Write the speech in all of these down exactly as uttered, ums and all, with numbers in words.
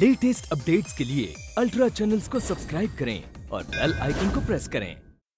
Latest updates के लिए ultra channels को सब्सक्राइब करें और बेल आइकन को प्रेस करें।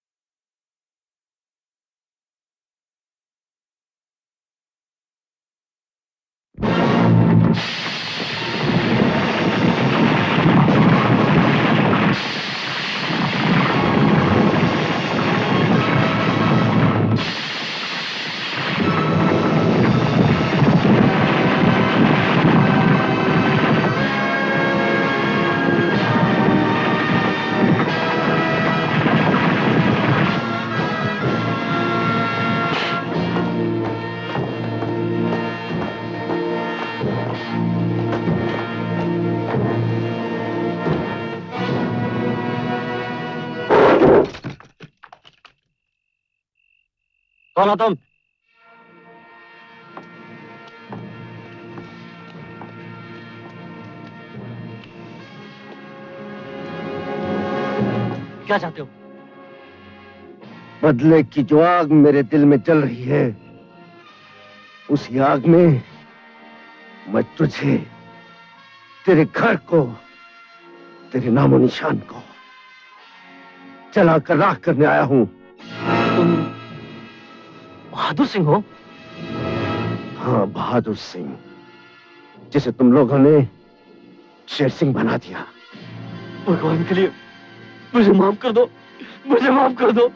कौन हो तुम? क्या चाहते हो? बदले की जो आग मेरे दिल में जल रही है, उसी आग में मैं तुझे, तेरे घर को, तेरे नामो निशान को जलाकर राख करने आया हूं। तुम बहादुर सिंह हो? हाँ, बहादुर सिंह, जिसे तुम लोगों ने शेर सिंह बना दिया। भगवान के लिए मुझे माफ कर दो, मुझे माफ कर दो।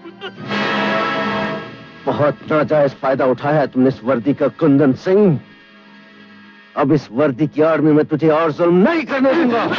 बहुत नाजायज फायदा उठाया है तुमने इस वर्दी का, कुंदन सिंह। अब इस वर्दी की आड़ में मैं तुझे और जुल्म नहीं करने दूंगा।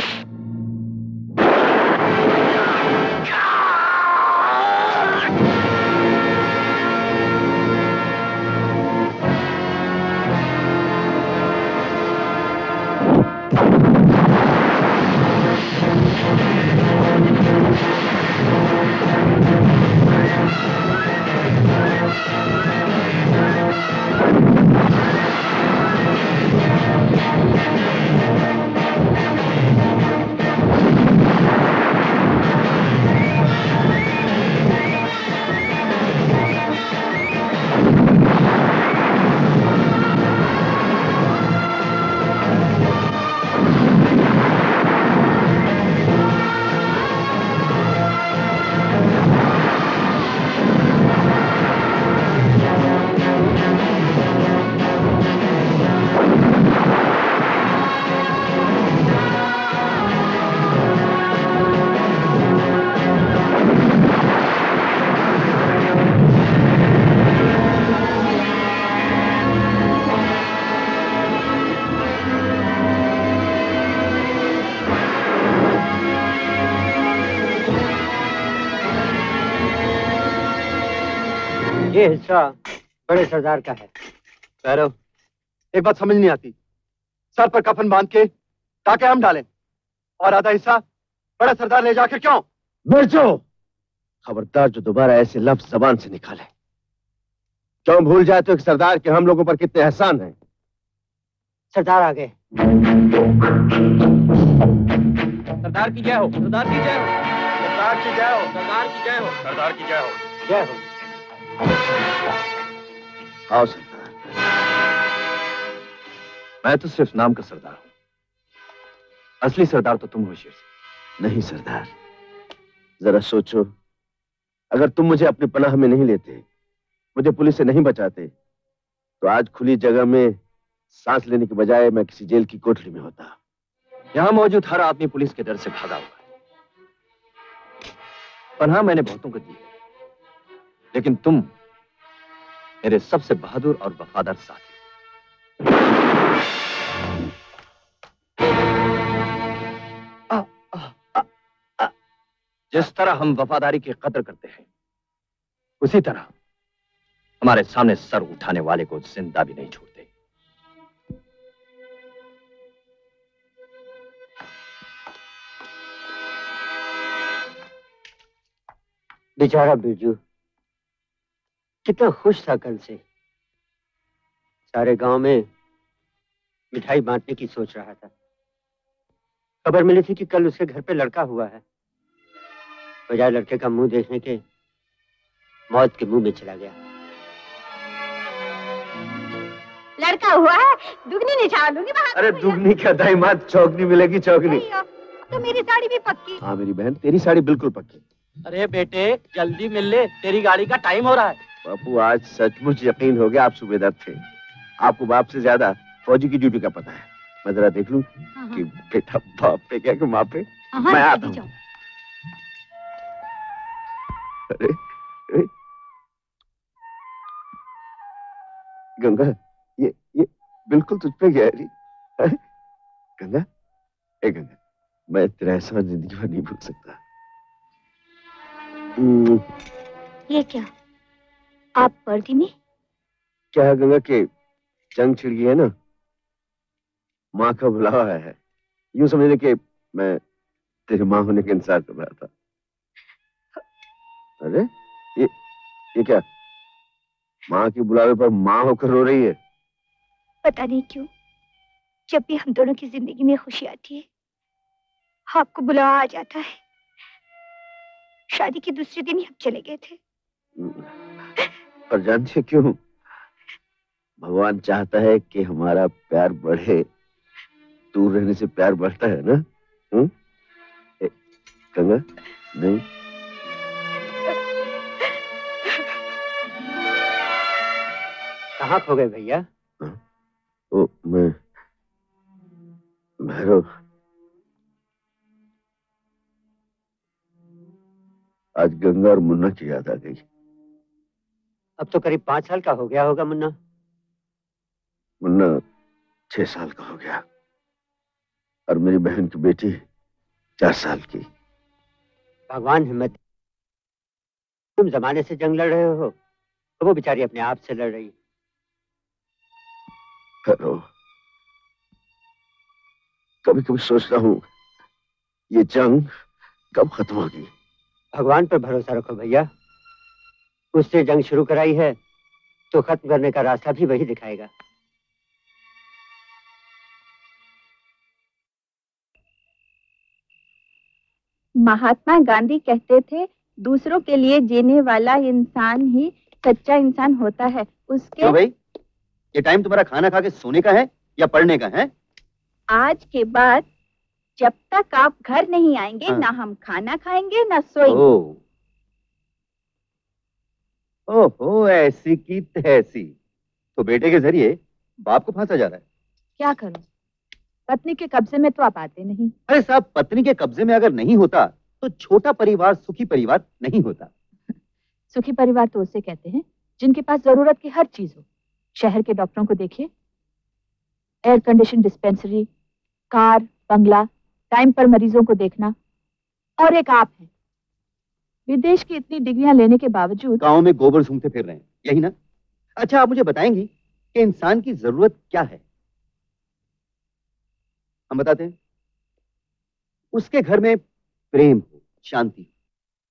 ये हिस्सा बड़े सरदार का है। भैरव, एक बात समझ नहीं आती, सर पर कफन बांध के ताकि हम डालें और आधा हिस्सा बड़ा सरदार ले जाकर क्यों? मिर्चो, खबरदार जो दोबारा ऐसे लफ्ज जबान से निकाले। क्यों भूल जाते हो कि सरदार के हम लोगों पर कितने एहसान हैं? सरदार आ गए। सरदार की जय हो, सरदार की जय हो, सरदार की जय हो, सरदार की जय हो, सरदार की जय हो, जय हो। आओ सरदार। मैं तो सिर्फ नाम का सरदार हूं, असली सरदार तो तुम हो शेर सिंह। नहीं सरदार, जरा सोचो, अगर तुम मुझे अपनी पनाह में नहीं लेते, मुझे पुलिस से नहीं बचाते, तो आज खुली जगह में सांस लेने के बजाय मैं किसी जेल की कोठरी में होता। यहां मौजूद हर आदमी पुलिस के डर से भागा हुआ है। पनाह मैंने बहुतों को दी है, लेकिन तुम मेरे सबसे बहादुर और वफादार साथी। आ, आ, आ, आ, जिस तरह हम वफादारी की कदर करते हैं, उसी तरह हमारे सामने सर उठाने वाले को जिंदा भी नहीं छोड़ते। बेचारा बिरजू कितना खुश था कल से, सारे गांव में मिठाई बांटने की सोच रहा था। खबर मिली थी कि कल उसके घर पे लड़का हुआ है, बजाय लड़के का मुंह देखने के मौत के मुंह में चला गया। लड़का हुआ है, दुगनी निछावर लूंगी वहाँ। अरे दुगनी क्या दाईमाद, चौगनी मिलेगी चौगनी। तो मेरी साड़ी भी पक्की। हाँ मेरी बहन, तेरी साड़ी बिल्कुल पक्की। अरे बेटे जल्दी मिल ले, तेरी गाड़ी का टाइम हो रहा है। बापू आज सचमुच यकीन हो गया आप सूबेदार थे। आपको बाप से ज्यादा फौजी की ड्यूटी का पता है। मैं जरा देख लूं कि बेटा बाप पे क्या कि माँ पे। मैं आता हूँ। अरे, अरे गंगा, ये ये बिल्कुल तुझ पे गहरी है। गंगा, ए गंगा, मैं तेरा एहसान जिंदगी भर नहीं भूल सकता। ये क्या आप वर्दी में? क्या है गंगा के जंग छिड़ गई है ना, माँ का बुलावा है। यूं समझने के मैं तेरी माँ होने का इंतजार कर रहा था। अरे ये ये क्या, माँ के बुलावे पर माँ होकर रो रही है? पता नहीं क्यों जब भी हम दोनों की जिंदगी में खुशी आती है आपको बुलावा आ जाता है। शादी के दूसरे दिन ही हम चले गए थे। पर जानती है क्यों? भगवान चाहता है कि हमारा प्यार बढ़े। दूर रहने से प्यार बढ़ता है ना? हम्म? गंगा नहीं, कहाँ खो गए भैया? वो मैं भैरव, आज गंगा और मुन्ना की याद आ गई। अब तो करीब पांच साल का हो गया होगा मुन्ना। मुन्ना छह साल का हो गया और मेरी बहन की बेटी चार साल की। भगवान हिम्मत, तुम जमाने से जंग लड़ रहे हो तो वो बेचारी अपने आप से लड़ रही। करो, कभी कभी सोचता हूँ ये जंग कब खत्म होगी। भगवान पर भरोसा रखो भैया, उससे जंग शुरू कराई है तो खत्म करने का रास्ता भी वही दिखाएगा। महात्मा गांधी कहते थे दूसरों के लिए जीने वाला इंसान ही सच्चा इंसान होता है। उसके क्यों भाई, ये टाइम तुम्हारा खाना खा के सोने का है या पढ़ने का है? आज के बाद जब तक आप घर नहीं आएंगे हाँ। ना हम खाना खाएंगे ना सोएंगे। ओ, ओहो ऐसी की तैसी, तो बेटे के जरिए बाप को फांसा जा रहा है। क्या करूं, पत्नी के कब्जे में तो आप आते नहीं। अरे साहब, पत्नी के कब्जे में अगर नहीं होता तो छोटा परिवार सुखी परिवार नहीं होता। सुखी परिवार तो उसे कहते हैं जिनके पास जरूरत की हर चीज हो। शहर के डॉक्टरों को देखिए, एयर कंडीशन डिस्पेंसरी, कार, बंगला, टाइम पर मरीजों को देखना। और एक आप हैं, विदेश की इतनी डिग्रियां लेने के बावजूद गांव में गोबर सूंघते फिर रहे हैं, यही ना? अच्छा, आप मुझे बताएंगी कि इंसान की जरूरत क्या है? हम बताते हैं, उसके घर में प्रेम हो, शांति हो,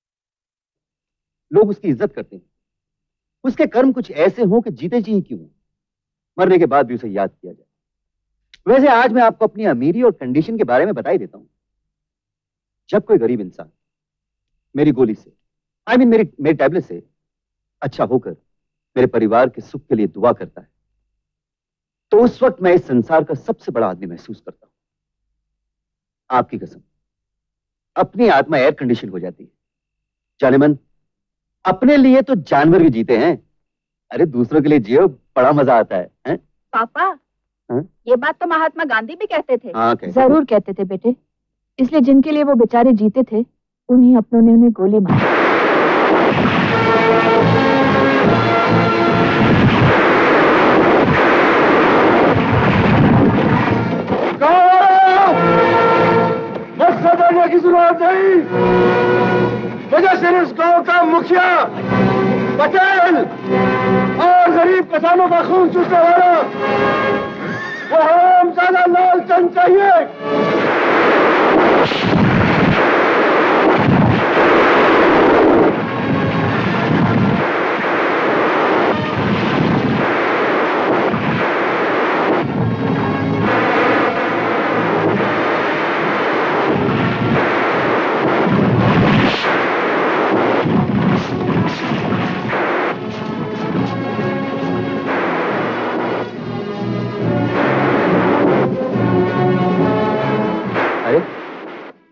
लोग उसकी इज्जत करते हैं, उसके कर्म कुछ ऐसे हों कि जीते जी क्यों, मरने के बाद भी उसे याद किया जाए। वैसे आज मैं आपको अपनी अमीरी और कंडीशन के बारे में बता ही देता हूं। जब कोई गरीब इंसान मेरी गोली से, आई I मीन mean मेरी मेरी टैबलेट से अच्छा होकर मेरे परिवार के सुख के लिए दुआ करता है, तो उस वक्त मैं इस संसार का सबसे बड़ा आदमी महसूस करता हूं। आपकी कसम, अपनी आत्मा एयर कंडीशन हो जाती है। जाने मन, अपने लिए तो जानवर भी जीते हैं, अरे दूसरों के लिए जियो, बड़ा मजा आता है, है? पापा, हाँ? ये बात तो महात्मा गांधी भी कहते थे। हाँ, कहते जरूर कहते थे बेटे, इसलिए जिनके लिए वो बेचारे जीते थे उन्हीं अपनों ने उन्हें गोली मारी। मकसद करने की जरूरत नहीं, मुझे सिर्फ इस गांव का मुखिया, पटेल और गरीब किसानों का खून चूसने वाला वो हरामजादा लालचंद चाहिए।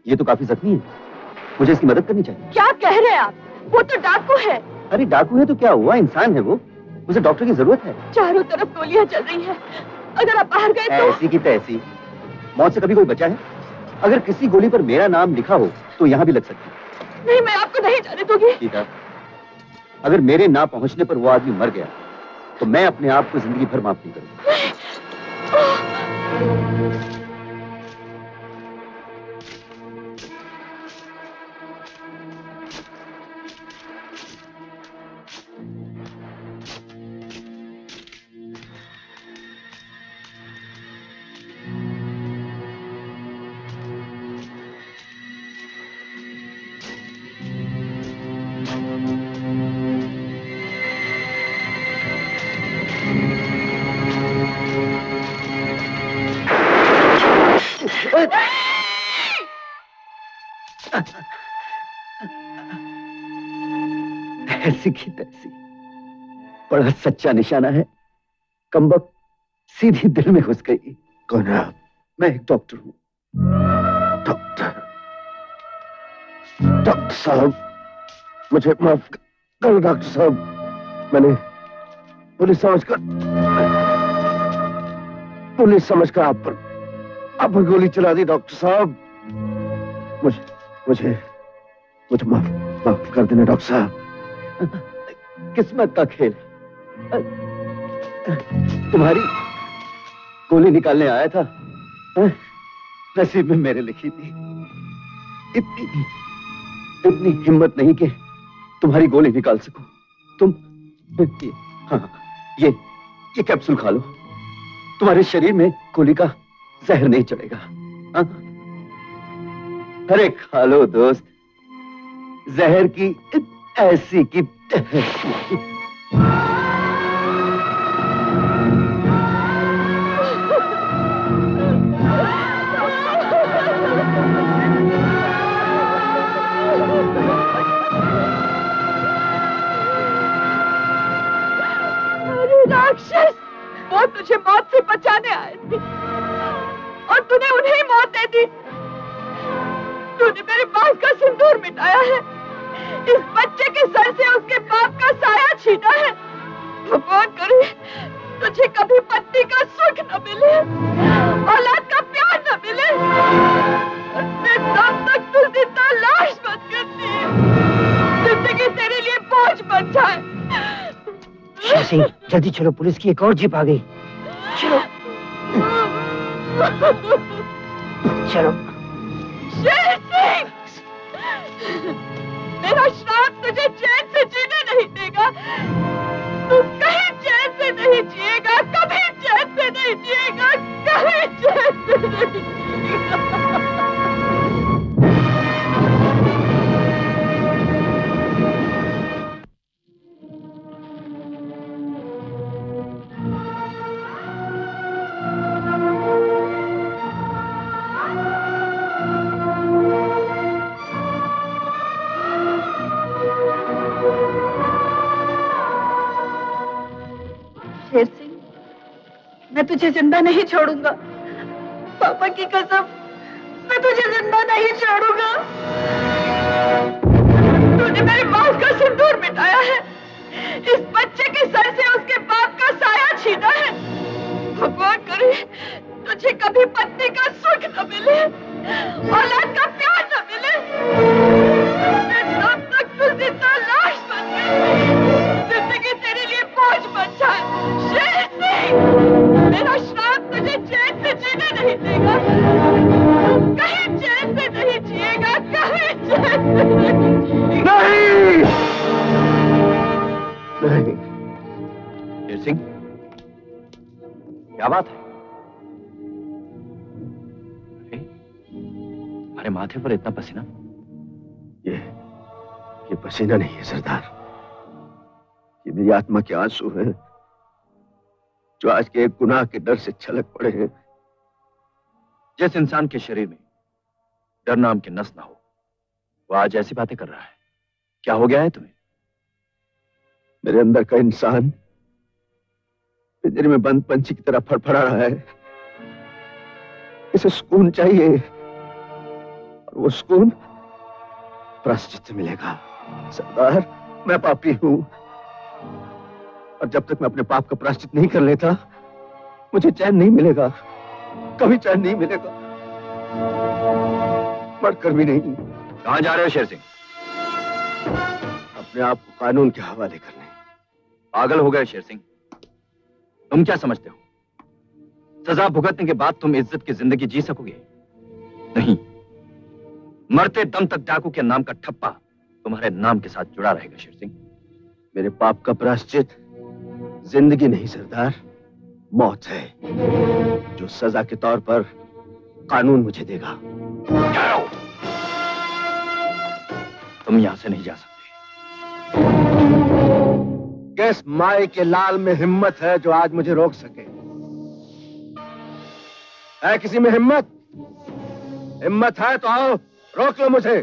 ये तो काफी जख्मी है, मुझे इसकी मदद करनी चाहिए। क्या कह रहे हैं आप? वो तो डाकू है। अरे डाकू है तो क्या हुआ, इंसान है वो, उसे डॉक्टर की जरूरत है। चारों तरफ गोलियां चल रही हैं। अगर आप बाहर गए तो ऐसी की तैसी, मौत से कभी कोई बचा है? अगर किसी गोली पर मेरा नाम लिखा हो तो यहाँ भी लग सकती है। नहीं, मैं आपको नहीं जाने दूंगी। सीता, अगर मेरे ना पहुंचने पर वो आदमी मर गया तो मैं अपने आप को जिंदगी भर माफ नहीं करूंगा। ऐसी की तैसी, बड़ा सच्चा निशाना है। कमबख्त सीधी दिल में घुस गई। कौन है आप? मैं एक डॉक्टर हूं। डॉक्टर डॉक्टर साहब, मुझे माफ करो डॉक्टर साहब। मैंने पुलिस समझकर पुलिस समझकर आप पर आप पर गोली चला दी डॉक्टर साहब। मुझे मुझे मुझे माफ माफ कर देना डॉक्टर साहब। किस्मत का खेल। तुम्हारी गोली निकालने आया था, नसीब में मेरे लिखी थी। इतनी इतनी हिम्मत नहीं कि तुम्हारी गोली निकाल सकूं। तुम ये, हाँ, ये ये कैप्सूल खा लो, तुम्हारे शरीर में गोली का जहर नहीं चलेगा। हाँ? अरे खा लो दोस्त, जहर की ऐसी की राक्षस, वो तुझे मौत से बचाने आए थे और तूने उन्हें मौत दे दी। तूने मेरे बाप का सिंदूर मिटाया है, इस बच्चे के सर से उसके बाप का साया छीना है। भगवान करे तुझे कभी पत्नी का सुख न मिले, औलाद का प्यार न मिले, तब तक तू जिंदा लाश बन करती है, जिंदगी तेरे लिए बोझ बन जाए। शेर सिंह, जल्दी चलो, पुलिस की एक और जीप आ गई। चलो चलो। शेर सिंह, मेरा श्राप तुझे चैन से जीने नहीं देगा। तू कहीं चैन से नहीं जिएगा, कभी चैन से नहीं जिएगा, कहीं चैन से नहीं जिएगा। शेर सिंह, मैं तुझे जिंदा नहीं छोड़ूंगा। पापा की कसम, मैं तुझे जिंदा नहीं छोड़ूंगा। तूने मेरे बाप का सिंदूर मिटाया है, इस बच्चे के सर से उसके बाप का साया छीना है। भगवान करे तुझे कभी पत्नी का सुख न मिले, औलाद का प्यार न मिले, तब तक तू जिंदा लाश बन गई, जिंदगी तेरे लिए बोझ बन जाए। शेर सिंह, मेरा श्राप तुझे चैन से जीने नहीं देगा, कहीं चैन से नहीं जिएगा, कहीं चैन से नहीं जिएगा। नहीं नहीं। शेर सिंह, क्या बात है? अरे, तुम्हारे माथे पर इतना पसीना? ये ये पसीना नहीं है सरदार, ये मेरी आत्मा के आंसू हैं, जो आज के एक गुनाह के डर से छलक पड़े हैं। जिस इंसान के शरीर में डर नाम की नस ना हो, वो आज ऐसी बातें कर रहा है। क्या हो गया है तुम्हें? मेरे अंदर का इंसान पिंजरे में बंद पंछी की तरह फड़फड़ा रहा है। इसे सुकून चाहिए और वो सुकून प्रायश्चित से मिलेगा। सरदार, मैं पापी हूं, और जब तक मैं अपने पाप का प्रायश्चित नहीं कर लेता मुझे चैन नहीं मिलेगा, कभी चैन नहीं मिलेगा, मरकर भी नहीं। कहां जा रहे हो शेर सिंह? अपने आप को कानून के हवाले करने। पागल हो गए शेर सिंह? तुम क्या समझते हो सजा भुगतने के बाद तुम इज्जत की जिंदगी जी सकोगे? नहीं, मरते दम तक डाकू के नाम का ठप्पा तुम्हारे नाम के साथ जुड़ा रहेगा शेर सिंह। मेरे पाप का प्रायश्चित जिंदगी नहीं सरदार, मौत है, जो सजा के तौर पर कानून मुझे देगा। तुम यहां से नहीं जा सकते। किस माई के लाल में हिम्मत है जो आज मुझे रोक सके? है किसी में हिम्मत? हिम्मत है तो आओ, रोक लो मुझे।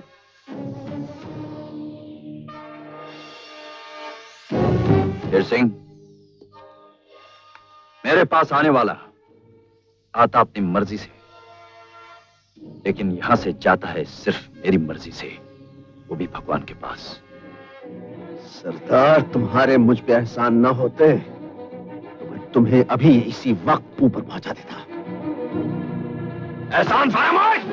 शेर सिंह, मेरे पास आने वाला आता अपनी मर्जी से, लेकिन यहां से जाता है सिर्फ मेरी मर्जी से, वो भी भगवान के पास। सरदार, तुम्हारे मुझ पे एहसान न होते तो मैं तुम्हें अभी इसी वक्त ऊपर पहुंचा देता। एहसान फरामोश!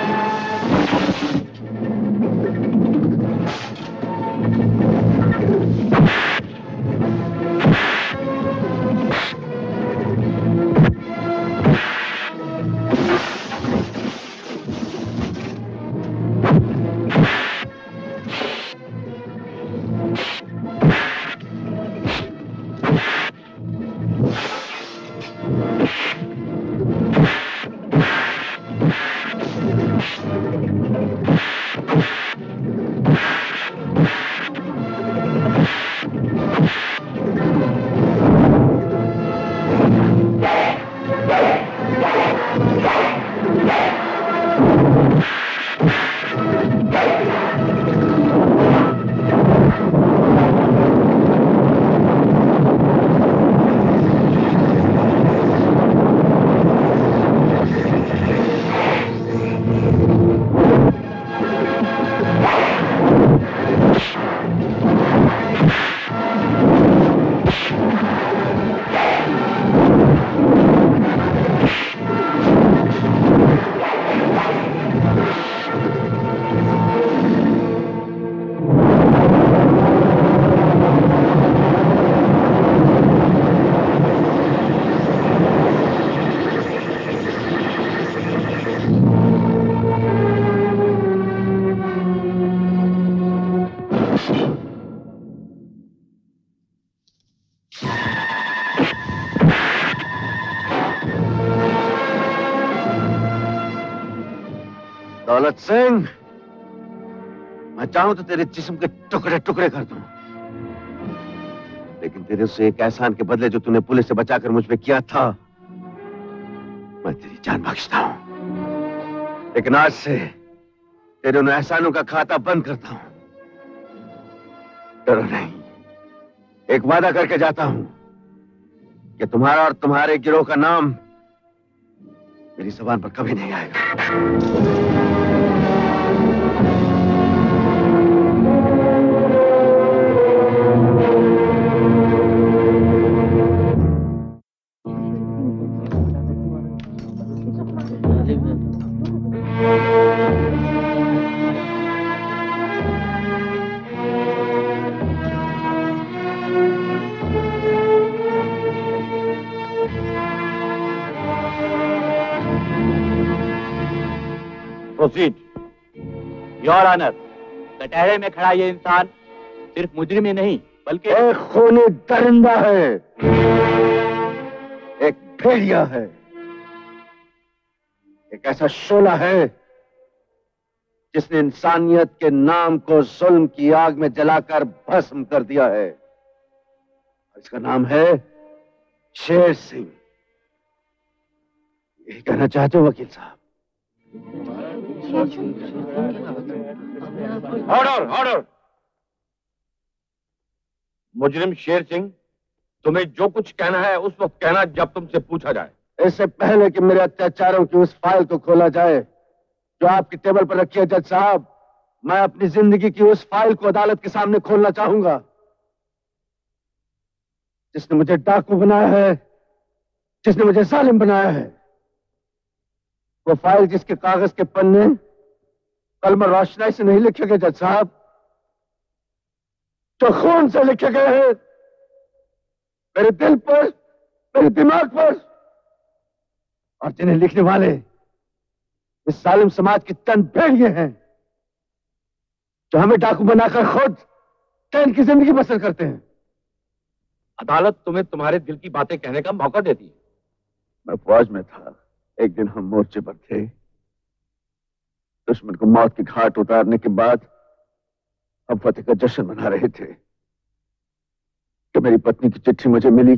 दौलत सिंह, मैं चाहूं तो तेरे जिस्म के टुकड़े टुकड़े कर दूं, लेकिन तेरे से एक एहसान के बदले जो तूने पुलिस से बचाकर मुझ पे किया था, मैं तेरी जान बख्शता हूं। लेकिन आज से तेरे उन एहसानों का खाता बंद करता हूं। डरो नहीं, एक वादा करके जाता हूं कि तुम्हारा और तुम्हारे गिरोह का नाम मेरी जुबान पर कभी नहीं आएगा। प्रोसीड। योर ऑनर, कटहरे में खड़ा ये इंसान सिर्फ मुजरिम ही नहीं बल्कि एक खूनी दरिंदा है, एक भेड़िया है, एक ऐसा शोला है जिसने इंसानियत के नाम को जुल्म की आग में जलाकर भस्म कर दिया है। इसका नाम है शेर सिंह। यही कहना चाहते हो वकील साहब? Order, order. मुजरिम शेर सिंह, तुम्हें जो कुछ कहना है उस वक्त कहना जब तुमसे पूछा जाए। इससे पहले कि मेरे अत्याचारों की उस फाइल को खोला जाए जो आपकी टेबल पर रखी है जज साहब, मैं अपनी जिंदगी की उस फाइल को अदालत के सामने खोलना चाहूंगा जिसने मुझे डाकू बनाया है, जिसने मुझे जालिम बनाया है। वो फाइल जिसके कागज के पन्ने कलम रोशनाई से नहीं लिखे गए जज साहब, जो खून से लिखे गए हैं मेरे दिल पर, मेरे दिमाग पर, और जिन्हें लिखने वाले इस जालिम समाज की चंद भेड़िए हैं जो हमें डाकू बनाकर खुद चैन की जिंदगी बसर करते हैं। अदालत तुम्हें तुम्हारे दिल की बातें कहने का मौका देती है। मैं फौज में था, एक दिन हम मोर्चे पर थे। दुश्मन को मौत की घाट उतारने के बाद हम फतेह का जश्न मना रहे थे कि मेरी पत्नी की चिट्ठी मुझे मिली।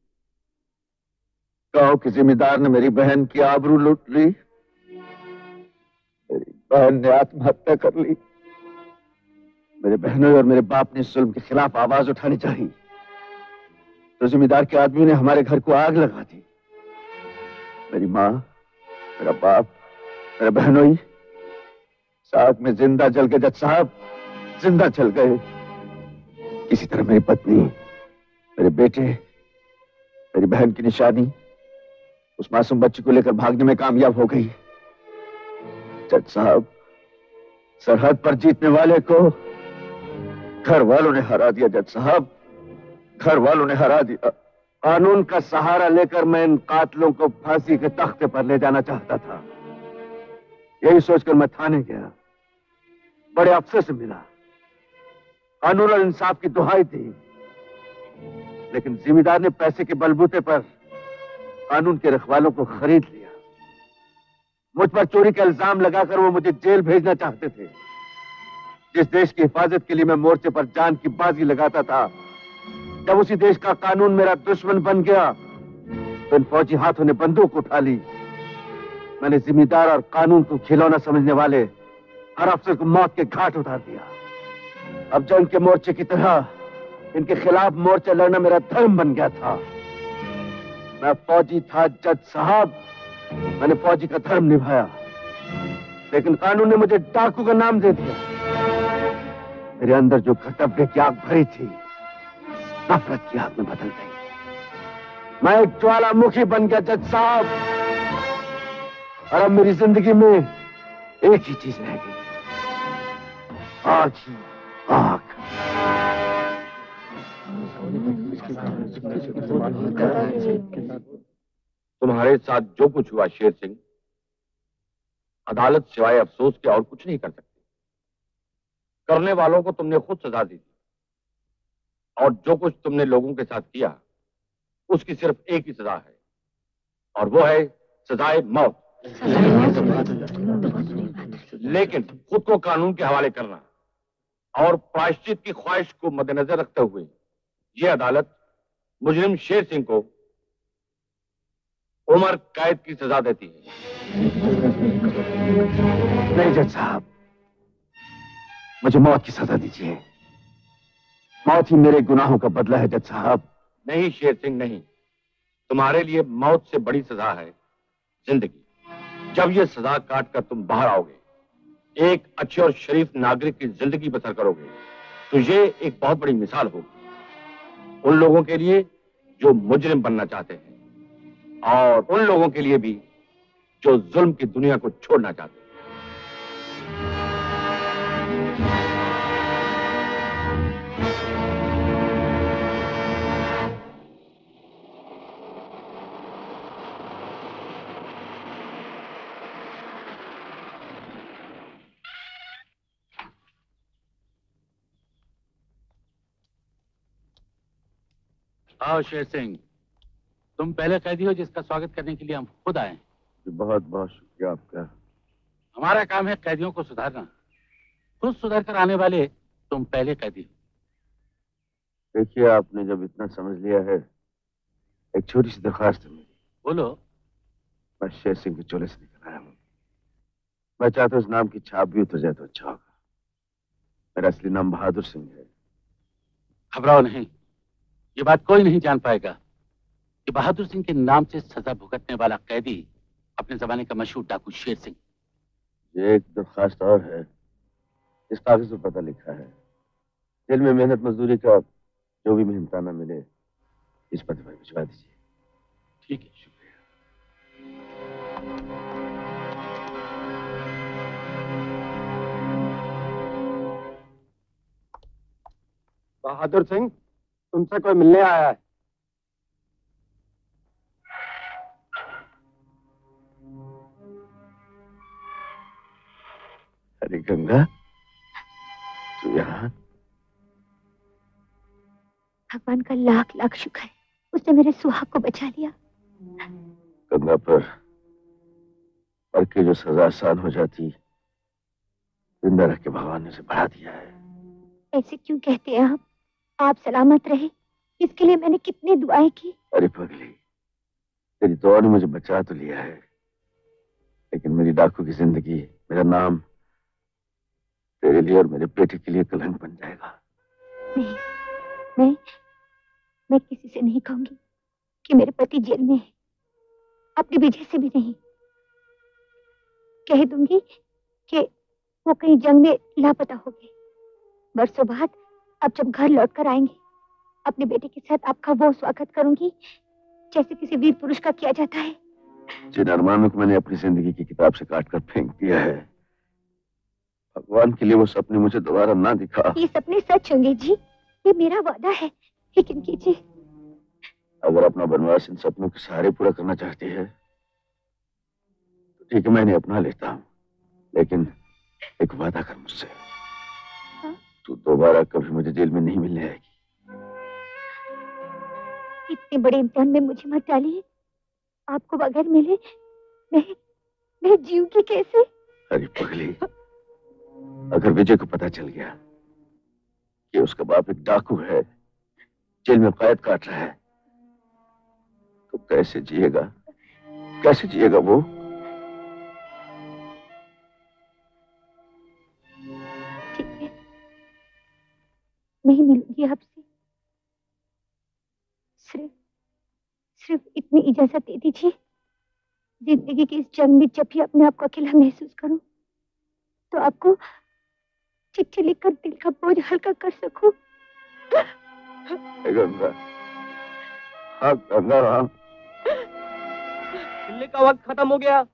गांव के जिम्मेदार ने मेरी बहन की आबरू लूट ली, मेरी बहन ने आत्महत्या कर ली। मेरे बहनों और मेरे बाप ने इस जुल्म के खिलाफ आवाज उठानी चाहिए तो जिम्मेदार के आदमी ने हमारे घर को आग लगा दी। मेरी माँ, मेरा बाप, मेरे बहनोई साथ में जिंदा जल गए जज साहब, जिंदा जल गए। किसी तरह मेरी पत्नी, मेरे बेटे, मेरी बहन की निशानी उस मासूम बच्ची को लेकर भागने में कामयाब हो गई। जज साहब, सरहद पर जीतने वाले को घर वालों ने हरा दिया। जज साहब, घर वालों ने हरा दिया। कानून का सहारा लेकर मैं इन कातलों को फांसी के तख्ते पर ले जाना चाहता था। यही सोचकर मैं थाने गया, बड़े अफसर से मिला, कानून और इंसाफ की दुहाई दी, लेकिन जिम्मेदार ने पैसे के बलबूते पर कानून के रखवालों को खरीद लिया। मुझ पर चोरी का इल्जाम लगाकर वो मुझे जेल भेजना चाहते थे। जिस देश की हिफाजत के लिए मैं मोर्चे पर जान की बाजी लगाता था, जब उसी देश का कानून मेरा दुश्मन बन गया तो इन फौजी हाथों ने बंदूक उठा ली। मैंने जिम्मेदार और कानून को खिलौना समझने वाले हर अफसर को मौत के घाट उतार दिया। अब जंग के मोर्चे की तरह इनके खिलाफ मोर्चा लड़ना मेरा धर्म बन गया था। मैं फौजी था जज साहब, मैंने फौजी का धर्म निभाया, लेकिन कानून ने मुझे डाकू का नाम दे दिया। मेरे अंदर जो कर्तव्य की आग भरी थी नफरत की आग में बदल गई। मैं एक ज्वालामुखी बन गया जज साहब, और अब मेरी जिंदगी में एक ही चीज रह गई, आग ही आग। तुम्हारे साथ जो कुछ हुआ शेर सिंह, अदालत सिवाय अफसोस के और कुछ नहीं कर सकती। करने वालों को तुमने खुद सजा दी थी, और जो कुछ तुमने लोगों के साथ किया उसकी सिर्फ एक ही सजा है, और वो है सजाए मौत। लेकिन खुद को कानून के हवाले करना और प्रायश्चित की ख्वाहिश को मद्देनजर रखते हुए यह अदालत मुजरिम शेर सिंह को उम्र कैद की सजा देती है। नहीं जज साहब, मुझे मौत की सजा दीजिए। मौत ही मेरे गुनाहों का बदला है जज साहब। नहीं शेर सिंह, नहीं। तुम्हारे लिए मौत से बड़ी सजा है जिंदगी। जब ये सजा काट कर तुम बाहर आओगे, एक अच्छे और शरीफ नागरिक की जिंदगी बसर करोगे, तो ये एक बहुत बड़ी मिसाल होगी उन लोगों के लिए जो मुजरिम बनना चाहते हैं, और उन लोगों के लिए भी जो जुल्म की दुनिया को छोड़ना चाहते हैं। आओ शेर सिंह, तुम पहले कैदी हो जिसका स्वागत करने के लिए हम खुद आए हैं। बहुत बहुत शुक्रिया आपका। हमारा काम है कैदियों को सुधारना। खुद सुधर कर आने वाले तुम पहले कैदी हो। देखिए, आपने जब इतना समझ लिया है, एक छोटी सी दरख्वास्त है मेरी। बोलो। मैं शेर सिंह के चोले से निकल आया हूँ। मैं चाहता हूँ उस नाम की छाप भी उतर जाए तो अच्छा होगा। मेरा असली नाम बहादुर सिंह है। घबराओ नहीं, ये बात कोई नहीं जान पाएगा कि बहादुर सिंह के नाम से सजा भुगतने वाला कैदी अपने जमाने का मशहूर डाकू शेर सिंह। ये एक दरखास्त और है, इस कागज पर पता लिखा है। जेल में मेहनत मजदूरी का जो भी मेहनताना मिले इस पते पर भिजवा दीजिए। ठीक है, शुक्रिया। बहादुर सिंह, तुमसे कोई मिलने आया है। अरे गंगा, तू यहाँ? भगवान का लाख लाख शुक्र है, उसने मेरे सुहाग को बचा लिया। गंगा, पर पर की जो सजा आसान हो जाती, जिंदा रख के भगवान ने उसे बढ़ा दिया है। ऐसे क्यों कहते हैं आप? आप सलामत रहे, इसके लिए मैंने कितनी दुआएं की। अरे पगली, तेरी दुआ ने मुझे बचा तो लिया है, लेकिन मेरी डाकू की जिंदगी, मेरा नाम तेरे लिए और मेरे बेटे के लिए कलंक बन जाएगा। नहीं, मैं मैं किसी से नहीं कहूंगी कि मेरे पति जेल में है, अपनी विजय से भी नहीं। कह दूंगी कि वो कहीं जंग में लापता हो गए। बरसों बाद अब जब घर लौटकर आएंगे, अपने बेटे के साथ आपका वो स्वागत करूंगी जैसे किसी वीर पुरुष का किया जाता है। जिन अरमानों को मैंने अपनी जिंदगी की किताब से काट कर फेंक दिया है, भगवान के लिए वो सपने मुझे दोबारा ना दिखा। ये सपने सच होंगे जी, ये मेरा वादा है, यकीन कीजिए। अगर अपना बनवास इन सपनों के सहारे पूरा करना चाहती है तो ठीक है, मैं इन्हें अपना लेता हूँ, लेकिन एक वादा कर मुझसे। हाँ? तू दोबारा कभी मुझे जेल में नहीं मिलने आएगी। इतने बड़े इम्तिहान में मुझे मत डालिए। आपको बगैर मिले मैं मैं जीऊंगी कैसे? अरे पगली, अगर विजय को पता चल गया कि उसका बाप एक डाकू है, जेल में कैद काट रहा है, तो कैसे जिएगा, कैसे जिएगा वो? ठीक है, नहीं मिलूंगी आपसे। सिर्फ सिर्फ इतनी इजाजत दे दीजिए, जिंदगी की इस जंग में जब भी अपने आप को अकेला महसूस करूं तो आपको चिट्ठी लिखकर दिल का बोझ हल्का कर सकूं। गंगा, हाँ गंगा, हाँ। मिलने का वक्त खत्म हो गया।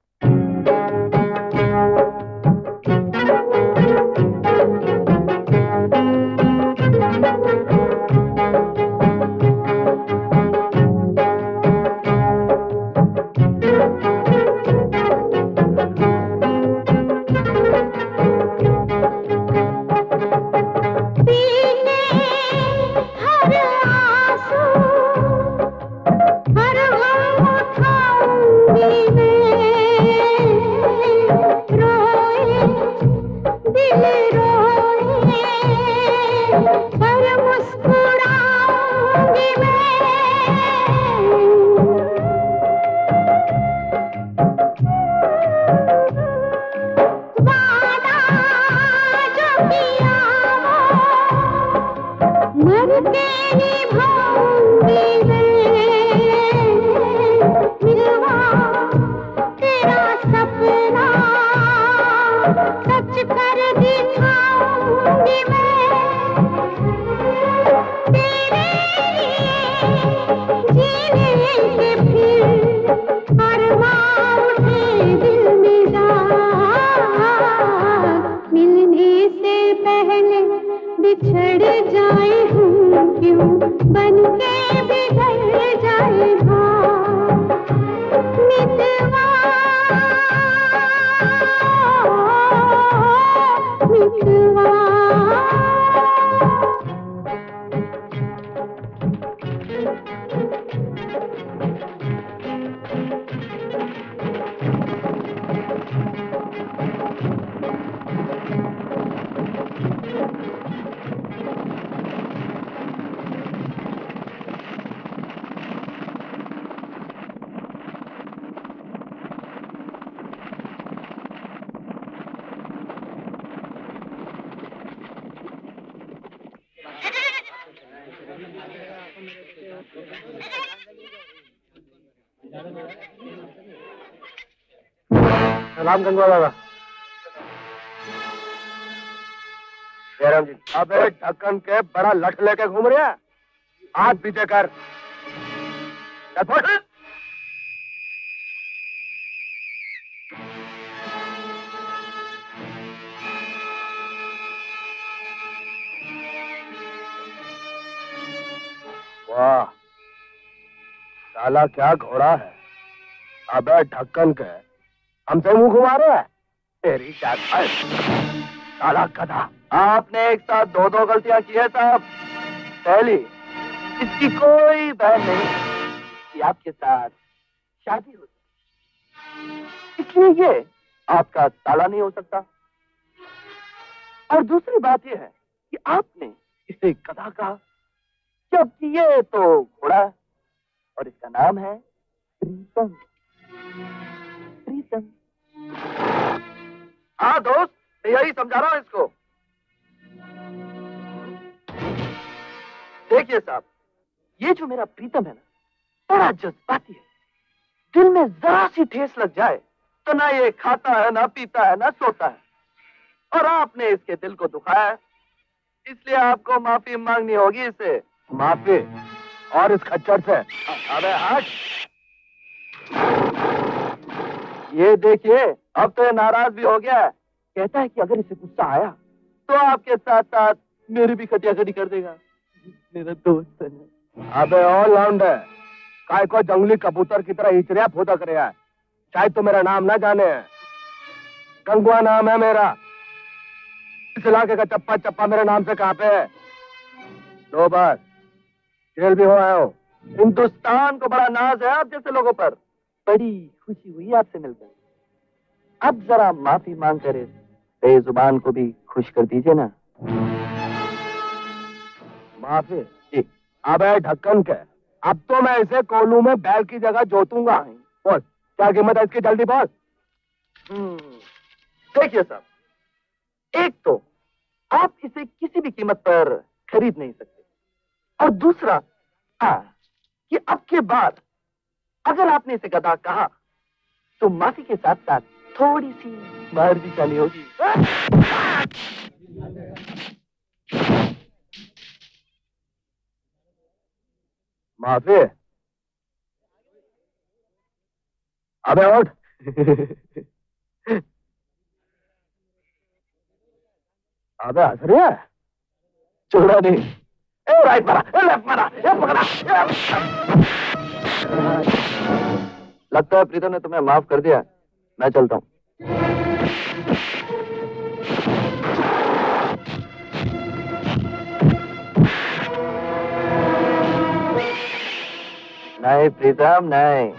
सलाम गंगा दादा। जयराम जी, अबे ढक्कन के बड़ा लठ लेके घूम रहे हैं। हाथ पीछे कर। चल फुट। वाह, साला क्या घोड़ा है। अबे ढक्कन के हमसे मुंह घुमा रहा है। तेरी क्या साला गधा। आपने एक साथ दो दो गलतियां की है साहब। पहली, इसकी कोई बहन नहीं कि आपके साथ शादी हो सकती, इसलिए ये आपका साला नहीं हो सकता। और दूसरी बात यह है कि आपने इसे गधा कहा, जबकि ये तो घोड़ा है और इसका नाम है प्रीतम। प्रीतम। हाँ दोस्त, यही समझा रहा हूं इसको। देखिए साहब, ये जो मेरा प्रीतम है ना, बड़ा जज्बाती है। दिल में जरा सी ठेस लग जाए तो ना ये खाता है, ना पीता है, ना सोता है। और आपने इसके दिल को दुखाया है, इसलिए आपको माफी मांगनी होगी इसे। माफी? और इस खच्चर से? अबे हट। ये देखिए, अब तो ये नाराज भी हो गया है। कहता है कि अगर इसे गुस्सा आया तो आपके साथ साथ मेरी भी खटिया खटी कर देगा। मेरा दोस्त है। अबे ऑलराउंडर, काय को जंगली कबूतर की तरह हिचरिया फोदा कर रहा है। शायद तो मेरा नाम ना जाने। गंगुआ नाम है मेरा। इस इलाके का चप्पा चप्पा मेरे नाम से कहां पे है? दो बार जेल भी हो आए हो। हिंदुस्तान को बड़ा नाज है आप जैसे लोगों पर। बड़ी खुशी हुई आपसे मिलकर। अब जरा माफी मांग कर बेजुबान को भी खुश कर दीजिए ना। माफी? जी। अबे ढक्कन के, अब तो मैं इसे कोल्हू में बैल की जगह जोतूंगा। बोल, क्या कीमत है इसकी? जल्दी बोल। देखिए साहब, एक तो आप इसे किसी भी कीमत पर खरीद नहीं सकते, और दूसरा आ, कि अब के बाद अगर आपने इसे गधा कहा तो माफी के साथ साथ थोड़ी सी मार भी चली होगी। माफी? अबे उठ। अबे हंस रही है? छोड़ा नहीं। ए राइट मारा, ए लेफ्ट मारा, ए पकड़ा। लगता है प्रीतम ने तुम्हें माफ कर दिया। मैं चलता हूं। नहीं प्रीतम, नहीं।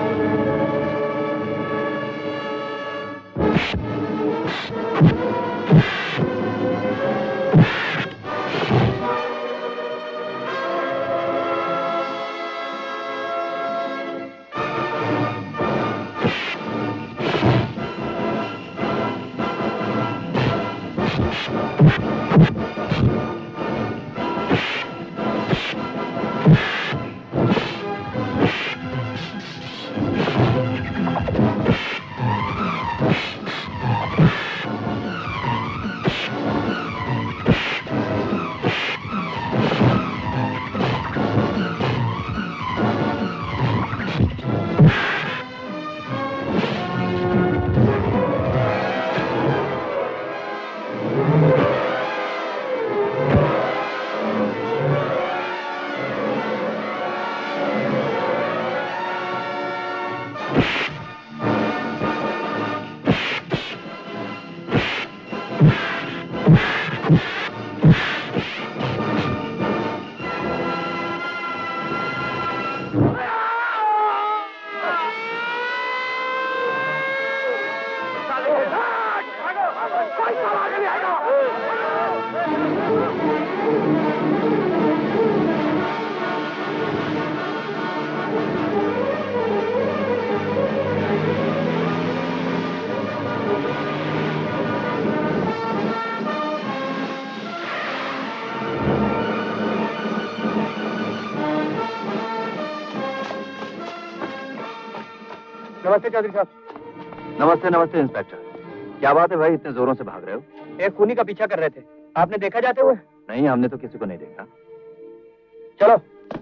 नमस्ते चौधरी साहब। नमस्ते नमस्ते इंस्पेक्टर। क्या बात है भाई, इतने जोरों से भाग रहे हो? एक खूनी का पीछा कर रहे थे, आपने देखा जाते हुए? नहीं, हमने तो किसी को नहीं देखा। चलो।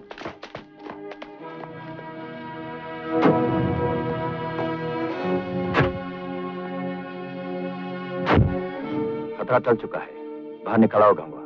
खतरा टल चुका है, बाहर निकल आओ गंगवा।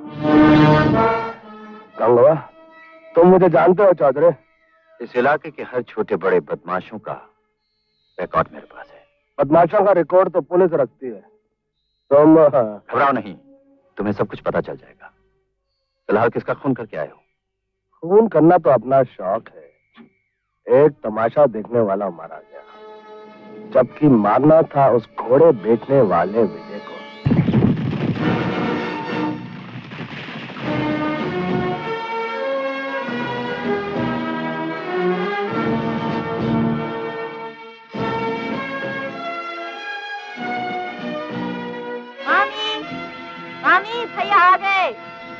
गंगवा, तुम मुझे जानते हो चौधरी? इस इलाके के हर छोटे बड़े बदमाशों का रिकॉर्ड मेरे पास है। बदमाशों का रिकॉर्ड तो पुलिस रखती है। तुम घबराओ नहीं, तुम्हें सब कुछ पता चल जाएगा। फिलहाल किसका खून करके आए हो? खून करना तो अपना शौक है। एक तमाशा देखने वाला मारा गया, जबकि मारना था उस घोड़े बेचने वाले विजय को। मामी, मामी, भैया आ गए।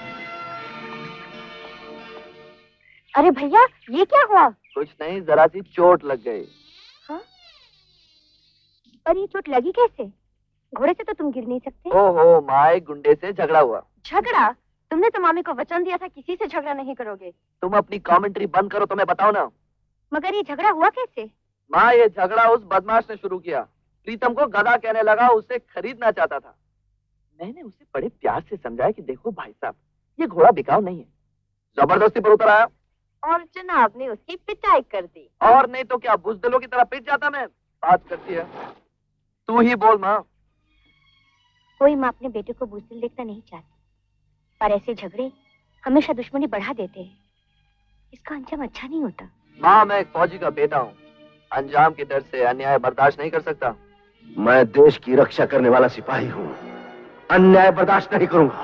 अरे भैया, ये क्या हुआ? कुछ नहीं, जरा सी चोट लग गई। हाँ? पर ये चोट लगी कैसे? घोड़े से तो तुम गिर नहीं सकते। ओहो माए, गुंडे से झगड़ा हुआ। झगड़ा? तुमने तो मामी को वचन दिया था किसी से झगड़ा नहीं करोगे। तुम अपनी कमेंट्री बंद करो तो मैं बताऊं ना। मगर ये झगड़ा हुआ कैसे? माँ, ये झगड़ा उस बदमाश ने शुरू किया। प्रीतम को गधा कहने लगा, उसे खरीदना चाहता था। मैंने उसे बड़े प्यार से समझाया कि देखो भाई साहब, ये घोड़ा बिकाऊ नहीं है। जबरदस्ती पर उतर आया और जनाब ने उसकी पिटाई कर दी। और नहीं तो क्या, बुजदिलों की तरह पिट जाता मैं। बात करती है, तू ही बोल माँ। कोई माँ अपने बेटे को बुजदिल देखना नहीं चाहती, पर ऐसे झगड़े हमेशा दुश्मनी बढ़ा देते हैं। इसका अंजाम अच्छा नहीं होता। माँ, मैं एक फौजी का बेटा हूँ, अंजाम के डर से अन्याय बर्दाश्त नहीं कर सकता। मैं देश की रक्षा करने वाला सिपाही हूँ, अन्याय बर्दाश्त नहीं करूंगा।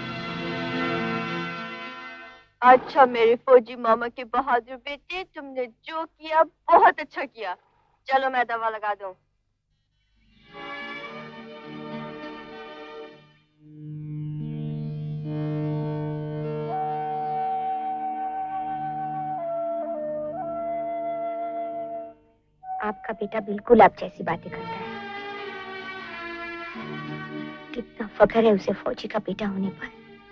अच्छा मेरे फौजी मामा के बहादुर बेटे, तुमने जो किया बहुत अच्छा किया। चलो मैं दवा लगा दूं। आपका बेटा बिल्कुल आप जैसी बातें करता है। कितना फख्र है उसे फौजी का बेटा होने पर।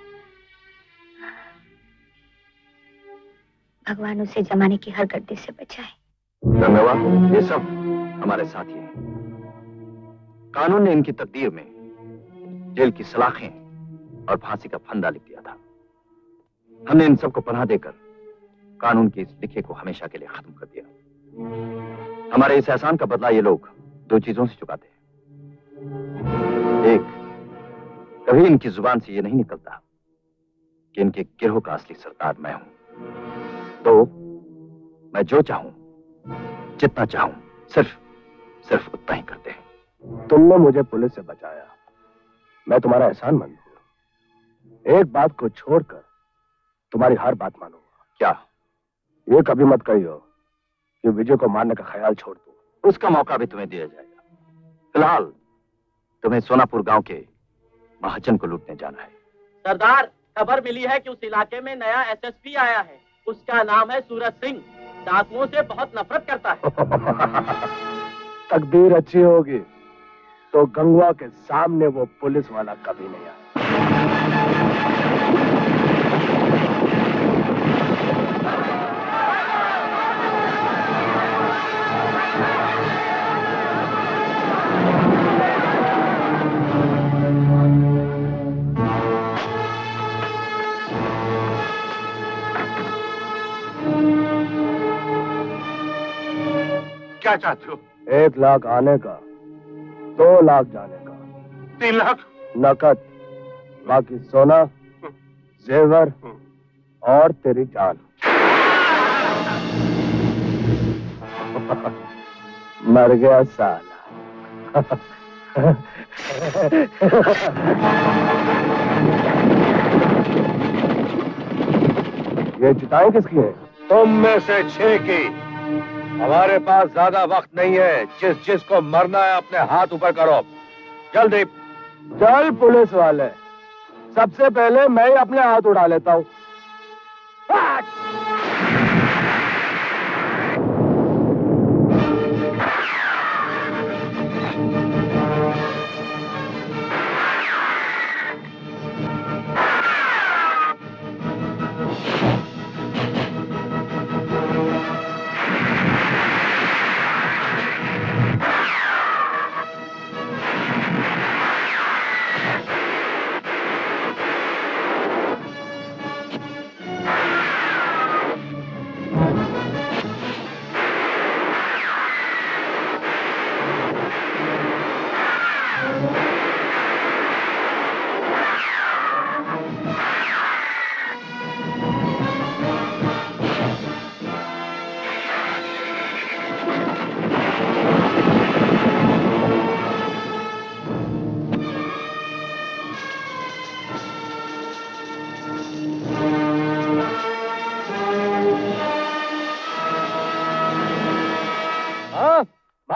भगवान उसे जमाने की हर गर्दी से बचाए। गंगवा, ये सब हमारे साथी हैं। कानून ने इनकी तकदीर में जेल की सलाखें और फांसी का फंदा लिख दिया था। हमने इन सबको पनाह देकर कानून के इस लिखे को हमेशा के लिए खत्म कर दिया। हमारे इस एहसान का बदला ये लोग दो चीजों से चुकाते हैं। एक, कभी इनकी जुबान से ये नहीं निकलता कि इनके गिरोह का असली सरदार मैं हूं। दो, मैं जो चाहूं, जितना चाहूं, सिर्फ सिर्फ उतना ही करते हैं। तुमने मुझे पुलिस से बचाया, मैं तुम्हारा एहसानमंद हूं। एक बात को छोड़कर तुम्हारी हर बात मानूंगा। क्या? ये कभी मत कहियो कि विजय को मारने का ख्याल छोड़ दो। उसका मौका भी तुम्हें दिया जाएगा। फिलहाल तुम्हें सोनापुर गांव के महाजन को लूटने जाना है। सरदार, खबर मिली है कि उस इलाके में नया एसएसपी आया है। उसका नाम है सूरज सिंह। डाकुओं से बहुत नफरत करता है। तकदीर अच्छी होगी तो गंगवा के सामने वो पुलिस वाला कभी नहीं आया। क्या चाहते हो? एक लाख आने का, दो लाख जाने का। तीन लाख नकद, बाकी सोना, जेवर और तेरी जान। मर गया साला। ये चिताएं किसकी है? तुम में से छह की। हमारे पास ज्यादा वक्त नहीं है। जिस जिसको मरना है अपने हाथ ऊपर करो, जल्दी। चल पुलिस वाले, सबसे पहले मैं ही अपने हाथ उड़ा लेता हूँ।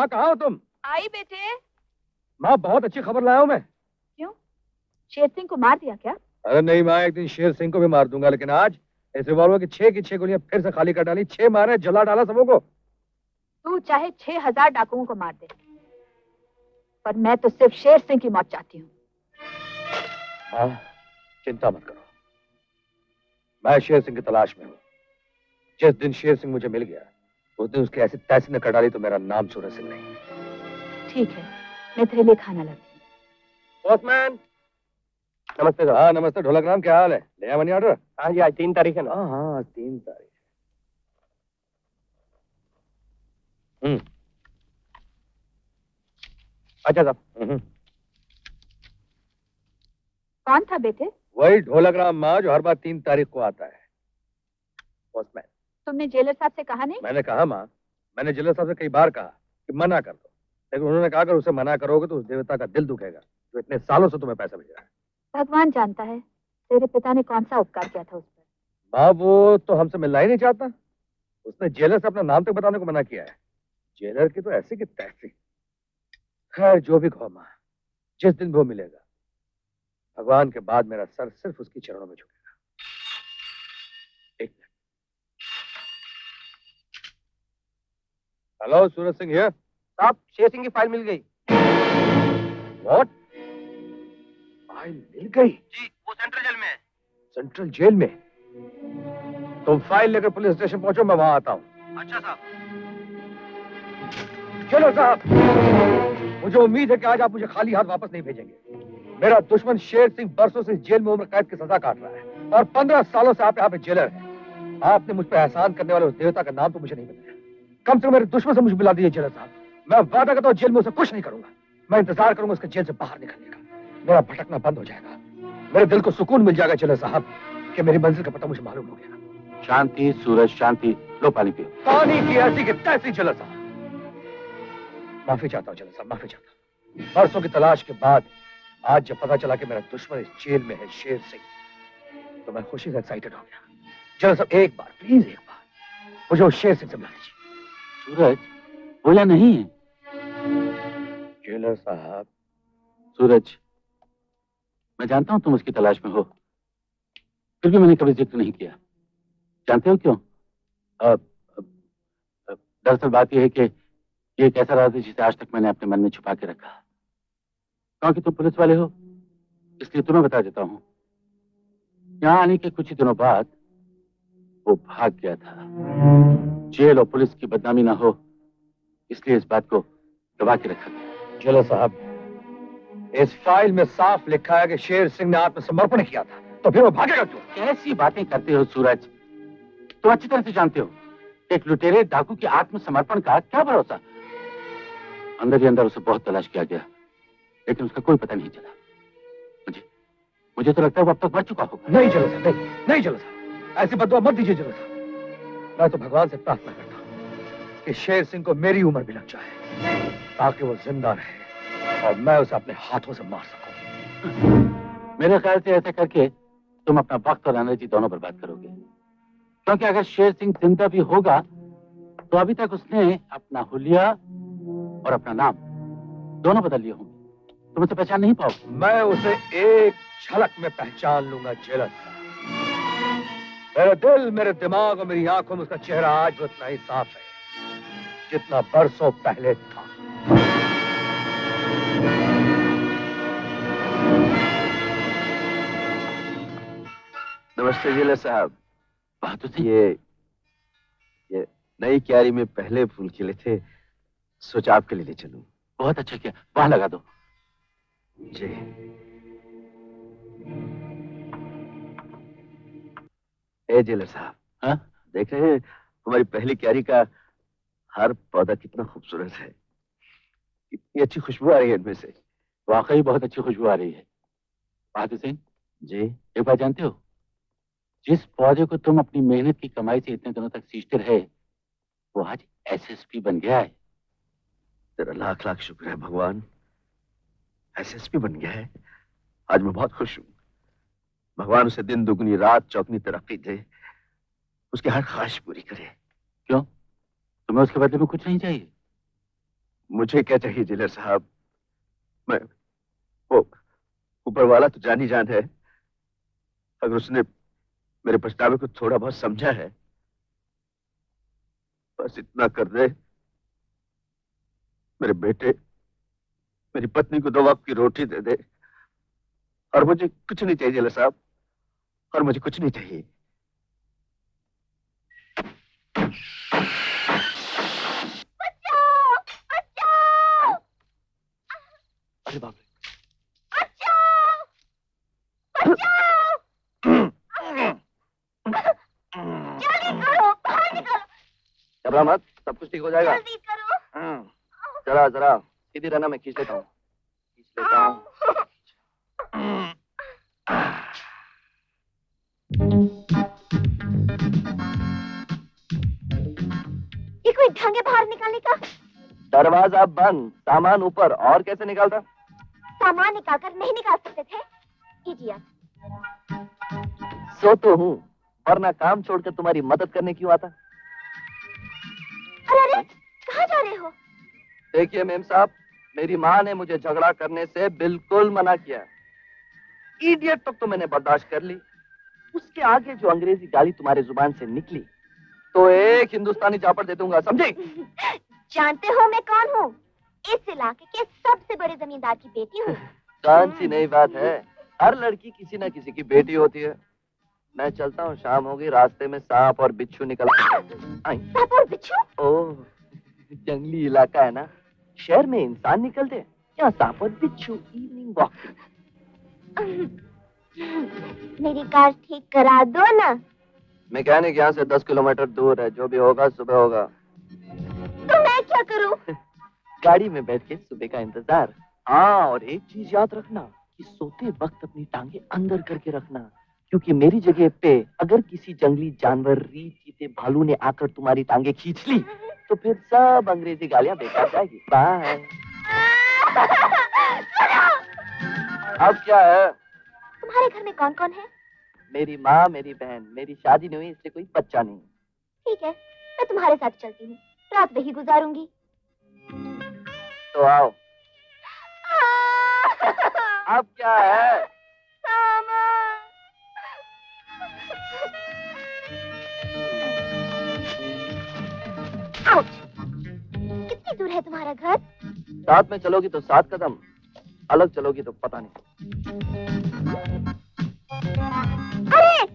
माँ कहाँ हो तुम? आई बेटे। माँ बहुत अच्छी खबर लाया हूँ मैं। क्यों? शेर सिंह को मार दिया क्या? अरे नहीं माँ, एक दिन शेर सिंह को भी मार दूंगा, लेकिन आज इस रिवॉल्वर की छह की छह गोलियां फिर से खाली कर डाली, छह मारे, जला डाला सबों को। तू चाहे छह हजार डाकुओं को मार दे, पर मैं तो सिर्फ शेर सिंह की मौत चाहती हूँ। हाँ, चिंता मत करो, मैं शेर सिंह की तलाश में हूँ। जिस दिन शेर सिंह मुझे मिल गया, उस दिन उसकी ऐसी तैसी न कर डाली तो मेरा नाम सूरज सिंह नहीं। ठीक है, मैं तेरे लिए खाना लाती हूँ। पोस्टमैन। नमस्ते। हाँ नमस्ते ढोलक राम, क्या हाल है? ले आया मनी ऑर्डर? हाँ जी, आज तीन तारीख है ना? हाँ हाँ, आज तीन तारीख। हम्म। अच्छा साहब। हम्म। कौन था बेटे? वही ढोलक राम माँ, जो हर बार तीन तारीख को आता है। पोस्टमैन। तुमने जेलर साहब से कहा नहीं? मैंने कहा माँ, मैंने जेलर साहब से कई बार कहा कि मना कर दो, लेकिन उन्होंने कहा अगर उसे मना करोगे तो उस देवता का दिल दुखेगा जो इतने सालों से तुम्हें पैसा भेज रहा है। भगवान जानता है तेरे पिता ने कौन सा उपकार किया था उस पर। माँ वो तो हमसे मिलना ही नहीं चाहता, उसने जेलर से अपना नाम तक बताने को मना किया है। जेलर की तो ऐसी की तैसी। खैर जो भी कहो माँ, जिस दिन वो मिलेगा, भगवान के बाद मेरा सर सिर्फ उसकी चरणों में झुकेगा। एक minute. Hello, Suraj Singh here. साहब, शेर सिंह की फाइल मिल गई। व्हाट? फाइल मिल गई? जी, वो सेंट्रल जेल में है। सेंट्रल जेल में? तुम फाइल लेकर पुलिस स्टेशन पहुंचो, मैं वहां आता हूँ। अच्छा साहब। चलो साहब, मुझे उम्मीद है कि आज आप मुझे खाली हाथ वापस नहीं भेजेंगे। मेरा दुश्मन शेर सिंह बरसों से जेल में उम्र कैद की सजा काट रहा है और पंद्रह सालों से आप यहाँ पे जेलर हैं। आपने मुझ पर एहसान करने वाले उस देवता का नाम तो मुझे नहीं बताया। कम से कम मेरे दुश्मन से मुझे मिला दीजिए जेलर साहब। मैं वादा करता हूँ जेल में उसे कुछ नहीं करूंगा। मैं इंतजार करूंगा उसके जेल से बाहर निकलने का। मेरा भटकना बंद हो जाएगा, मेरे दिल को सुकून मिल जाएगा जेलर साहब कि मेरी मंजिल का पता मुझे मालूम हो गया। शांति सूरज, शांति। लो पानी पियो। पानी की ऐसी की तैसी जेलर साहब। माफी चाहता हूँ जेलर साहब, माफी चाहता हूँ। बरसों की तलाश के बाद आज जब पता चला कि मेरा दुश्मन इस जेल में है, शेर सिंह, तो मैं खुशी से एक्साइटेड हो गया। जेलर साहब एक बार, प्लीज एक बार मुझे उस शेर सिंह से मिला लीजिए। सूरज वो या नहीं है? जेलर साहब। सूरज, मैं जानता हूं तुम उसकी तलाश में हो, फिर भी मैंने कभी जिक्र नहीं किया। जानते हो क्यों? दरअसल बात यह है कि ये एक ऐसा राज है जिसे आज तक मैंने अपने मन में छुपा के रखा। क्योंकि तुम पुलिस वाले हो, इसलिए तुम्हें बता देता हूं। यहाँ आने के कुछ ही दिनों बाद वो भाग गया था। जेल और पुलिस की बदनामी ना हो, इसलिए इस बात को दबा के रखा गया। जेलर साहब, इस फाइल में साफ लिखा है कि शेर सिंह ने आत्मसमर्पण किया था, तो फिर वो भागेगा क्यों? कैसी बातें करते हो सूरज? तुम अच्छी तरह से जानते हो एक लुटेरे डाकू के आत्मसमर्पण का क्या भरोसा। अंदर ही अंदर उसे बहुत तलाश किया गया, लेकिन उसका कोई पता नहीं चला। मुझे मुझे तो लगता है वो अब तक मर चुका होगा। नहीं जेलर साहब, नहीं नहीं जेलर साहब, ऐसी बददुआ मत दीजिए जेलर साहब। मैं तो भगवान से प्रार्थना करता हूँ कि शेर सिंह को मेरी उम्र भी लग जाए, ताकि वो जिंदा रहे और मैं उसे अपने हाथों से मार सकूं। मेरे ख्याल से ऐसा करके तुम अपना वक्त और एनर्जी दोनों बर्बाद करोगे, क्योंकि अगर शेर सिंह जिंदा भी होगा तो अभी तक उसने अपना हुलिया और अपना नाम दोनों बदल लिए होंगे। तुम उसे पहचान नहीं पाओगे। मैं उसे एक झलक में पहचान लूंगा जेलर साहब। मेरे दिल, मेरे दिमाग और मेरी आंखों में उसका चेहरा आज भी उतना ही साफ है जितना बरसों पहले था। नमस्ते जेलर साहब। बहादुर सिंह, ये ये नई क्यारी में पहले फूल खिले थे, सोचा आपके लिए ले चलूं। बहुत अच्छा किया, वहां लगा दो। जी। ए जेलर साहब, हाँ? देख रहे हैं हमारी पहली क्यारी का हर पौधा कितना खूबसूरत है, कितनी अच्छी खुशबू आ रही है इनमें से। वाकई बहुत अच्छी खुशबू आ रही है। बहादुर सिंह जी। एक बात जानते हो, जिस पौधे को तुम अपनी मेहनत की कमाई से इतने दिनों तक सींचते रहे, वो आज एसएसपी बन गया है। तेरा लाख लाख शुक्र है भगवान, एसएसपी बन गया है। आज मैं बहुत खुश हूँ। भगवान उसे दिन दुगनी रात चौगनी तरक्की दे, उसकी हर ख्वाहिश पूरी करे। क्यों, तुम्हें उसके बदले में कुछ नहीं चाहिए? मुझे क्या चाहिए जेलर साहब? मैं वो ऊपर वाला तो जानी जान है। अगर उसने मेरे पछतावे को थोड़ा बहुत समझा है, बस इतना कर दे, मेरे बेटे, मेरी पत्नी को दो वक्त की रोटी दे दे, और मुझे कुछ नहीं चाहिए जेलर साहब, और मुझे कुछ नहीं चाहिए। अरे बाप रे! घबरा मत, सब कुछ ठीक हो जाएगा। जल्दी करो। जरा जरा सीधी रहना, मैं खींच लेता हूँ खींच लेता हूँ। ये कोई ढंग है बाहर निकालने का? दरवाजा बंद, सामान ऊपर, और कैसे निकालता? सामान निकालकर नहीं निकाल सकते थे? इडियट। सो तो हूँ, वरना काम छोड़कर तुम्हारी मदद करने क्यों आता? अरे अरे, कहाँ जा रहे हो? देखिए मेम साहब, मेरी माँ ने मुझे झगड़ा करने से बिल्कुल मना किया। इडियट तक तो मैंने बर्दाश्त कर ली, उसके आगे जो अंग्रेजी गाली तुम्हारे जुबान से निकली तो एक हिंदुस्तानी चापड़ दे दूंगा, समझे? जानते हो मैं कौन हूँ? इस इलाके के सबसे बड़े जमींदार की बेटी हूँ। कौन सी नई बात है, हर लड़की किसी न किसी की बेटी होती है। मैं चलता हूँ, शाम होगी, रास्ते में सांप और बिच्छू निकल आई। सांप और बिच्छू? ओह, जंगली इलाका है ना, शहर में इंसान निकलते हैं, यहाँ सांप और बिच्छू। Evening walk. मेरी कार ठीक करा दो ना। मैकेनिक यहाँ से दस किलोमीटर दूर है, जो भी होगा सुबह होगा। तो मैं क्या करूँ? गाड़ी में बैठ के सुबह का इंतजार। हाँ, और एक चीज याद रखना कि सोते वक्त अपनी टांगे अंदर करके रखना, क्योंकि मेरी जगह पे अगर किसी जंगली जानवर, रीछ, चीते, भालू ने आकर तुम्हारी टांगे खींच ली तो फिर सब अंग्रेजी गालियां बेकार जाएगी। बाय। अब क्या है? तुम्हारे घर में कौन कौन है? मेरी माँ, मेरी बहन, मेरी शादी नहीं हुई इसलिए कोई बच्चा नहीं। ठीक है, मैं तुम्हारे साथ चलती हूँ, रात वही गुजारूंगी। तो आओ। अब क्या है? आउट। कितनी दूर है तुम्हारा घर? साथ में चलोगी तो सात कदम, अलग चलोगी तो पता नहीं। अरे!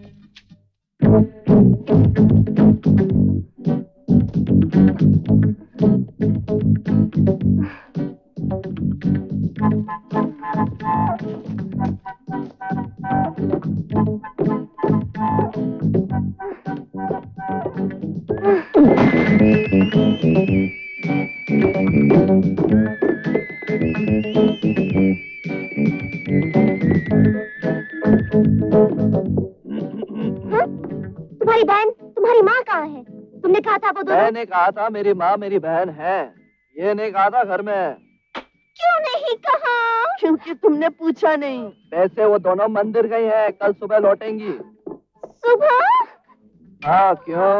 तुम्हारी बहन, तुम्हारी माँ कहाँ है? तुमने कहा था वो दोनों। मैंने कहा था मेरी माँ मेरी बहन है, ये नहीं कहा था घर में। क्यों नहीं कहा? क्योंकि तुमने पूछा नहीं। वैसे वो दोनों मंदिर गई हैं, कल सुबह लौटेंगी। सुबह? हाँ, क्यों?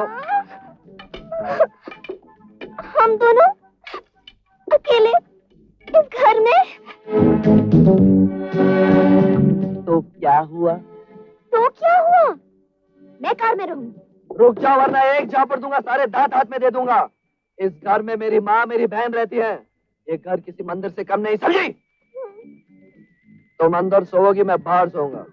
हम दोनों अकेले इस घर में? तो क्या हुआ? तो क्या हुआ? मैं कार में रहूंगी। रुक जा, वरना एक झापड़ दूंगा, सारे दांत हाथ में दे दूंगा। इस घर में मेरी माँ मेरी बहन रहती है, ये घर किसी मंदिर से कम नहीं, समझी? तुम अंदर सोओगी, मैं बाहर सोऊंगा।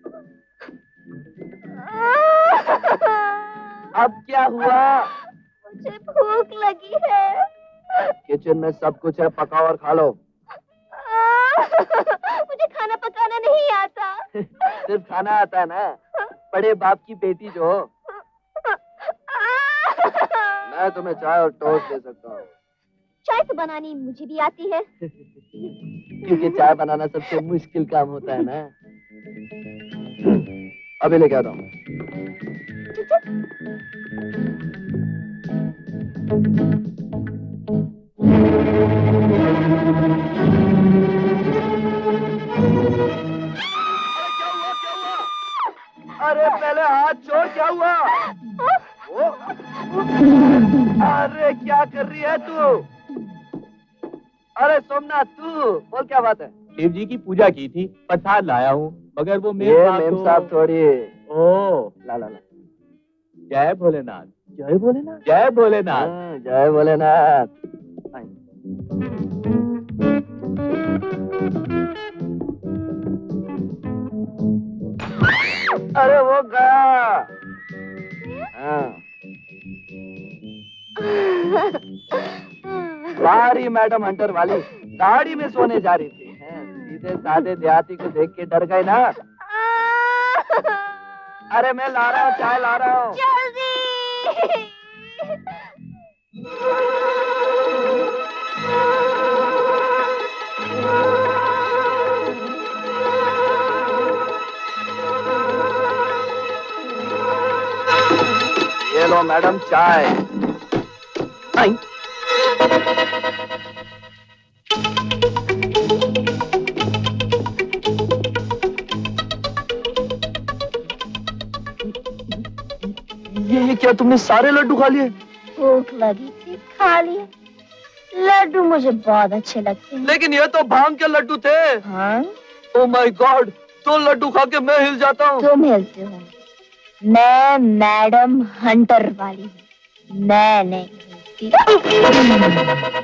अब क्या हुआ? मुझे भूख लगी है। किचन में सब कुछ है, पकाओ और खा लो। मुझे खाना पकाना नहीं आता। सिर्फ खाना आता है ना, बड़े बाप की बेटी जो। मैं तुम्हें चाय और टोस्ट दे सकता हूँ। चाय तो बनानी मुझे भी आती है। क्योंकि चाय बनाना सबसे मुश्किल काम होता है ना। अभी लेके आता हूँ। अरे पहले हाथ छोड़, क्या हुआ? ओ? अरे क्या कर रही है तू? अरे सोमनाथ तू बोल, क्या बात है? शिव जी की पूजा की थी, प्रसाद लाया हूँ, मगर वो मेम ये साहब मेम तो- साहब थोड़ी। ओ ला ला ला। जय भोलेनाथ, जय भोलेनाथ। जय भोलेनाथ। हाँ, जय भोलेनाथ। अरे वो गया। हाँ। सारी मैडम हंटर वाली गाड़ी में सोने जा रही थी। हैं, सीधे साधे देहाती को देख के डर गए ना। अरे मैं ला रहा हूँ, चाय ला रहा हूँ। ये लो मैडम चाय। आई। ये क्या तुमने सारे लड्डू खा लिए? भूख लगी थी, खा लिए। लड्डू मुझे बहुत अच्छे लगते हैं। लेकिन ये तो भांग के लड्डू थे। हाँ? ओ माय गॉड, तो लड्डू खा के मैं हिल जाता हूँ। तुम हिलते हो, मैं मैडम हंटर वाली हूँ, मैं नहीं हिलती।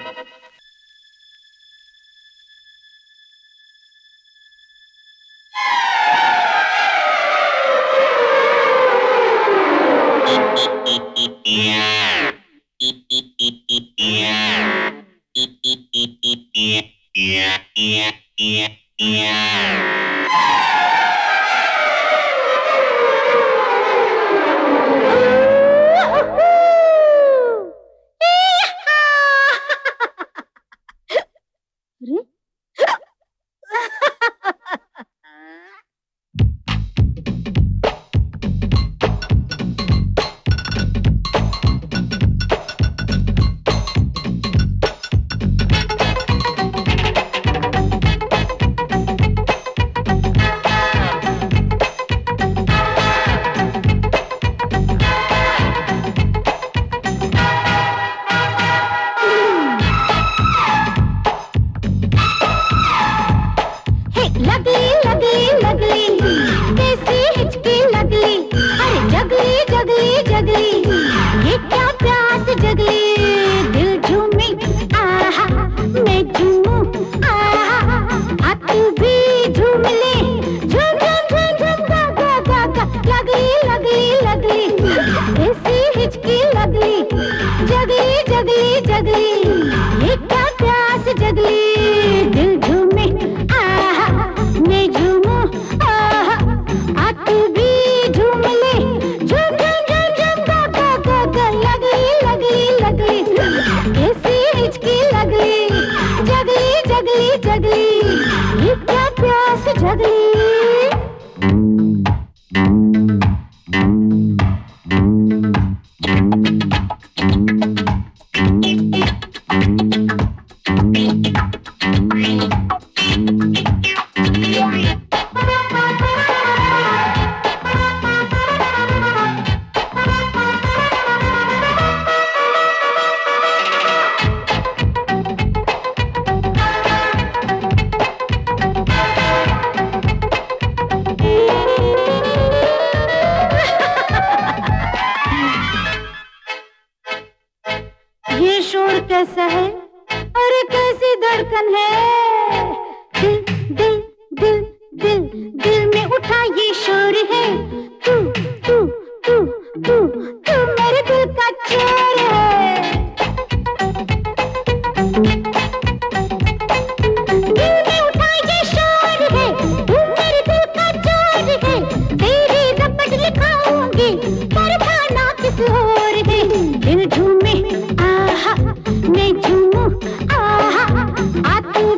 दिल झूमे आहा मैं झूमूं आहा आ तू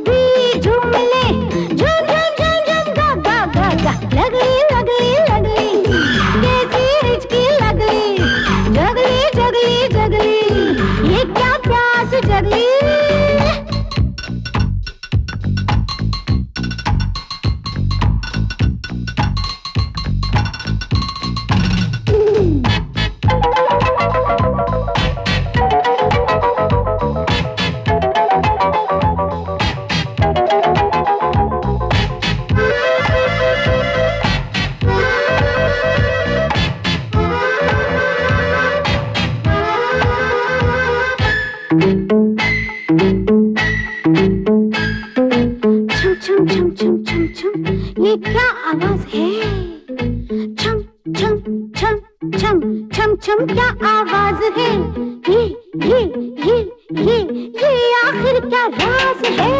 आवाज है,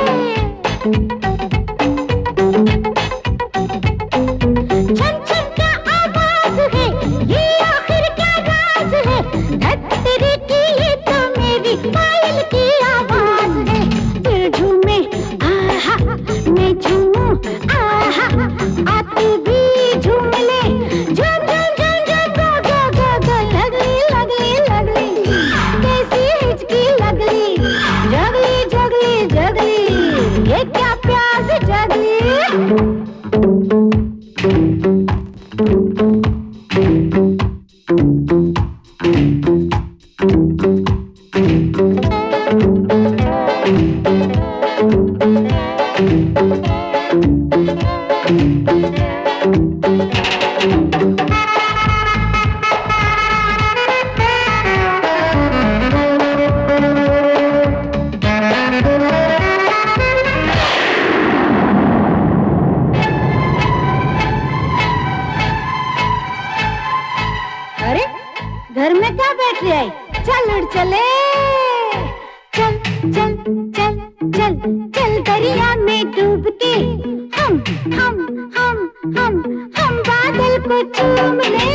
छन छन का आवाज है, ये आखिर क्या राज है, धत्तरी की ये तो मेरी पायल की आवाज है। दिल झूमे आहा मैं झूमूं आहा, आती भी झूम ले, झूम झूम झूम झूम गा गा गा गा, लगली लगली लगली, कैसी हिचकी लगली, जगली जगली जगली, ये क्या प्यास जगली। अरे घर में क्या बैठ रही आई, चल उड़ चले, चल चल चल चल चल दरिया में डूब के हम हम हम हम हम बादल को चूम ले।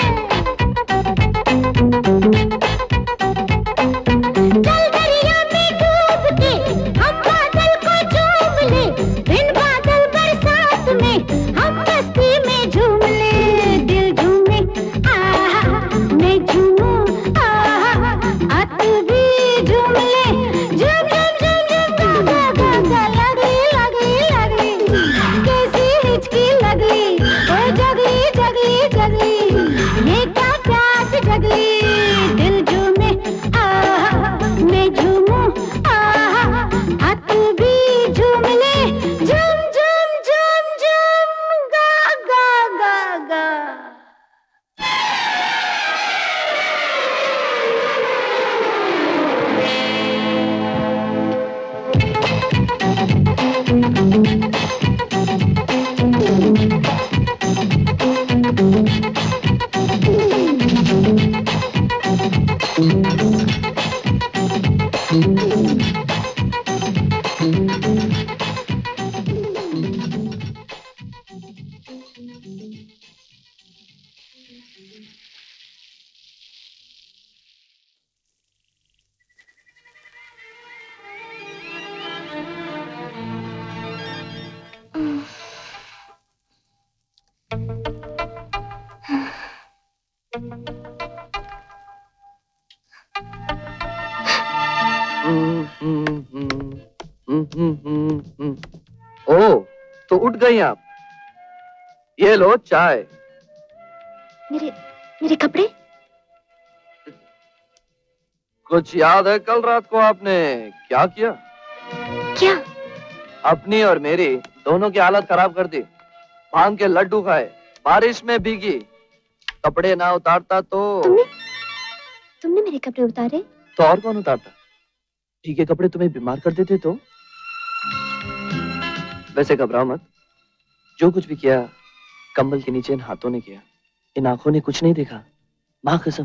चल दरिया में डूब के हम बादल को चूम ले, बिन बादल बरसात में हम मस्ती में झूम ले। दिल झूमे आहा मैं झूमूं आहा, आ तू भी झूम ले, झूम झूम झूम झूम गा गा गा, लगली लगली लगली, कैसी हिचकी लगली, ओ जगली जगली जगली, ये क्या प्यास जगली। दिल झूमे आहा मैं झूमूं आहा, आ तू भी झूम ले, झूम झूम झूम झूम गा गा गा गा। ओ, तो उठ गई आप। ये लो चाय। मेरे मेरे कपड़े? कुछ याद है कल रात को आपने क्या किया? क्या? अपनी और मेरी दोनों की हालत खराब कर दी। भांग के लड्डू खाए, बारिश में भीगी, कपड़े ना उतारता तो। तुमने तुमने मेरे कपड़े उतारे? तो और कौन उतारता? भीगे कपड़े तुम्हें बीमार कर देते तो। वैसे घबराओ मत, जो कुछ भी किया कंबल के नीचे इन हाथों ने किया, इन आंखों ने कुछ नहीं देखा, मां कसम।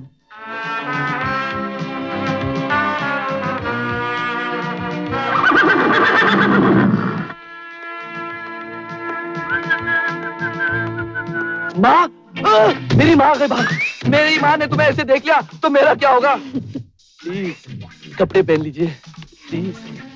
माँ, मेरी माँ गई बाहर। मेरी माँ ने तुम्हें ऐसे देख लिया तो मेरा क्या होगा? प्लीज कपड़े पहन लीजिए, प्लीज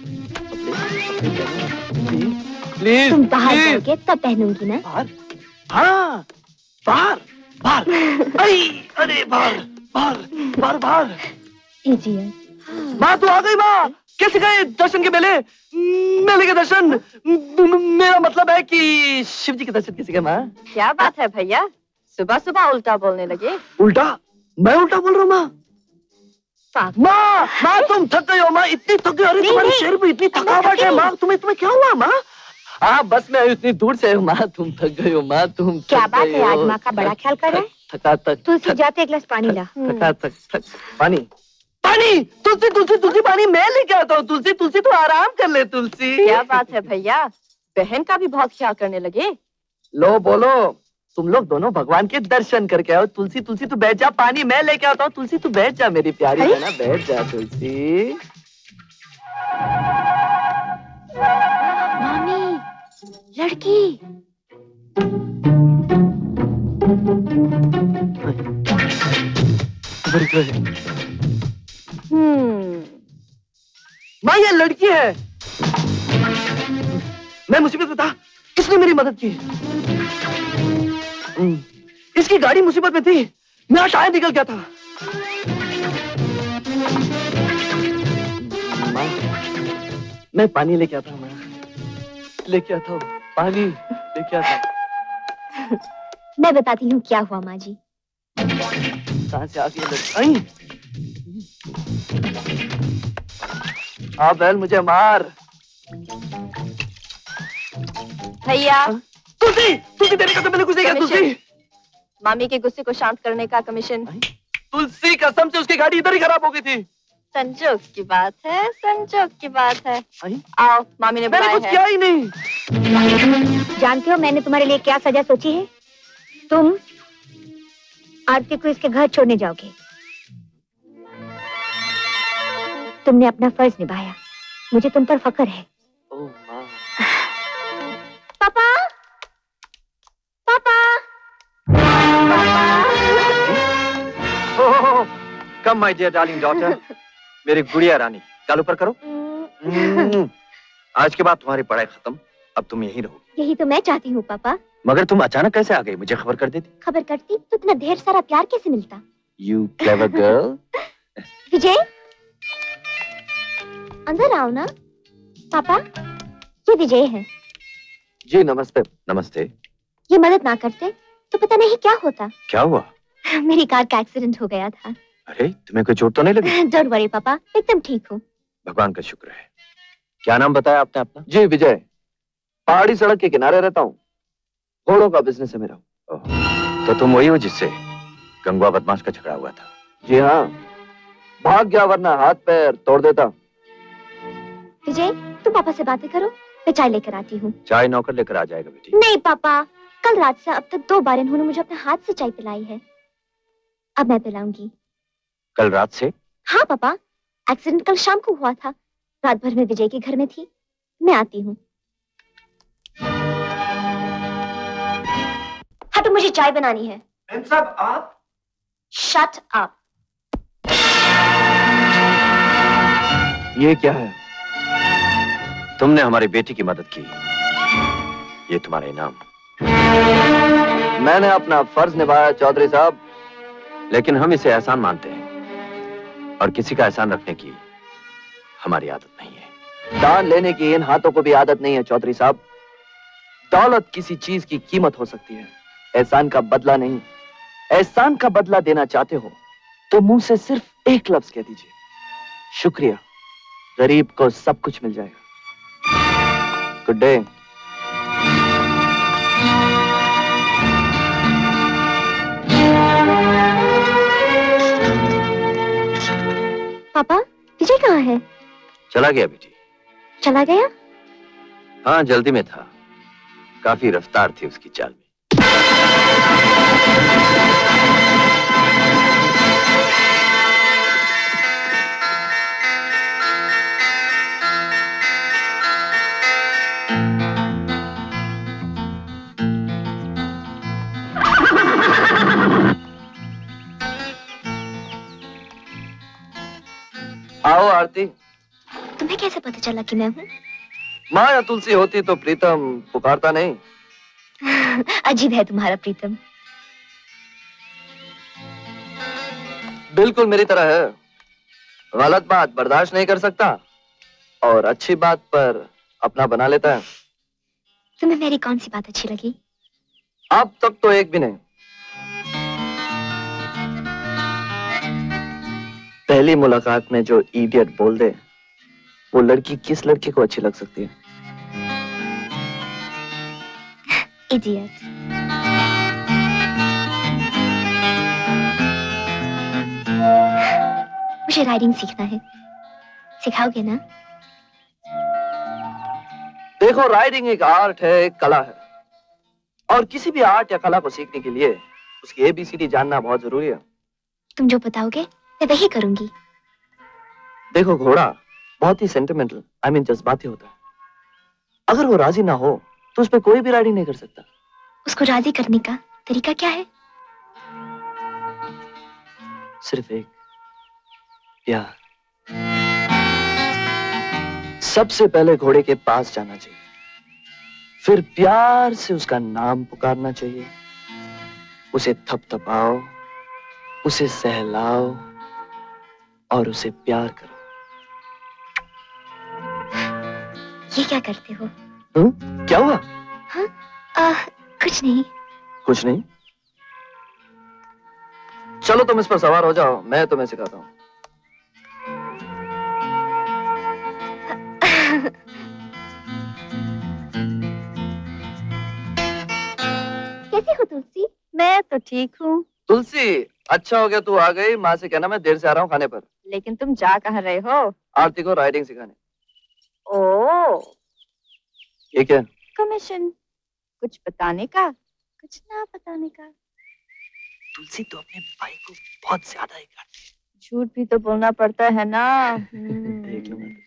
प्लीज। तुम बाहर जाओगे तब पहनूंगी ना। बाहर? हाँ, बाहर बाहर। अरे अरे बाहर बाहर बाहर बाहर। इडियट। माँ तू आ गई। माँ कैसे गए दर्शन के मेले? मेले के दर्शन? मेरा मतलब है कि शिव जी के दर्शन कैसे गए माँ? क्या बात है भैया, सुबह सुबह उल्टा बोलने लगे। उल्टा? मैं उल्टा बोल रहा हूँ माँ? माँ माँ तुम थक गई हो माँ, इतनी थक गई। अरे तुम्हारे शरीर में इतनी थकावट है माँ, तुम्हें तुम्हें क्या हुआ माँ? हाँ बस मैं इतनी दूर से हूँ माँ, तुम थक गई हो माँ, तुम क्या बात है, आज माँ का बड़ा ख्याल कर रहा है। थका थक तुलसी जाते एक गिलास पानी ला। थका थक थक पानी पानी तुलसी तुलसी तुलसी पानी मैं लेके आता हूँ। तुलसी तुलसी तू आराम कर ले तुलसी। क्या बात है भैया, बहन का भी बहुत ख्याल करने लगे। लो बोलो, तुम लोग दोनों भगवान के दर्शन करके आओ। तुलसी तुलसी तू बैठ जा, पानी मैं लेके आता हूँ। तुलसी तू बैठ जा मेरी प्यारी बहना, बैठ जा तुलसी। लड़की। हम्म, माँ ये लड़की है। मैं मुसीबत में था, इसने मेरी मदद की। इसकी गाड़ी मुसीबत में थी, मेरा टायर निकल गया था। माँ, मैं पानी लेके आता हूँ। लेके आता हूँ पानी लेके आता हूँ। मैं बताती हूँ क्या हुआ माँ जी। कहाँ से आ गई लड़की? हाँ बैल मुझे मार। भैया तुलसी, तुलसी तेरे का तो मैंने कुछ नहीं किया। तुलसी, मामी के गुस्से को शांत करने का कमीशन। तुलसी कसम से उसकी गाड़ी इधर ही खराब हो गई थी। संजोग की बात है, संजोग की बात है। आओ, मामी ने बुलाया है। मैंने कुछ किया ही नहीं। जानते हो मैंने तुम्हारे लिए क्या सजा सोची है? तुम आरती को इसके घर छोड़ने जाओगे। तुमने अपना फर्ज निभाया, मुझे तुम पर फक्र है। ओ माँ। पापा, पापा, come my dear darling daughter, मेरी गुड़िया रानी, गाल ऊपर करो। आज के बाद तुम्हारी पढ़ाई खत्म, अब तुम यहीं रहोगी। यही तो मैं चाहती हूँ पापा। मगर तुम अचानक कैसे आ गई? मुझे खबर कर देती। खबर करती तो इतना ढेर सारा प्यार कैसे मिलता? You clever girl। विजय, अंदर आओ ना। पापा, ये विजय है। जी नमस्ते। नमस्ते। ये मदद ना करते तो पता नहीं क्या होता। क्या हुआ? मेरी कार का एक्सीडेंट हो गया था। अरे तुम्हें कोई चोट तो नहीं लगी? डोंट वरी पापा, एकदम ठीक हूँ। भगवान का शुक्र है। क्या नाम बताया आपने अपना? जी विजय, पहाड़ी सड़क के किनारे रहता हूँ। घोड़ों का बिजनेस है मेरा। तो तुम वही हो जिससे गंगवा बदमाश का झगड़ा हुआ था? जी हाँ, भाग गया वरना हाथ पैर तोड़ देता। विजय, तुम पापा से बातें करो, मैं चाय लेकर आती हूँ। चाय नौकर लेकर आ जाएगा बेटी। नहीं पापा, कल रात से अब तक दो बार इन्होंने मुझे अपने हाथ से चाय पिलाई है। अब मैं पिलाऊंगी। कल रात से? हाँ पापा, एक्सीडेंट कल शाम को हुआ था। रात भर में विजय के घर में थी। मैं आती हूँ। हाँ तो मुझे चाय बनानी है। सब आप? Shut up. ये क्या है? तुमने हमारी बेटी की मदद की, ये तुम्हारा इनाम। मैंने अपना फर्ज निभाया चौधरी साहब। लेकिन हम इसे एहसान मानते हैं और किसी का एहसान रखने की हमारी आदत नहीं है। दान लेने की इन हाथों को भी आदत नहीं है चौधरी साहब। दौलत किसी चीज की कीमत हो सकती है, एहसान का बदला नहीं। एहसान का बदला देना चाहते हो तो मुंह से सिर्फ एक लफ्ज कह दीजिए, शुक्रिया। गरीब को सब कुछ मिल जाएगा। Good day. पापा, विजय कहाँ है? चला गया बेटी। चला गया? हाँ, जल्दी में था, काफी रफ्तार थी उसकी चाल में। आओ आरती। तुम्हें कैसे पता चला कि मैं हूँ? माँ या तुलसी होती तो प्रीतम पुकारता नहीं। अजीब है तुम्हारा प्रीतम। बिल्कुल मेरी तरह है, गलत बात बर्दाश्त नहीं कर सकता और अच्छी बात पर अपना बना लेता है। तुम्हें मेरी कौन सी बात अच्छी लगी? अब तक तो एक भी नहीं। पहली मुलाकात में जो इडियट बोल दे, वो लड़की किस लड़की को अच्छी लग सकती है? इडियट। मुझे राइडिंग सीखना है, सिखाओगे ना? देखो, राइडिंग एक आर्ट है, एक कला है, और किसी भी आर्ट या कला को सीखने के लिए उसकी एबीसीडी जानना बहुत जरूरी है। तुम जो बताओगे मैं वही करूंगी। देखो, घोड़ा बहुत ही सेंटिमेंटल, आई मीन जज्बाती होता है। अगर वो राजी ना हो तो उस पर कोई भी राइडिंग नहीं कर सकता। उसको राजी करने का तरीका क्या है? सिर्फ एक प्यार। सबसे पहले घोड़े के पास जाना चाहिए, फिर प्यार से उसका नाम पुकारना चाहिए, उसे थपथपाओ, उसे सहलाओ और उसे प्यार करो। ये क्या करते हो? हुँ? क्या हुआ? हाँ? आ, कुछ नहीं। कुछ नहीं? चलो तुम इस पर सवार हो जाओ, मैं तुम्हें सिखाता हूँ। कैसी हो तुलसी? मैं तो ठीक हूँ। तुलसी, अच्छा हो गया तू आ गई। माँ से कहना मैं देर से आ रहा हूँ खाने पर। लेकिन तुम जा कहाँ रहे हो? आरती को राइडिंग सिखाने। ओह, ये क्या? कमीशन। कुछ बताने का, कुछ ना बताने का। तुलसी तो अपने भाई को बहुत ज्यादा ही करती है। झूठ भी तो बोलना पड़ता है ना। देख लो मैं।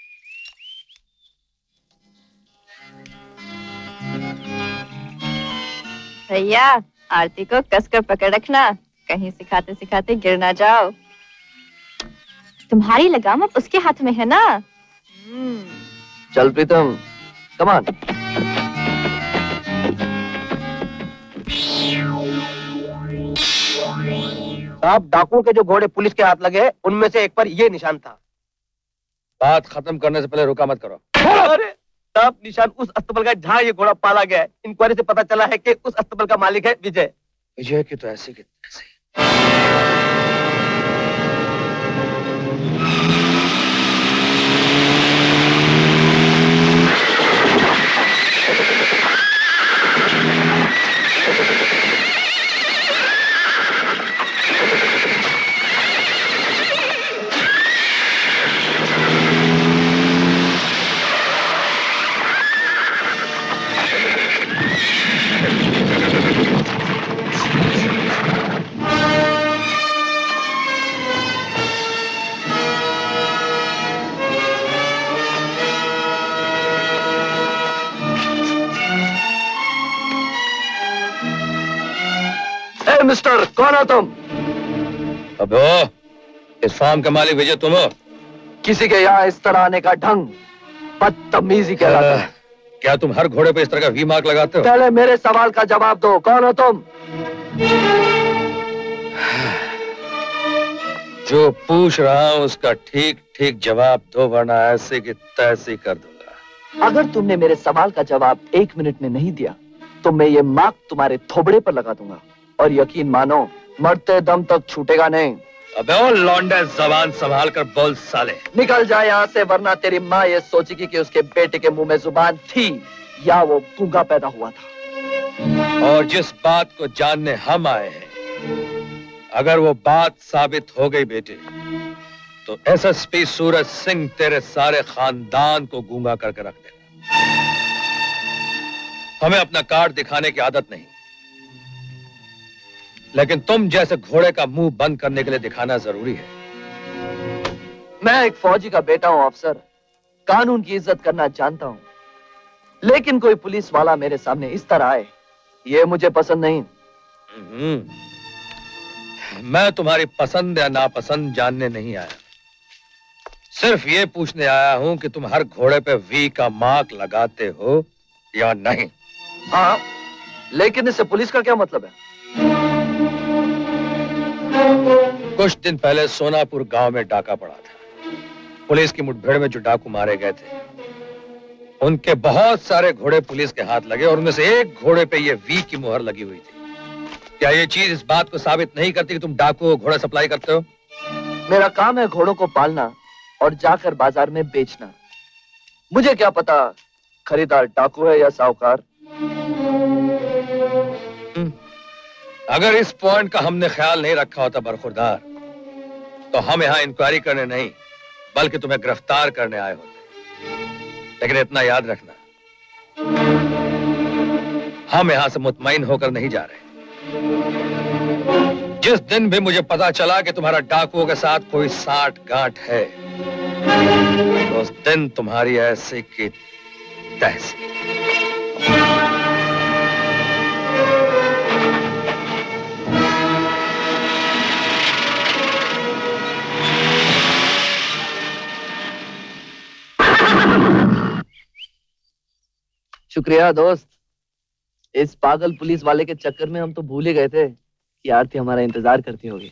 भैया, आरती को कसकर पकड़ रखना, कहीं सिखाते सिखाते गिर ना जाओ। तुम्हारी लगाम अब उसके हाथ में है ना। चल प्रीतम, कम ऑन। साहब, डाकुओं के जो घोड़े पुलिस के हाथ लगे उनमें से एक पर ये निशान था। बात खत्म करने से पहले रुका मत करो। अरे साहब, निशान उस अस्तबल का जहाँ ये घोड़ा पाला गया है। इंक्वायरी से पता चला है कि उस अस्तबल का मालिक है विजय। विजय की तो ऐसे की तैसे। मिस्टर, कौन हो तुम? अबे ओ, इस फार्म के मालिक विजय तुम हो? किसी के यहाँ इस तरह आने का ढंग बदतमीजी कहलाता है। क्या तुम हर घोड़े पे इस तरह का वी मार्क लगाते हो? पहले मेरे सवाल का जवाब दो, कौन हो तुम? जो पूछ रहा हूँ उसका ठीक ठीक जवाब दो, वरना ऐसे की तैसे कर दूंगा। अगर तुमने मेरे सवाल का जवाब एक मिनट में नहीं दिया तो मैं ये मार्क तुम्हारे थोबड़े पर लगा दूंगा, और यकीन मानो मरते दम तक छूटेगा नहीं। अबे ओ लौंडे, जबान संभाल कर बोल साले। निकल जाए यहाँ से, वरना तेरी माँ ये सोचेगी कि उसके बेटे के मुंह में जुबान थी या वो गूंगा पैदा हुआ था। और जिस बात को जानने हम आए हैं, अगर वो बात साबित हो गई बेटे, तो एसएसपी सूरज सिंह तेरे सारे खानदान को गूंगा करके रख देगा। हमें अपना कार्ड दिखाने की आदत नहीं, लेकिन तुम जैसे घोड़े का मुंह बंद करने के लिए दिखाना जरूरी है। मैं एक फौजी का बेटा हूं अफसर, कानून की इज्जत करना जानता हूं, लेकिन कोई पुलिस वाला मेरे सामने इस तरह आए, ये मुझे पसंद नहीं। मैं तुम्हारी पसंद या नापसंद जानने नहीं आया, सिर्फ ये पूछने आया हूं कि तुम हर घोड़े पे वी का मार्क लगाते हो या नहीं। हाँ, लेकिन इससे पुलिस का क्या मतलब है? कुछ दिन पहले सोनापुर गांव में डाका पड़ा था। पुलिस की मुठभेड़ में जो डाकू मारे गए थे, उनके बहुत सारे घोड़े पुलिस के हाथ लगे और उनमें से एक घोड़े पे ये वी की मुहर लगी हुई थी। क्या ये चीज इस बात को साबित नहीं करती कि तुम डाकू घोड़ा सप्लाई करते हो? मेरा काम है घोड़ों को पालना और जाकर बाजार में बेचना। मुझे क्या पता खरीदार डाकू है या साहूकार। अगर इस पॉइंट का हमने ख्याल नहीं रखा होता बरखुरदार, तो हम यहाँ इंक्वायरी करने नहीं बल्कि तुम्हें गिरफ्तार करने आए होते। लेकिन इतना याद रखना, हम यहाँ से मुतमईन होकर नहीं जा रहे। जिस दिन भी मुझे पता चला कि तुम्हारा डाकुओं के साथ कोई साठ गांठ है, तो उस दिन तुम्हारी ऐसे की तहसील। शुक्रिया दोस्त। इस पागल पुलिस वाले के चक्कर में हम तो भूल ही गए थे कि आरती हमारा इंतजार करती होगी।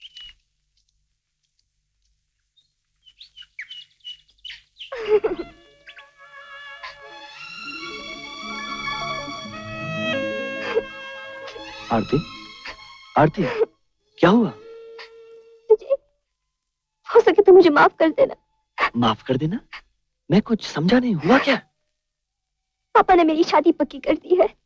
आरती, आरती, क्या हुआ? तुझे हो सके तो मुझे माफ कर देना। माफ कर देना? मैं कुछ समझा नहीं, हुआ क्या? पापा ने मेरी शादी पक्की कर दी है।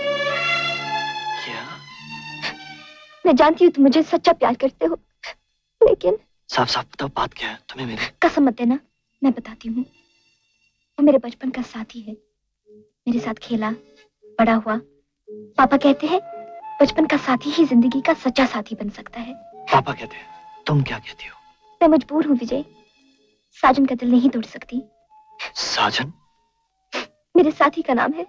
क्या? मैं जानती हूँ तुम मुझे सच्चा प्यार करते हो, लेकिन साफ साफ बताओ बात क्या है? तुम्हें मेरे कसम मत देना, मैं बताती हूँ। वो मेरे बचपन का साथी है, मेरे साथ खेला, बड़ा हुआ। पापा कहते हैं बचपन का साथी ही जिंदगी का सच्चा साथी बन सकता है। पापा कहते हैं, तुम क्या कहती हो? मैं मजबूर हूँ विजय, साजन का दिल नहीं तोड़ सकती। साजन? मेरे साथी का नाम है।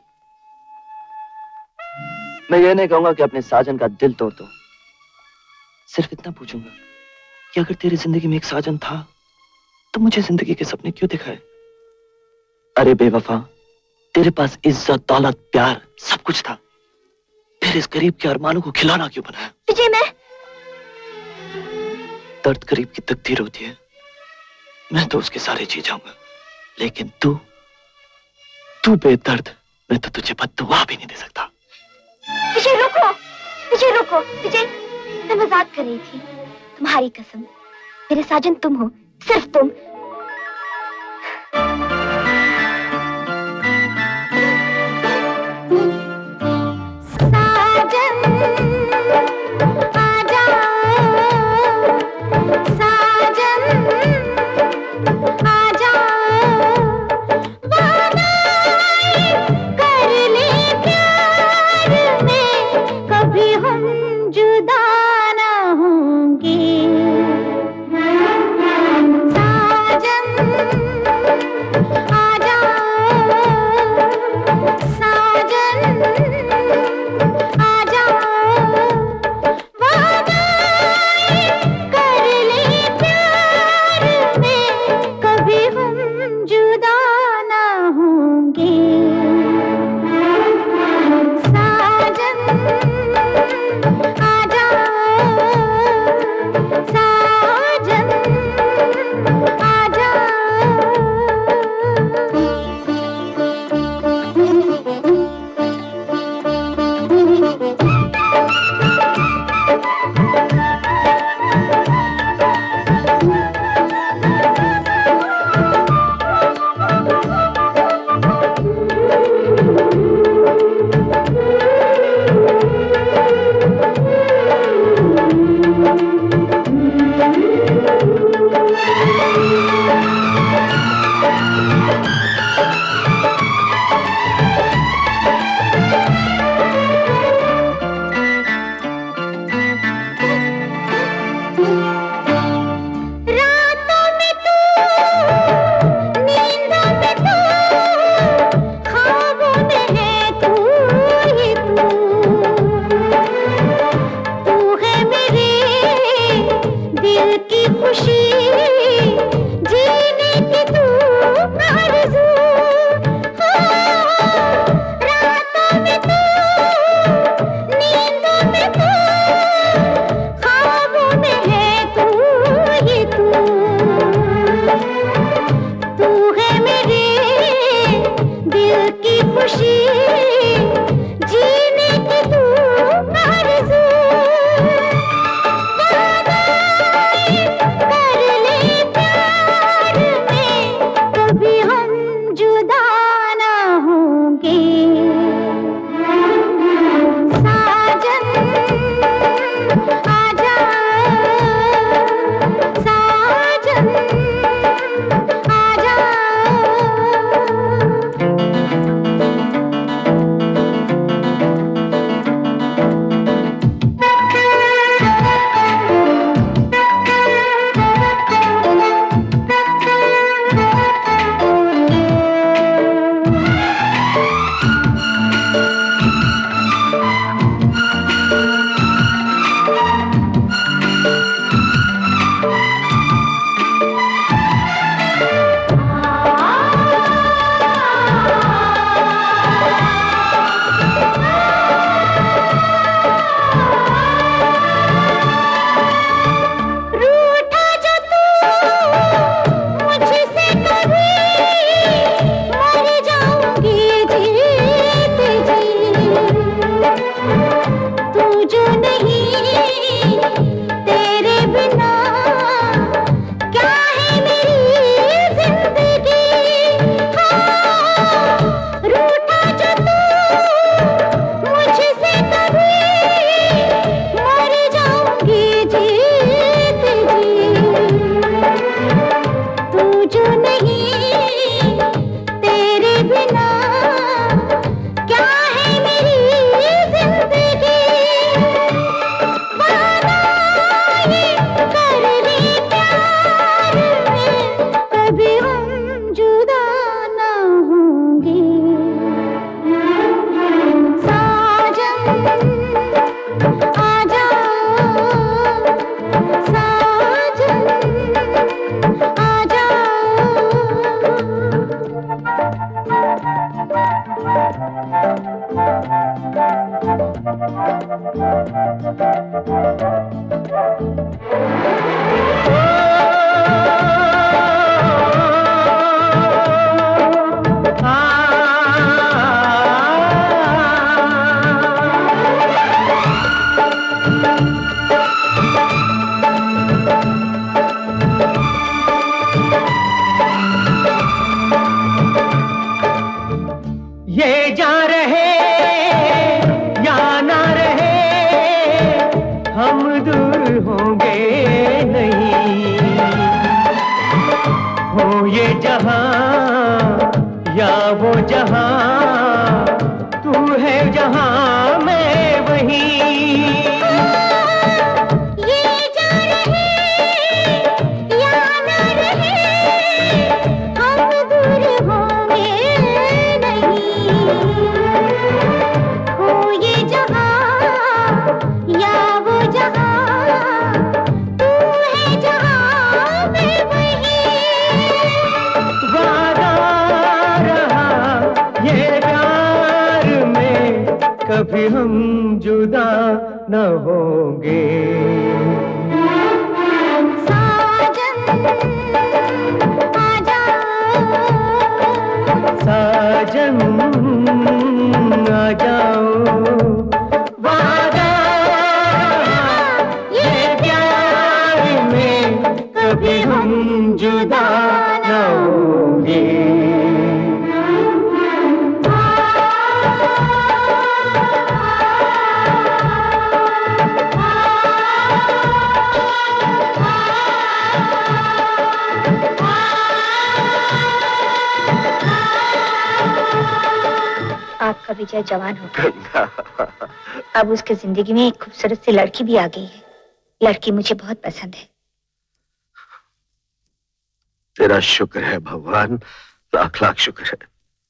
मैं ये नहीं कहूंगा कि अपने साजन का दिल तोड़ दो, सिर्फ इतना पूछूंगा कि अगर तेरी जिंदगी में एक साजन था तो मुझे जिंदगी के सपने क्यों दिखाए? अरे बेवफा, तेरे पास इज्जत, दौलत, प्यार सब कुछ था, फिर इस गरीब के अरमानों को खिलौना क्यों बनाया? विजय, मैं दर्द गरीब की तकदीर होती है, मैं तो उसके सारे जी जाऊंगा, लेकिन तू तू बेदर्द, मैं तो तुझे बद्दुआ भी नहीं दे सकता। विजय रुको, विजय रुको, विजय मैं मजाक कर रही थी। तुम्हारी कसम, मेरे साजन तुम हो, सिर्फ तुम। ये जा रहे या ना रहे, हम दूर होंगे नहीं। हो ये जहां या वो जहां, तू है जहां मैं वहीं। ये जा रहे या ना रहे, हम दूर होंगे नहीं। हो ये जहां या वो जहां, तू है जहां मैं वहीं। वादा रहा ये प्यार में, कभी हम जुदा न होंगे। साजन आजा, साजन आ जाओ। वादा ये प्यार में, कभी हम जुदा न होंगे। आपका विजय जवान हो गया। अब उसके जिंदगी में एक खूबसूरत सी लड़की भी आ गई है। लड़की मुझे बहुत पसंद है। तेरा शुक्र है भगवान, लाख लाख शुक्र है।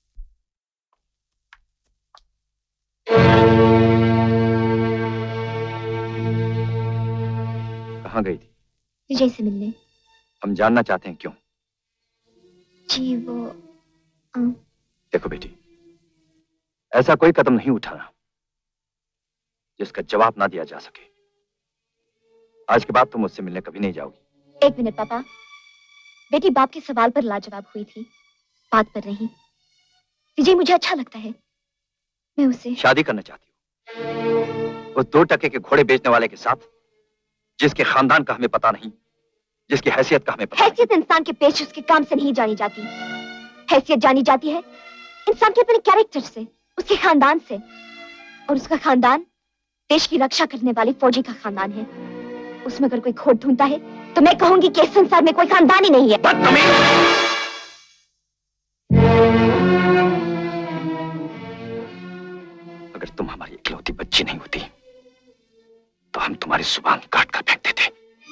कहाँ गई थी? विजय से मिलने। हम जानना चाहते हैं क्यों। जी वो आ, देखो बेटी, ऐसा कोई कदम नहीं उठाना जिसका जवाब ना दिया जा सके। आज के बाद तुम मुझसे मिलने कभी नहीं जाओगी। एक मिनट पापा, बेटी बाप के सवाल पर लाजवाब हुई थी, बात पर नहीं। विजय मुझे अच्छा लगता है, मैं उससे शादी करना चाहती हूँ उस दो टके के घोड़े बेचने वाले के साथ, जिसके खानदान का हमें पता नहीं, जिसकी हैसियत का हमें पता हैसियत इंसान के पेश उसके काम से नहीं जानी जाती। हैसियत जानी जाती है इंसान के अपने कैरेक्टर से, उसके खानदान से। और उसका खानदान देश की रक्षा करने वाले फौजी का खानदान है। उसमें अगर कोई खोट ढूंढता है तो मैं कहूंगी कि इस संसार में कोई खानदान ही नहीं है। अगर तुम हमारी इकलौती बच्ची नहीं होती तो हम तुम्हारी जुबान काट कर फेंक देते।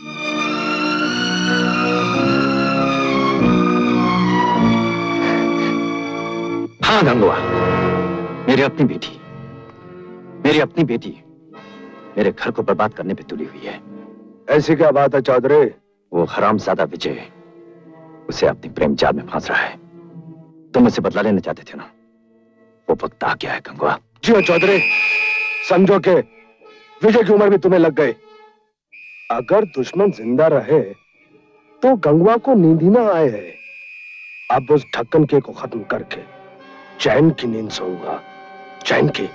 हाँ गंगवा, मेरी अपनी बेटी, मेरी अपनी बेटी मेरे घर को बर्बाद करने पे तुली हुई है। ऐसी क्या बात है चौधरी? वो हरामजादा विजय उसे अपनी प्रेम जाल में फांस रहा है। तुम उसे बदला लेना चाहते थे ना, वो वक्त आ गया है गंगवा। जी हाँ चौधरी, समझो कि विजय की उम्र भी तुम्हें लग गई। अगर दुश्मन जिंदा रहे तो गंगवा को नींद ही ना आए है। अब उस ढक्कन के को खत्म करके चैन की नींद सोऊंगा, चैन की।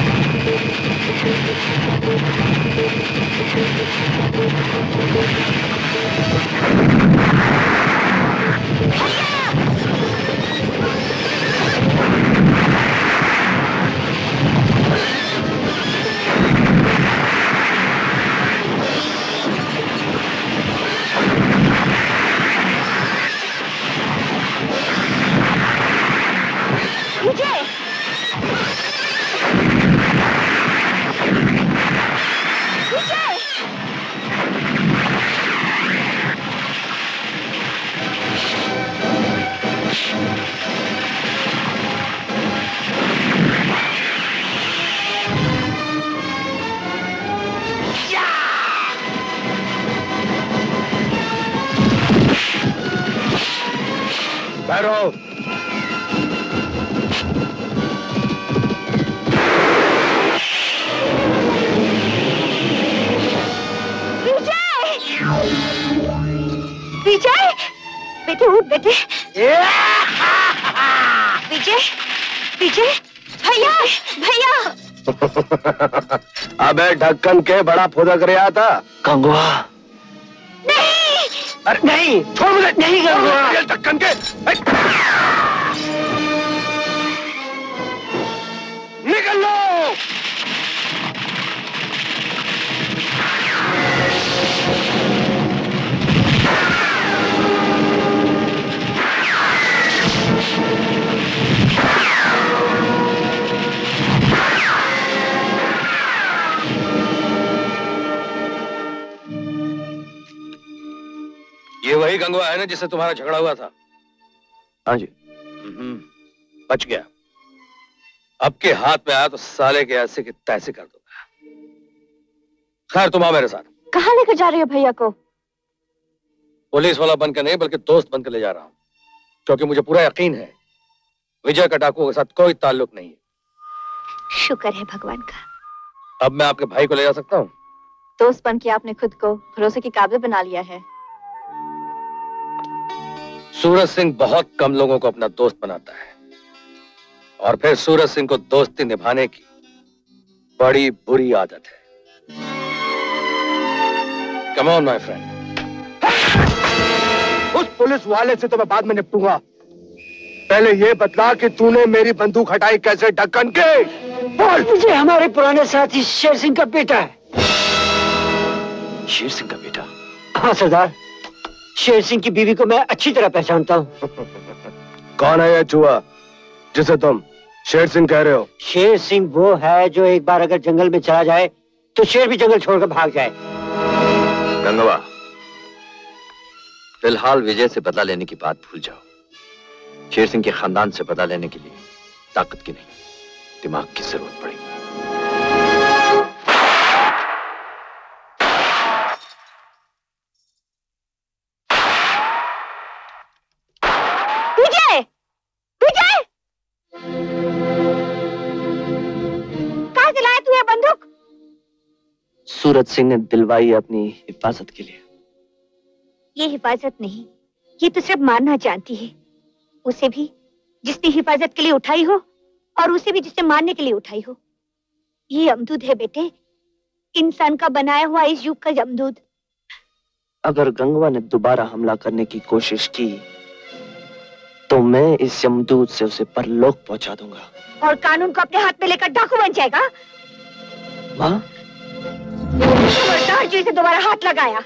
विजय, विजय, भैरव, विजय, बेटे उठ बेटे। विजय, विजय, भैया, भैया। अबे ढक्कन के बड़ा फुदक रहा था। गंगवा, नहीं, अरे नहीं, छोड़ मुझे, नहीं गंगवा। ढक्कन के वही गंगवा है ना जिससे तुम्हारा झगड़ा हुआ था? हाँ जी। बच गया। अब के हाथ में आया तो साले के ऐसे की तैसे कर दूंगा। खैर तुम आओ मेरे साथ। कहाँ लेकर जा रहे हो भैया को? पुलिस वाला बनकर नहीं बल्कि दोस्त बनकर ले जा रहा हूँ, क्योंकि मुझे पूरा यकीन है विजय का डाकुओं के साथ कोई ताल्लुक नहीं है। शुक्र है भगवान का। अब मैं आपके भाई को ले जा सकता हूँ? दोस्त बन के आपने खुद को भरोसे के काबिल बना लिया है। सूरज सिंह बहुत कम लोगों को अपना दोस्त बनाता है, और फिर सूरज सिंह को दोस्ती निभाने की बड़ी बुरी आदत है। Come on my friend. उस पुलिस वाले से तो मैं बाद में निपटूंगा। पहले ये बतला कि तूने मेरी बंदूक हटाई कैसे ढक्कन के? बोल। मुझे हमारे पुराने साथी शेर सिंह का बेटा है। शेर सिंह का बेटा? हाँ सरदार, शेर सिंह की बीवी को मैं अच्छी तरह पहचानता हूँ। कौन है यह चूहा जिसे तुम शेर सिंह कह रहे हो? शेर सिंह वो है जो एक बार अगर जंगल में चला जाए तो शेर भी जंगल छोड़कर भाग जाए। गंगवा, फिलहाल विजय से बदला लेने की बात भूल जाओ। शेर सिंह के खानदान से बदला लेने के लिए ताकत की नहीं, दिमाग की जरूरत पड़ेगी। विजय! विजय! कहाँ से लाया तू ये बंदूक? सूरज सिंह ने दिलवाई अपनी हिफाजत के लिए। ये हिफाजत नहीं, ये तो सिर्फ मारना जानती है। उसे भी जिसने हिफाजत के लिए उठाई हो, और उसे भी जिसने मारने के लिए उठाई हो। ये यमदूत है बेटे, इंसान का बनाया हुआ इस युग का यमदूत। अगर गंगवा ने दोबारा हमला करने की कोशिश की तो मैं इस यमदूत से उसे परलोक पहुंचा दूंगा। और कानून को अपने हाथ में लेकर डाकू बन जाएगा। माँ, खबरदार जो इसे दोबारा हाथ लगाया।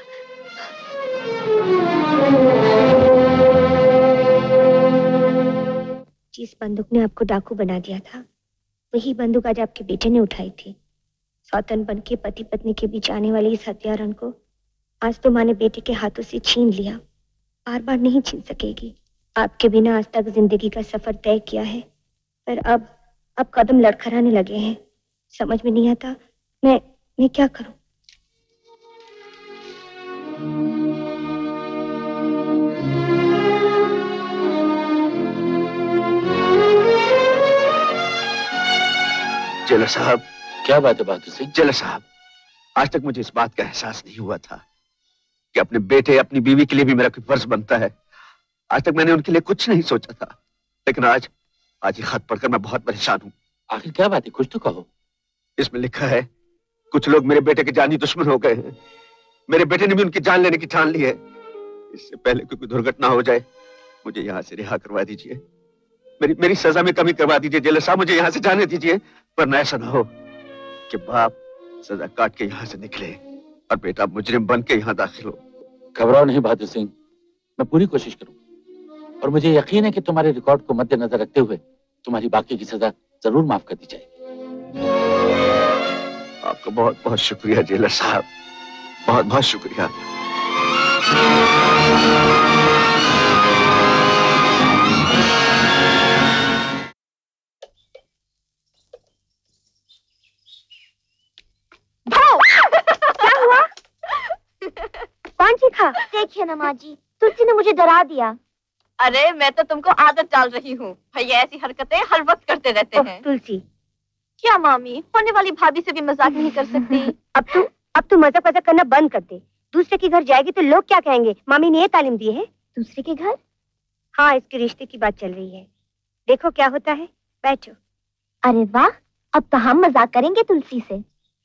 जिस बंदूक ने आपको डाकू बना दिया था, वही बंदूक आज आपके बेटे ने उठाई थी। सौतन बन के पति पत्नी के बीच आने वाले इस हत्यारन को आज तो माँ ने बेटे के हाथों से छीन लिया, बार बार नहीं छीन सकेगी। आपके बिना आज तक जिंदगी का सफर तय किया है, पर अब अब कदम लड़खड़ाने लगे हैं। समझ में नहीं आता मैं मैं क्या करूं। जेलर साहब। क्या बात है बहादुर सिंह? जेलर साहब, आज तक मुझे इस बात का एहसास नहीं हुआ था कि अपने बेटे अपनी बीवी के लिए भी मेरा कोई फर्ज बनता है। आज तक मैंने उनके लिए कुछ नहीं सोचा था, लेकिन आज आज ये खत पढ़कर मैं बहुत परेशान हूँ। आखिर क्या बात है, कुछ तो कहो। इसमें लिखा है कुछ लोग मेरे बेटे के जानी दुश्मन हो गए हैं। मेरे बेटे ने भी उनकी जान लेने की ठान ली है। इससे पहले कोई दुर्घटना हो जाए, मुझे यहाँ से रिहा करवा दीजिए। मेरी मेरी सजा में कमी करवा दीजिए जेलर साहब, मुझे यहाँ से जाने दीजिए। वरना ऐसा ना हो कि बाप सजा काट के यहाँ से निकले और बेटा मुजरिम बन के यहाँ दाखिल हो। घबराओ नहीं बहादुर सिंह, मैं पूरी कोशिश करूँ, और मुझे यकीन है कि तुम्हारे रिकॉर्ड को मद्देनजर रखते हुए तुम्हारी बाकी की सजा जरूर माफ कर दी जाएगी। आपका बहुत बहुत शुक्रिया जेलर साहब, बहुत बहुत शुक्रिया। क्या हुआ? कौन सीखा? देखिए ना माँ जी, तुलसी ने मुझे डरा दिया। अरे मैं तो तुमको आदत डाल रही हूँ, भैया ऐसी हरकतें हर वक्त करते रहते हैं। तुलसी, क्या मामी, होने वाली भाभी से भी मजाक नहीं कर सकती। अब तू अब तू मजाक मजाक करना बंद कर दे। दूसरे के घर जाएगी तो लोग क्या कहेंगे? मामी ने ये तालीम दी है। दूसरे के घर? हाँ, इसके रिश्ते की बात चल रही है। देखो क्या होता है। बैठो। अरे वाह, अब तो हम मजाक करेंगे तुलसी से।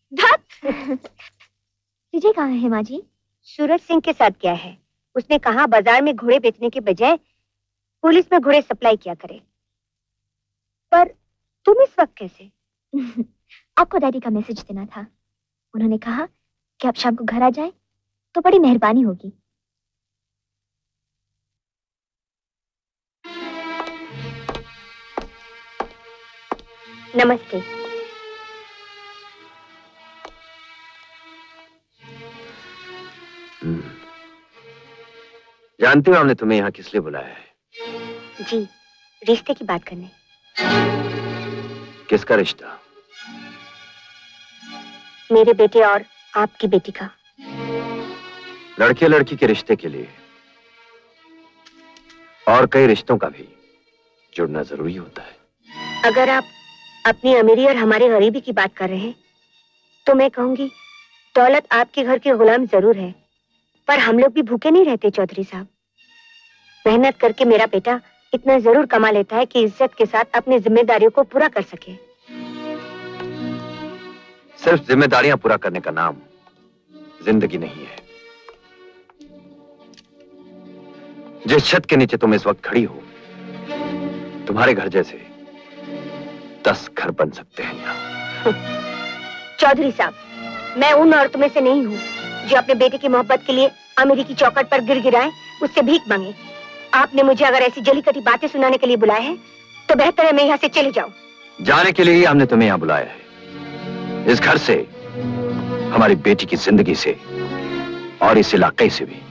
विजय कहाँ है माँ जी? सूरज सिंह के साथ गया है। उसने कहा बाजार में घोड़े बेचने के बजाय पुलिस में घोड़े सप्लाई किया करे। पर तुम इस वक्त कैसे? आपको डैडी का मैसेज देना था। उन्होंने कहा कि आप शाम को घर आ जाएं तो बड़ी मेहरबानी होगी। नमस्ते। जानती हो हमने तुम्हें यहाँ किस लिए बुलाया है? जी, रिश्ते की बात करने। किसका रिश्ता? मेरे बेटे और आपकी बेटी का। लड़के लड़की के रिश्ते के लिए और कई रिश्तों का भी जुड़ना जरूरी होता है। अगर आप अपनी अमीरी और हमारे गरीबी की बात कर रहे हैं तो मैं कहूंगी दौलत आपके घर के गुलाम जरूर है, पर हम लोग भी भूखे नहीं रहते चौधरी साहब। मेहनत करके मेरा बेटा इतना जरूर कमा लेता है कि इज्जत के साथ अपनी जिम्मेदारियों को पूरा कर सके। सिर्फ जिम्मेदारियां पूरा करने का नाम जिंदगी नहीं है। जिस छत के नीचे तुम इस वक्त खड़ी हो, तुम्हारे घर जैसे दस घर बन सकते हैं यहाँ। चौधरी साहब, मैं उन औरतों में से नहीं हूँ जो अपने बेटे की मोहब्बत के लिए अमीरी की चौखट पर गिर गिराए, उससे भीख मांगे। आपने मुझे अगर ऐसी जली कटी बातें सुनाने के लिए बुलाया है तो बेहतर है मैं यहाँ से चली जाऊँ। जाने के लिए ही हमने तुम्हें यहाँ बुलाया है, इस घर से, हमारी बेटी की जिंदगी से और इस इलाके से भी।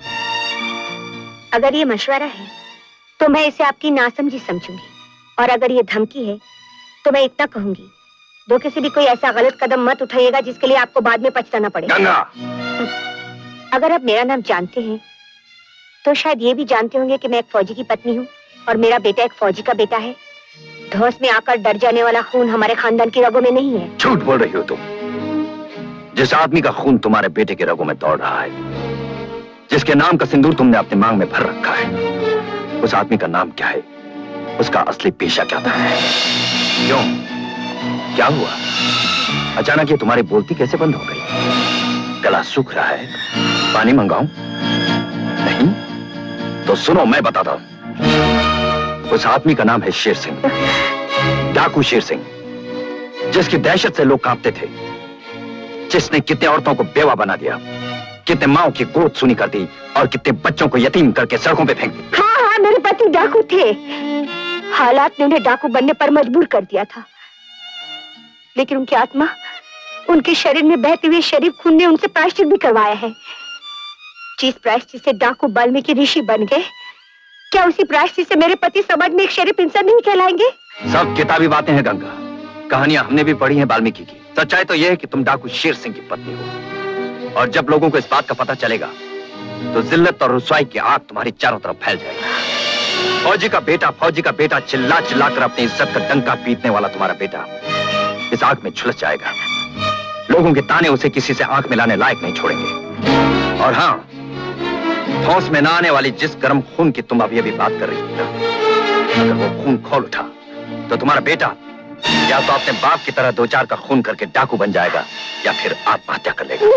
अगर ये मशवरा है तो मैं इसे आपकी नासमझी समझूंगी, और अगर ये धमकी है तो मैं इतना कहूंगी, धोखे से भी कोई ऐसा गलत कदम मत उठाइएगा जिसके लिए आपको बाद में पछताना पड़े। गंगा! अगर आप मेरा नाम जानते हैं तो शायद ये भी जानते होंगे कि मैं एक फौजी की पत्नी हूँ और मेरा बेटा एक फौजी का बेटा है। धौस में आकर डर जाने वाला खून हमारे खानदान की रगों में नहीं है। झूठ बोल रही हो तुम। जिस आदमी का खून तुम्हारे बेटे के रगों में दौड़ रहा है, जिसके नाम का सिंदूर तुमने अपने मांग में भर रखा है, उस आदमी का नाम क्या है? उसका असली पेशा क्या था? क्यों? क्या हुआ? अचानक ये तुम्हारी बोलती कैसे बंद हो गई? गला सूख रहा है, पानी मंगाऊं? नहीं? तो सुनो, मैं बताता हूं। उस आदमी का नाम है शेर सिंह, डाकू शेर सिंह, जिसकी दहशत से लोग कांपते थे, जिसने कितने औरतों को बेवा बना दिया, कितने माओं की गोद सुनी कर दी और कितने बच्चों को यतीम करके सड़कों पे फेंक दिया। हाँ हाँ, मेरे पति डाकू थे। हालात ने उन्हें डाकू बनने पर मजबूर कर दिया था, लेकिन उनकी आत्मा, उनके शरीर में बहते हुए शरीफ खून ने उनसे प्रायश्चित भी करवाया है। जिस प्रायश्चित से डाकू वाल्मीकि ऋषि बन गए, क्या उसी प्रायश्चित से मेरे पति समाज में एक शरीफ इंसान नहीं कहलाएंगे? सब किताबी बातें हैं गंगा, कहानियां हमने भी पढ़ी हैं वाल्मीकि की। सच्चाई तो यह है कि तुम डाकू शेर सिंह की पत्नी हो, और जब लोगों को इस बात का पता चलेगा तो जिल्लत और रुसवाई की आग तुम्हारी चारों तरफ फैल जाएगी। फौजी का बेटा, फौजी का बेटा चिल्ला चिल्ला कर अपनी इज्जत का डंका पीटने वाला तुम्हारा बेटा इस आग में झुलस जाएगा। लोगों के ताने उसे किसी से आंख मिलाने लायक नहीं छोड़ेंगे। और हाँ, ठोस में ना आने वाली जिस गर्म खून की तुम अभी अभी बात कर रही थी, अगर वो खून खोल उठा तो तुम्हारा बेटा या तो अपने बाप की तरह दो चार का खून करके डाकू बन जाएगा या फिर आत्महत्या कर लेगा।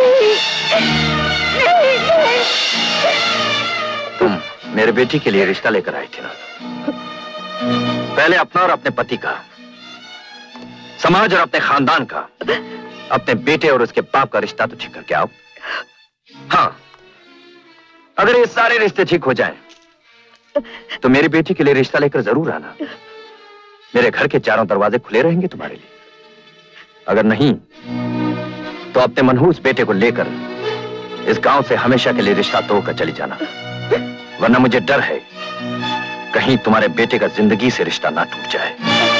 तुम मेरे बेटी के लिए रिश्ता लेकर आई थी ना? पहले अपना और अपने पति का, समाज और अपने खानदान का, अपने बेटे और उसके बाप का रिश्ता तो ठीक करके आओ। हाँ, अगर ये सारे रिश्ते ठीक हो जाएं, तो मेरी बेटी के लिए रिश्ता लेकर जरूर आना। मेरे घर के चारों दरवाजे खुले रहेंगे तुम्हारे लिए। अगर नहीं तो अपने मनहूस बेटे को लेकर इस गांव से हमेशा के लिए रिश्ता तोड़कर चली जाना, वरना मुझे डर है कहीं तुम्हारे बेटे का जिंदगी से रिश्ता ना टूट जाए।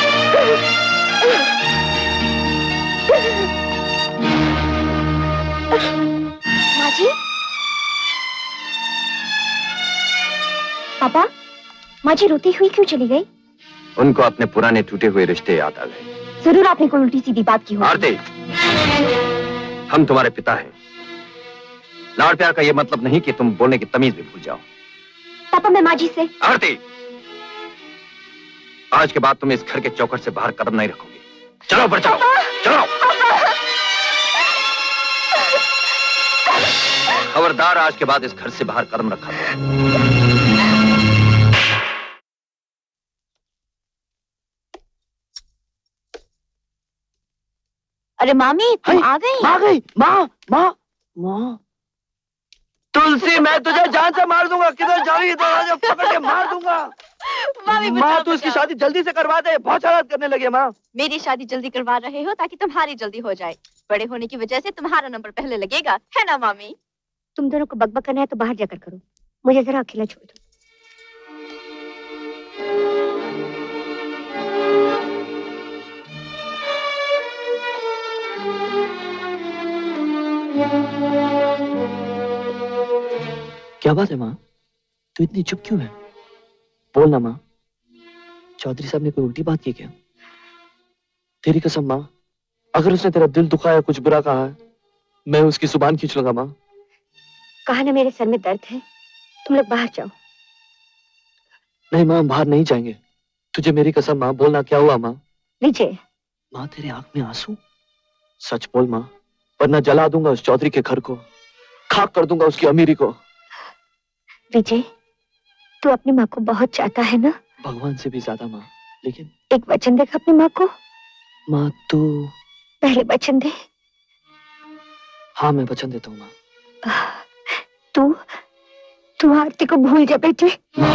माँ जी, पापा, माँ जी रोती हुई क्यों चली गई? उनको अपने पुराने टूटे हुए रिश्ते याद आ गए। जरूर आपने कोई उल्टी सीधी बात की होगी। आरती, हम तुम्हारे पिता हैं। लाड़ प्यार का ये मतलब नहीं कि तुम बोलने की तमीज भी भूल जाओ। पापा, मैं माँ जी से। आरती, आज के बाद तुम इस घर के चौखट से बाहर कदम नहीं रखोगे। चलो ऊपर चलो, चलो। खबरदार, आज के बाद इस घर से बाहर कदम रखा करो। अरे मामी, तुम आ गई? आ गई? माँ, माँ, माँ। तुलसी, मैं तुझे जान से मार दूंगा। किधर जा रही है? दरवाजा पकड़ के मार दूंगा। मामी, माँ, तू इसकी शादी जल्दी से करवा दे। बहुत शरारत करने लगी है माँ। मेरी शादी जल्दी करवा रहे हो ताकि तुम्हारी जल्दी हो जाए। बड़े होने की वजह से तुम्हारा नंबर पहले लगेगा, है ना मामी? तुम दोनों को बकबक करना है तो बाहर जाकर करो। मुझे जरा अकेला छोड़ दो। क्या बात है माँ, तू इतनी चुप क्यों है? बोलना माँ, चौधरी साहब ने कोई उल्टी बात की क्या? तेरी कसम माँ, अगर उसने तेरा दिल दुखाया, कुछ बुरा कहा है, मैं उसकी जुबान खींच लूंगा माँ। कहा ना मेरे सर में दर्द है, तुम लोग बाहर जाओ। नहीं माँ, हम बाहर नहीं जाएंगे। तुझे मेरी कसम माँ, बोलना क्या हुआ माँ? विजय। माँ तेरे आंख में आंसू? सच बोल माँ, वरना जला दूंगा उस चौधरी के घर को, खाक कर दूंगा उसकी अमीरी को। विजय, तू अपनी माँ को बहुत चाहता है ना? भगवान से भी ज्यादा माँ, लेकिन एक वचन देगा अपनी माँ को। माँ तू पहले वचन दे। हाँ मैं वचन देता हूँ माँ। तू तू आरती को भूल जा बेटे।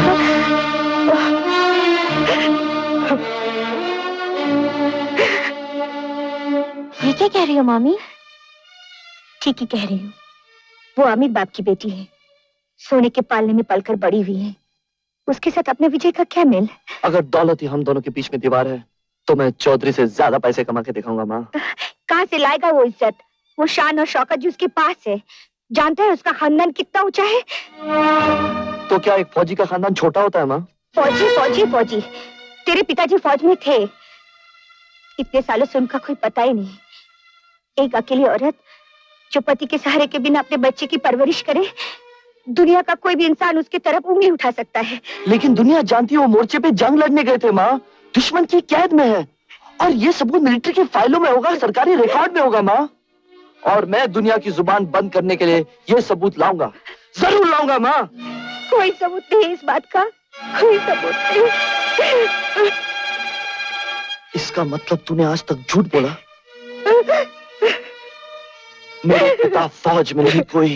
ये क्या कह रही हो मामी? ठीक ही कह रही हूँ। वो अमीर बाप की बेटी है, सोने के पालने में पलकर बड़ी हुई है। उसके साथ अपने विजय का क्या मेल? अगर दौलत ही हम दोनों के बीच में दीवार है, तो मैं चौधरी से ज्यादा पैसे कमा के दिखाऊंगा माँ। कहाँ से लाएगा वो इज्जत, वो शान और शौकत जो उसके पास है? जानता है उसका खानदान कितना ऊंचा है? तो क्या एक फौजी का खानदान छोटा होता है माँ? फौजी फौजी फौजी तेरे पिताजी फौज में थे। इतने सालों से उनका कोई पता ही नहीं। एक अकेली औरत जो पति के सहारे के बिना अपने बच्चे की परवरिश करे, दुनिया का कोई भी इंसान उसकी तरफ उंगली उठा सकता है। लेकिन दुनिया जानती है वो मोर्चे पे जंग लड़ने गए थे माँ, दुश्मन की कैद में है, और ये सबूत मिलिट्री की फाइलों में होगा, सरकारी रिकॉर्ड में होगा माँ। और मैं दुनिया की जुबान बंद करने के लिए ये सबूत लाऊंगा, जरूर लाऊंगा माँ। कोई सबूत नहीं इस बात का, कोई सबूत नहीं। इसका मतलब तूने आज तक झूठ बोला? मेरे पिता फौज में नहीं, कोई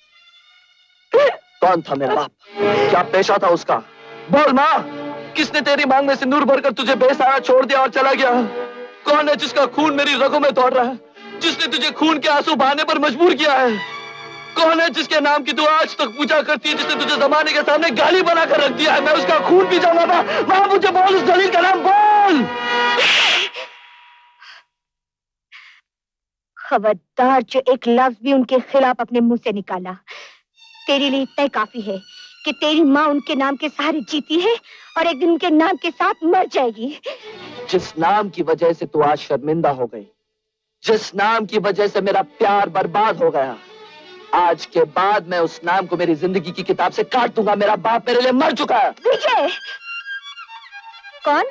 कौन था मेरा बाप? क्या पेशा था उसका? बोल माँ, किसने तेरी मांग में सिंदूर भरकर तुझे बेसहारा छोड़ दिया और चला गया? कौन है जिसका खून मेरी रगों में दौड़ रहा है, जिसने तुझे खून के आंसू बहाने पर मजबूर किया है? कौन है जिसके नाम की तू आज तक पूजा करती है, जिसने तुझे जमाने के सामने गाली बनाकर रख दिया है? मैं उसका खून पी जाऊंगा माँ। माँ मुझे बोल, उस दलील का नाम बोल। खबरदार जो एक लफ्ज भी उनके खिलाफ अपने मुंह से निकाला, तेरे लिए इतना ही काफी है कि तेरी माँ उनके नाम के सहारे जीती है और एक दिन उनके नाम के साथ मर जाएगी। जिस नाम की वजह से तू आज शर्मिंदा हो गई, जिस नाम की वजह से मेरा प्यार बर्बाद हो गया, आज के बाद मैं उस नाम को मेरी जिंदगी की किताब से काट दूंगा। मेरा बाप मेरे लिए मर चुका है। विजय! कौन?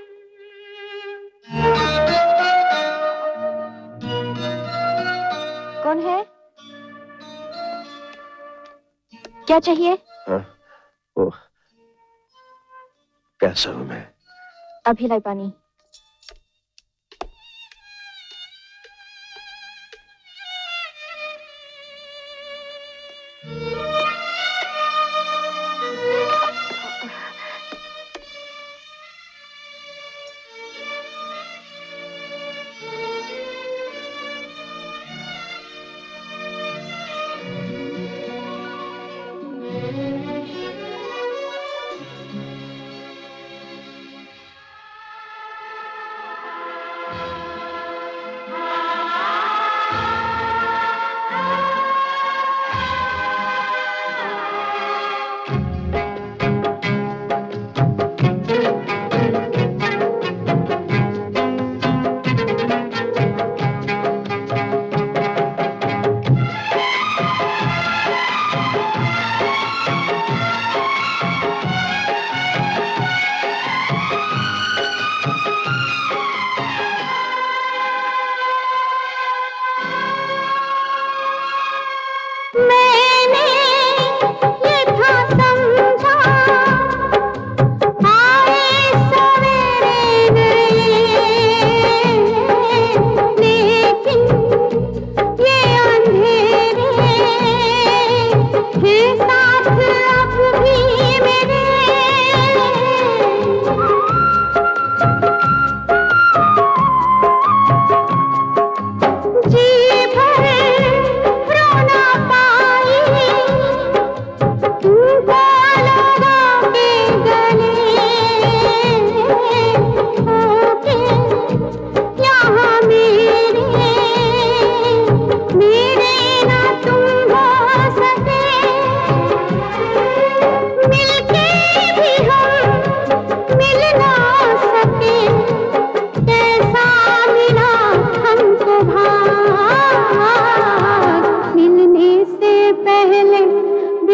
कौन है? क्या चाहिए? हाँ, ओ, कैसा हूं मैं? अभी लाई पानी।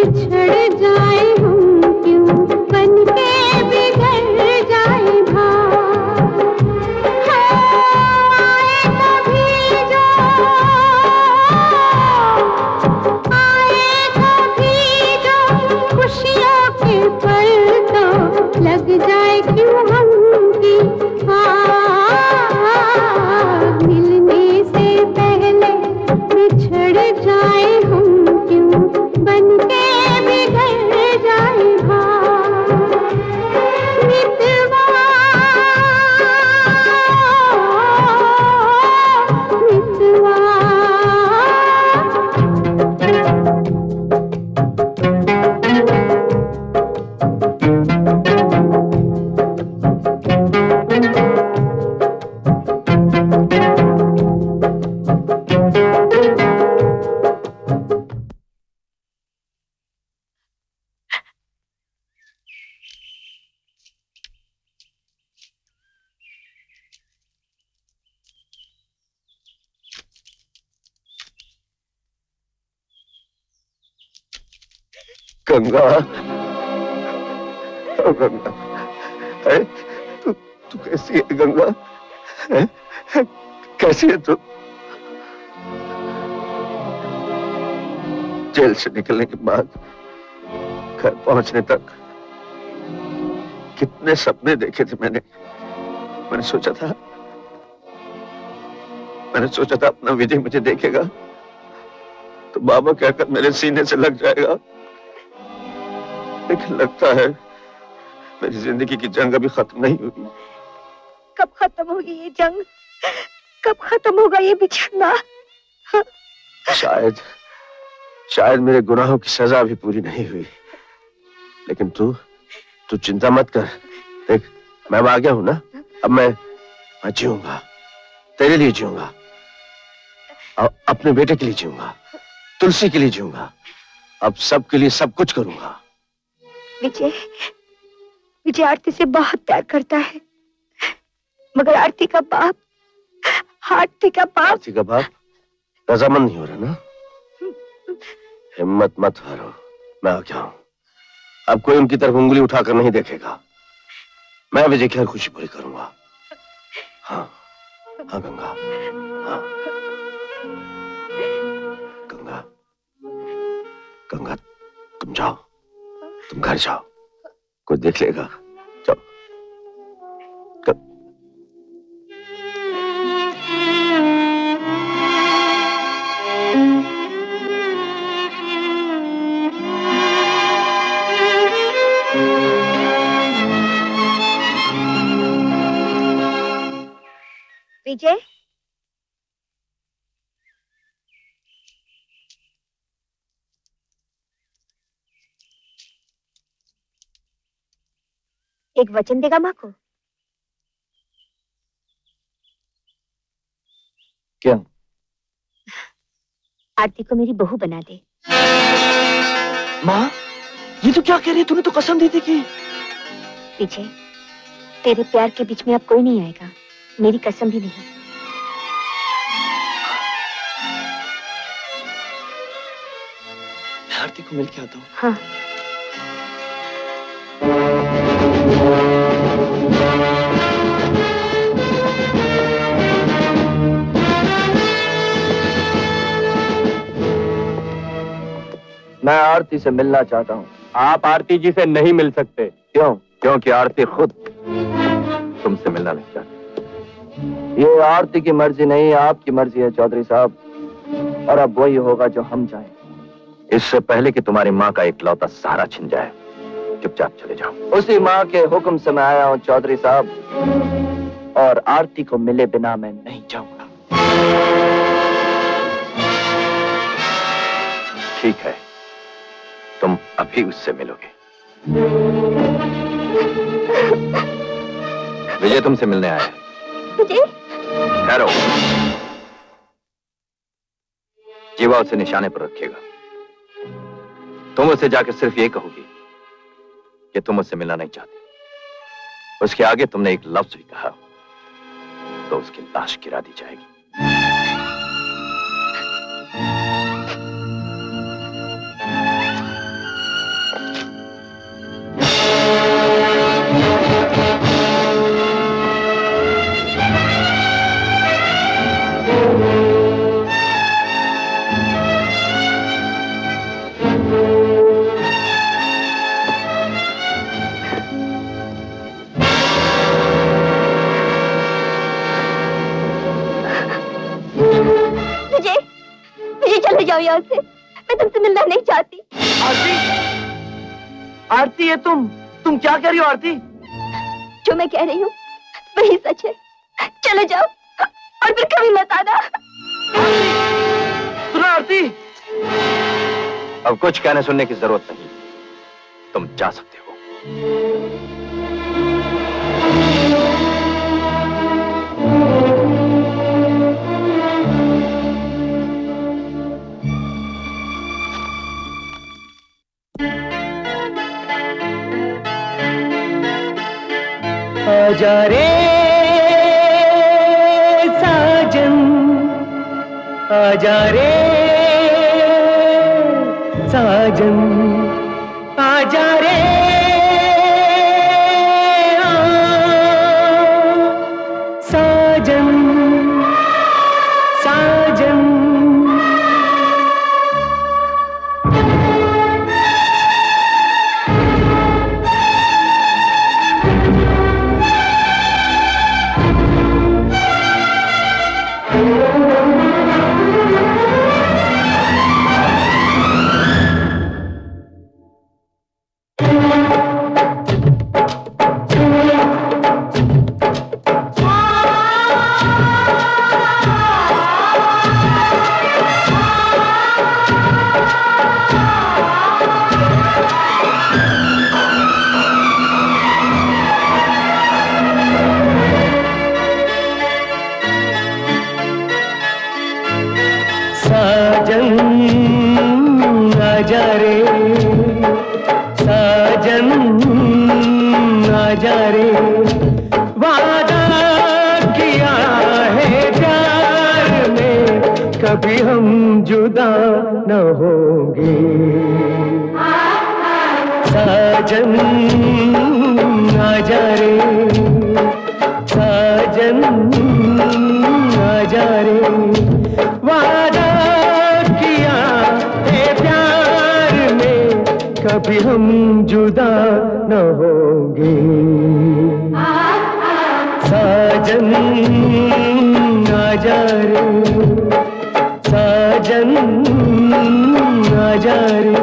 बिछड़ जाए हम क्यों बन के बिगड़ जाए भाव। आए कभी जो आए कभी जो खुशियों के पल तो लग जाए क्यों हमकी मिलने से पहले बिछड़ जाए हम क्यों बन के बिगड़ जाए भाव। मितवा मितवा गंगा, ओ गंगा, है तू तू कैसी है गंगा? है? कैसी है तू? जेल से निकलने के बाद घर पहुंचने तक कितने सपने देखे थे मैंने। मैंने सोचा था मैंने सोचा था अपना विजय मुझे देखेगा तो बाबा कहकर मेरे सीने से लग जाएगा, लेकिन लगता है मेरी जिंदगी की जंग अभी खत्म नहीं हुई। कब खत्म होगी ये जंग? कब खत्म होगा ये बिछड़ना? शायद शायद मेरे गुनाहों की सजा भी पूरी नहीं हुई, लेकिन तू तू चिंता मत कर। देख मैं अब आ गया हूं ना, अब मैं मैं जीऊंगा, तेरे लिए जीऊंगा, और अपने बेटे के लिए जीऊंगा, तुलसी के लिए जीऊंगा, अब सबके लिए सब कुछ करूंगा। विजय विजय आरती से बहुत प्यार करता है, मगर आरती का बाप आरती का बाप आरती का बाप रजामंद नहीं हो रहा ना। हिम्मत मत हारो, मैं आ गया हूं। अब कोई उनकी तरफ उंगली उठाकर नहीं देखेगा। मैं विजय की हर खुशी पूरी करूंगा। हाँ हाँ गंगा, हाँ गंगा, गंगा तुम जाओ, तुम घर जाओ, कोई देख लेगा। जाओ। कब? विजय एक वचन देगा माँ को? क्या? आरती को मेरी बहू बना दे। माँ ये तो क्या कह रही है? तूने तो कसम दी थी कि विजय तेरे प्यार के बीच में अब कोई नहीं आएगा, मेरी कसम भी नहीं। मैं आरती को मिल के आता हूँ। हाँ मैं आरती से मिलना चाहता हूँ। आप आरती जी से नहीं मिल सकते। क्यों? क्योंकि आरती खुद तुमसे मिलना नहीं चाहती। ये आरती की मर्जी नहीं, आपकी मर्जी है चौधरी साहब, और अब वही होगा जो हम चाहें। इससे पहले कि तुम्हारी माँ का इकलौता सहारा छिन जाए, चुपचाप चले जाओ। उसी माँ के हुक्म से मैं आया हूँ चौधरी साहब, और आरती को मिले बिना मैं नहीं जाऊंगा। ठीक है, तुम अभी उससे मिलोगे। विजय तुमसे मिलने आया है। विजय? ठहरो। जीवा उसे निशाने पर रखिएगा। तुम उसे जाकर सिर्फ ये कहोगी कि तुम उससे मिलना नहीं चाहते। उसके आगे तुमने एक लफ्ज भी कहा तो उसकी लाश गिरा दी जाएगी। चले जाओ यहाँ से, मैं तुमसे मिलना नहीं चाहती। आरती, आरती ये तुम तुम क्या कह रही हो आरती? जो मैं कह रही हूँ वही सच है। चले जाओ और फिर कभी मत आना। सुनो आरती, अब कुछ कहने सुनने की जरूरत नहीं, तुम जा सकते हो। आजा रे साजन, आजा रे साजन, आजा रे साजन, साजन। कभी हम जुदा न होंगे साजन, आजा रे साजन, आजा रे। वादा किया है प्यार में, कभी हम जुदा न होंगे साजन, आजा रे साजन, आजा रे।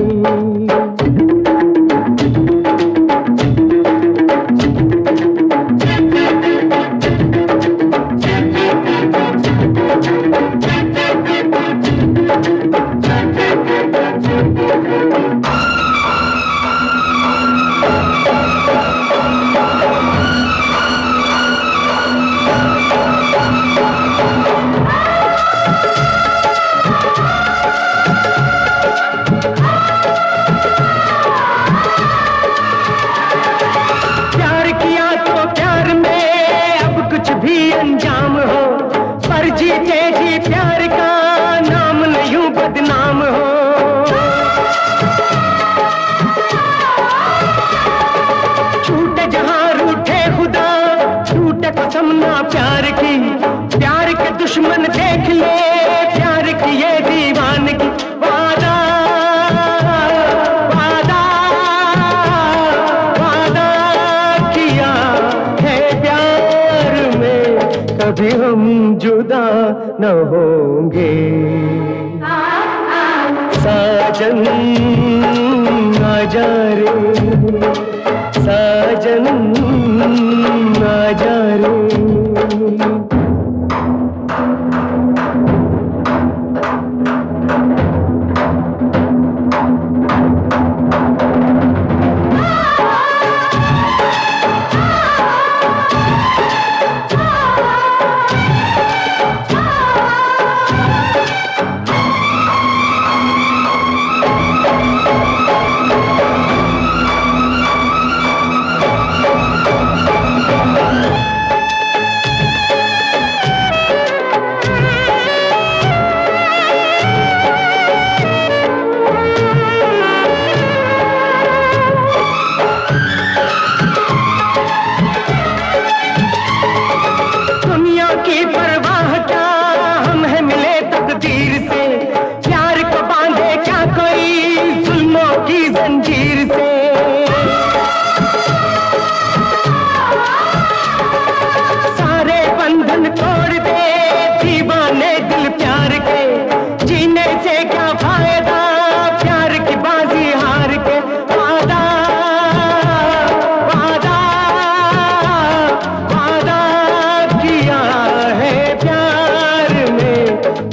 प्यार की, प्यार के दुश्मन देख ले, प्यार की ये दीवानगी। वादा वादा वादा किया है प्यार में, कभी हम जुदा न होंगे साजन, आजा रे साजन, आजा रे।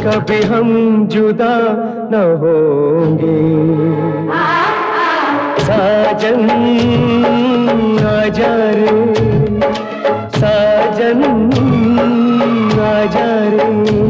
कभी हम जुदा न होंगे। साजन आजा रे, साजन आजा रे।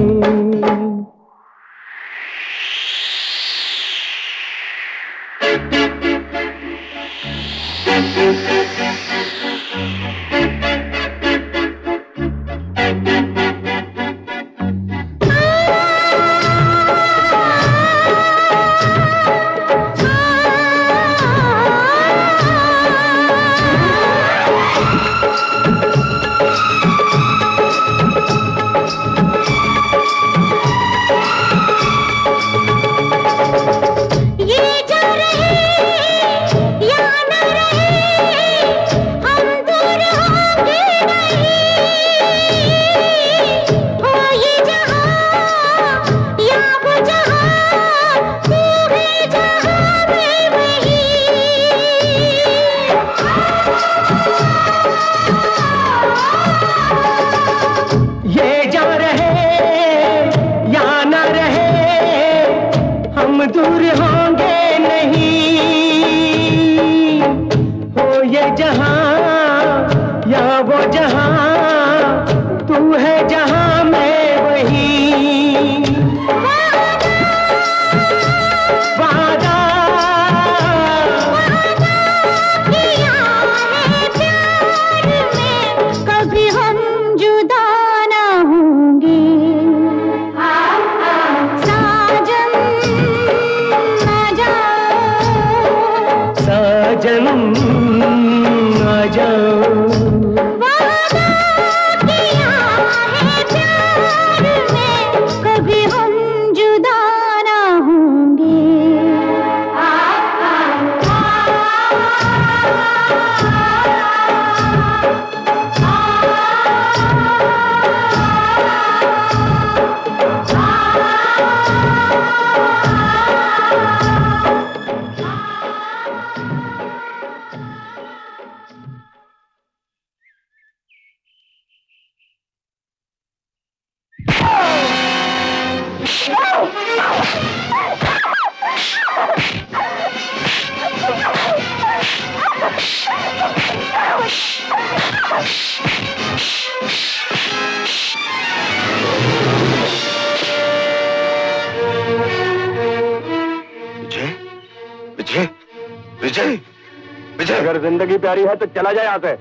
अगर जिंदगी प्यारी है तो चला जाए यहाँ से।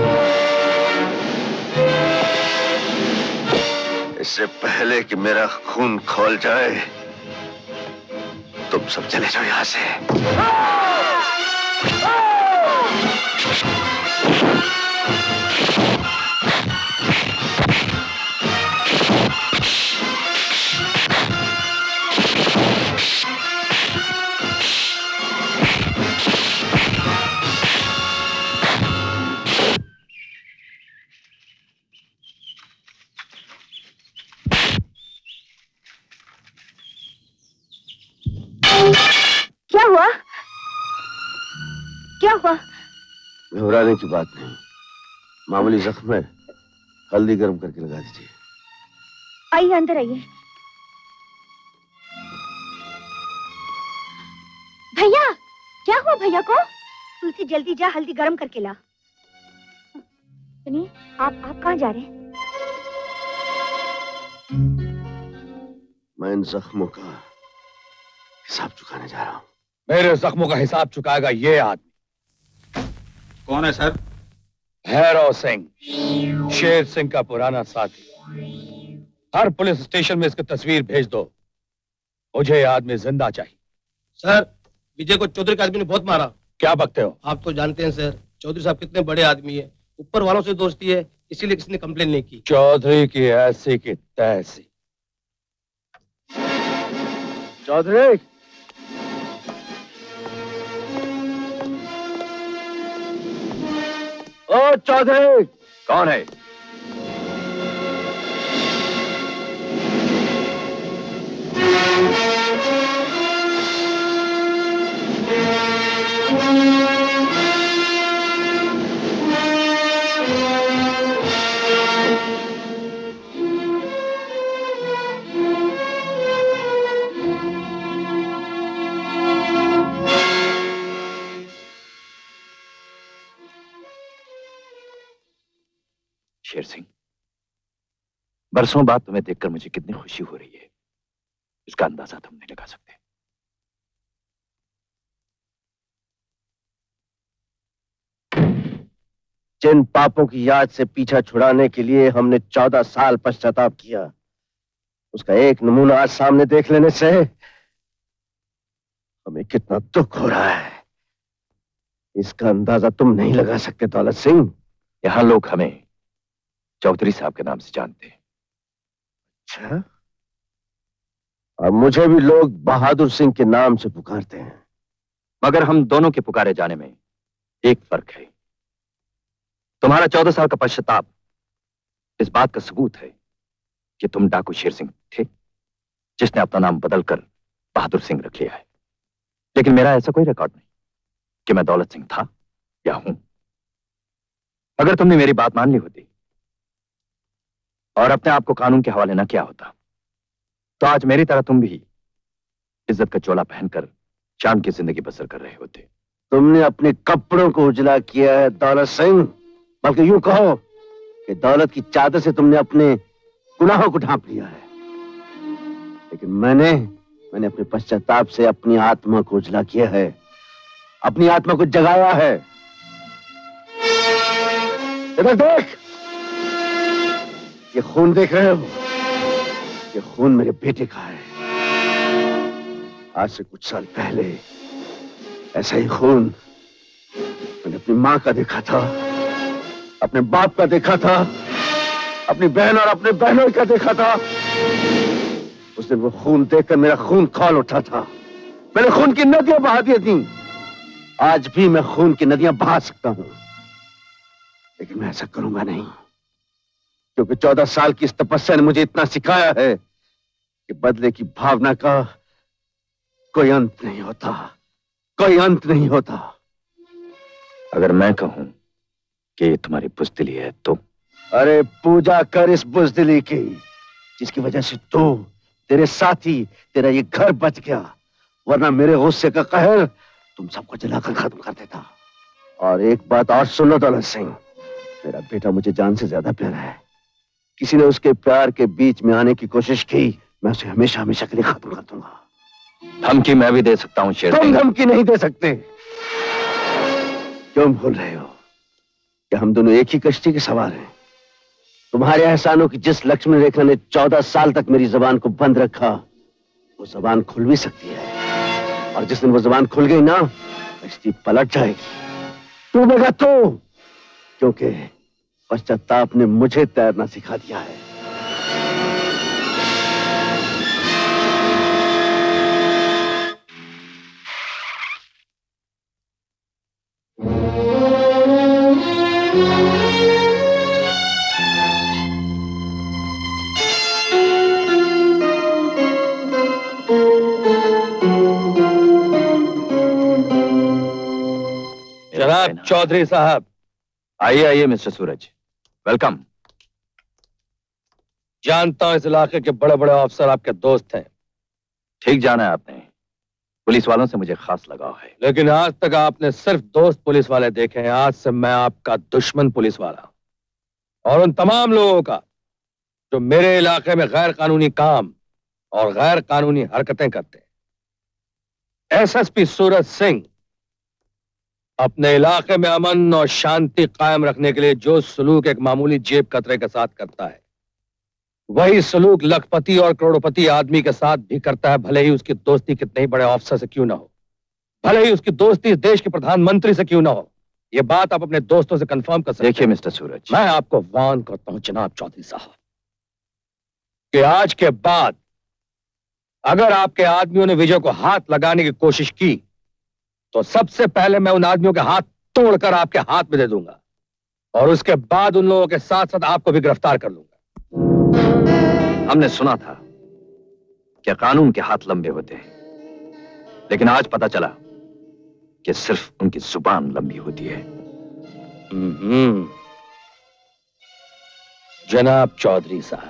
इससे पहले कि मेरा खून खौल जाए तुम सब चले जाओ यहाँ से। घबराने की बात नहीं, मामूली जख्म है, हल्दी गर्म करके लगा दीजिए। आइए अंदर आइए। भैया क्या हुआ भैया को? तुलसी जल्दी जा हल्दी गर्म करके ला। सुनिए आप आप कहाँ जा रहे हैं? मैं इन जख्मों का हिसाब चुकाने जा रहा हूँ। मेरे जख्मों का हिसाब चुकाएगा ये आदमी। कौन है सर? भैरव सिंह, शेर सिंह का पुराना साथी। हर पुलिस स्टेशन में इसकी तस्वीर भेज दो। मुझे यह आदमी जिंदा चाहिए। सर विजय को चौधरी के आदमी ने बहुत मारा। क्या बकते हो? आप तो जानते हैं सर, चौधरी साहब कितने बड़े आदमी है, ऊपर वालों से दोस्ती है, इसीलिए किसी ने कंप्लेन नहीं की। चौधरी की ऐसी की तैसी। चौधरी ओ चौधरी। कौन है? बरसों बाद तुम्हें देखकर मुझे कितनी खुशी हो रही है, इसका अंदाजा तुम नहीं लगा सकते। जिन पापों की याद से पीछा छुड़ाने के लिए हमने चौदह साल पश्चाताप किया, उसका एक नमूना आज सामने देख लेने से हमें कितना दुख हो रहा है, इसका अंदाजा तुम नहीं लगा सकते दौलत सिंह। यहां लोग हमें चौधरी साहब के नाम से जानते हैं। अच्छा, और मुझे भी लोग बहादुर सिंह के नाम से पुकारते हैं। मगर हम दोनों के पुकारे जाने में एक फर्क है। तुम्हारा चौदह साल का पश्चाताप इस बात का सबूत है कि तुम डाकू शेर सिंह थे, जिसने अपना नाम बदलकर बहादुर सिंह रख लिया है। लेकिन मेरा ऐसा कोई रिकॉर्ड नहीं कि मैं दौलत सिंह था या हूं। अगर तुमने मेरी बात मान ली होती और अपने आप को कानून के हवाले न किया होता, तो आज मेरी तरह तुम भी इज्जत का चोला पहनकर शान की जिंदगी बसर कर रहे होते। तुमने अपने कपड़ों को उजला किया है दौलत सिंह, बल्कि यूं कहो कि दौलत की चादर से तुमने अपने गुनाहों को ढांप लिया है। लेकिन मैंने मैंने अपने पश्चाताप से अपनी आत्मा को उजला किया है, अपनी आत्मा को जगाया है। इधर देख, ये खून देख रहे हो? ये खून मेरे बेटे का है। आज से कुछ साल पहले ऐसा ही खून मैंने अपनी मां का देखा था, अपने बाप का देखा था, अपनी बहन और अपने बहनों का देखा था। उस दिन वो खून देखकर मेरा खून खौल उठा था। मैंने खून की नदियां बहा दी थी। आज भी मैं खून की नदियां बहा सकता हूं, लेकिन मैं ऐसा करूंगा नहीं, क्योंकि चौदह साल की इस तपस्या ने मुझे इतना सिखाया है कि बदले की भावना का कोई अंत नहीं होता, कोई अंत नहीं होता। अगर मैं कहूं कि ये तुम्हारी बुज़दिली है तो? अरे पूजा कर इस बुज़दिली की, जिसकी वजह से तू, तेरे साथी, तेरा ये घर बच गया, वरना मेरे गुस्से का कहर तुम सबको जलाकर खत्म कर देता। और एक बात और सुन लो दौलत सिंह, मेरा बेटा मुझे जान से ज्यादा प्यारा है। किसी ने उसके प्यार के बीच में आने की कोशिश की, मैं उसे हमेशा हमेशा के लिए खत्म कर दूंगा। धमकी मैं भी दे सकता हूं शेर। तुम धमकी नहीं दे सकते। क्यों भूल रहे हो कि हम दोनों एक ही कश्ती के सवार हैं? तुम्हारे एहसानों की जिस लक्ष्मण रेखा ने चौदह साल तक मेरी जबान को बंद रखा, वो जबान खुल भी सकती है, और जिस दिन वो जबान खुल गई ना, कश्ती पलट जाएगी, डूबेगा तो, क्योंकि पश्चाताप ने मुझे तैरना सिखा दिया है। जनाब चौधरी साहब। आइए आइए मिस्टर सूरज, वेलकम। जानता हूं इस इलाके के बड़े बड़े अफसर आपके दोस्त हैं। ठीक जाना है आपने, पुलिस वालों से मुझे खास लगाव है। लेकिन आज तक आपने सिर्फ दोस्त पुलिस वाले देखे हैं, आज से मैं आपका दुश्मन पुलिस वाला, और उन तमाम लोगों का जो मेरे इलाके में गैर कानूनी काम और गैर कानूनी हरकतें करते हैं। एसएसपी सूरज सिंह अपने इलाके में अमन और शांति कायम रखने के लिए जो सलूक एक मामूली जेब कतरे के साथ करता है, वही सलूक लखपति और करोड़पति आदमी के साथ भी करता है, भले ही उसकी दोस्ती कितने ही बड़े ऑफिसर से क्यों ना हो, भले ही उसकी दोस्ती इस देश के प्रधानमंत्री से क्यों ना हो। यह बात आप अपने दोस्तों से कंफर्म कर सकते हैं। देखिए मिस्टर सूरज, मैं आपको वार्न करता हूं जनाब चौधरी साहब कि आज के बाद अगर आपके आदमियों ने विजय को हाथ लगाने की कोशिश की, तो सबसे पहले मैं उन आदमियों के हाथ तोड़कर आपके हाथ में दे दूंगा, और उसके बाद उन लोगों के साथ साथ आपको भी गिरफ्तार कर लूंगा। हमने सुना था कि कानून के हाथ लंबे होते हैं, लेकिन आज पता चला कि सिर्फ उनकी जुबान लंबी होती है। जनाब चौधरी साहब,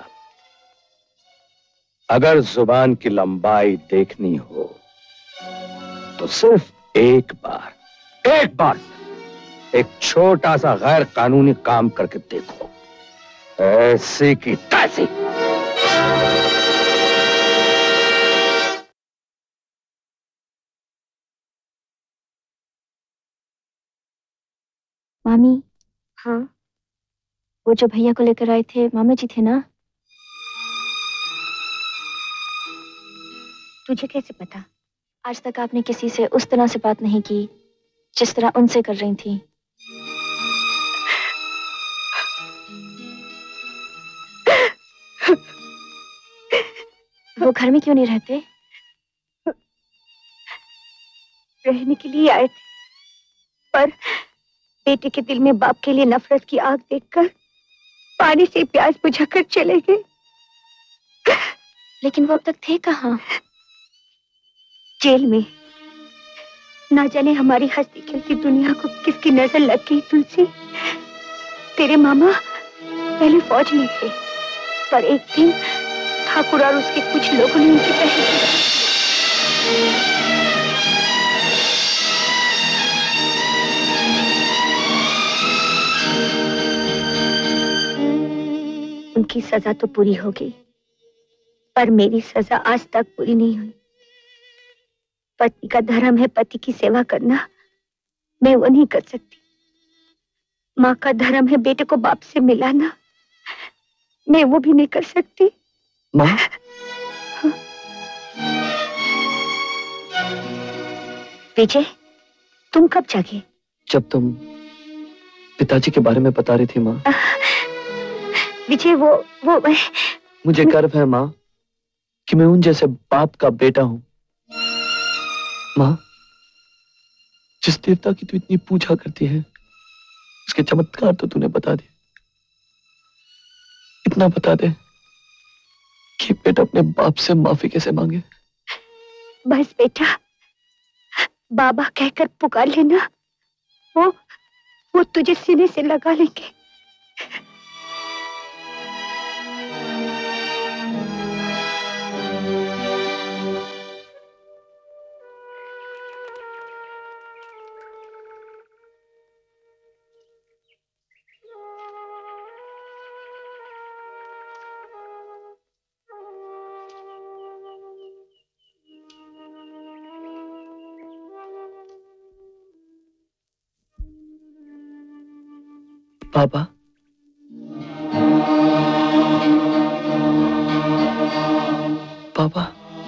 अगर जुबान की लंबाई देखनी हो तो सिर्फ एक बार, एक बार एक छोटा सा गैर कानूनी काम करके देखो, ऐसे की तैसी। मामी। हाँ। वो जो भैया को लेकर आए थे मामा जी थे ना? तुझे कैसे पता? आज तक आपने किसी से उस तरह से बात नहीं की जिस तरह उनसे कर रही थी। वो घर में क्यों नहीं रहते? रहने के लिए आए थे, पर बेटे के दिल में बाप के लिए नफरत की आग देखकर पानी से प्यास बुझाकर चले गए। लेकिन वो अब तक थे कहाँ? जेल में। ना जाने हमारी हंसती खेलती दुनिया को किसकी नजर लग गई। तुलसी, तेरे मामा पहले फौज में थे, पर एक दिन ठाकुर और उसके कुछ लोगों ने उनकी पहली उनकी सजा तो पूरी हो गई, पर मेरी सजा आज तक पूरी नहीं हुई। पति का धर्म है पति की सेवा करना, मैं वो नहीं कर सकती। माँ का धर्म है बेटे को बाप से मिलाना, मैं वो भी नहीं कर सकती। माँ, विजय, तुम कब जागे? जब तुम पिताजी के बारे में बता रही थी माँ। विजय, वो वो मैं... मुझे गर्व है माँ कि मैं उन जैसे बाप का बेटा हूँ। माँ, जिस देवता की तू इतनी पूजा करती है उसके चमत्कार तो तूने बता दिए। इतना बता दे कि बेटा अपने बाप से माफी कैसे मांगे। बस बेटा, बाबा कहकर पुकार लेना, वो वो तुझे सीने से लगा लेंगे। पापा, पापा।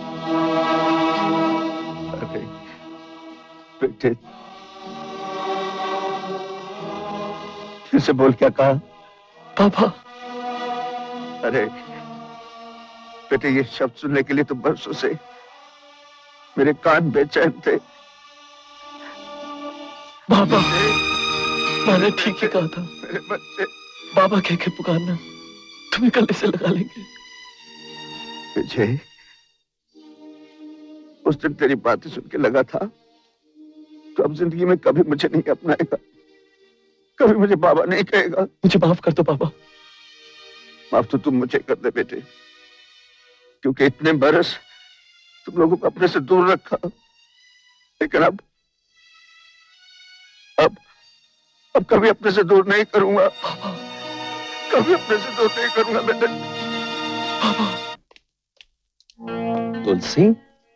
अरे बेटे, फिर से बोल, क्या कहा? पापा। अरे बेटे, ये शब्द सुनने के लिए तो बरसों से मेरे कान बेचैन थे। पापा, मैंने ठीक ही कहा था। मेरे बच्चे। बाबा कह के पुकारना, तुम्हें गले से लगा लेंगे। विजय, उस दिन तेरी बातें सुन के लगा था तो अब जिंदगी में कभी मुझे नहीं अपनाएगा, कभी मुझे बाबा नहीं कहेगा। मुझे माफ कर दो पापा। माफ तो तुम मुझे कर दे बेटे, क्योंकि इतने बरस तुम लोगों को अपने से दूर रखा, लेकिन अब अब अब कभी अपने से दूर नहीं करूंगा, कभी अपने से दूर नहीं करूंगा बेटे। तुलसी,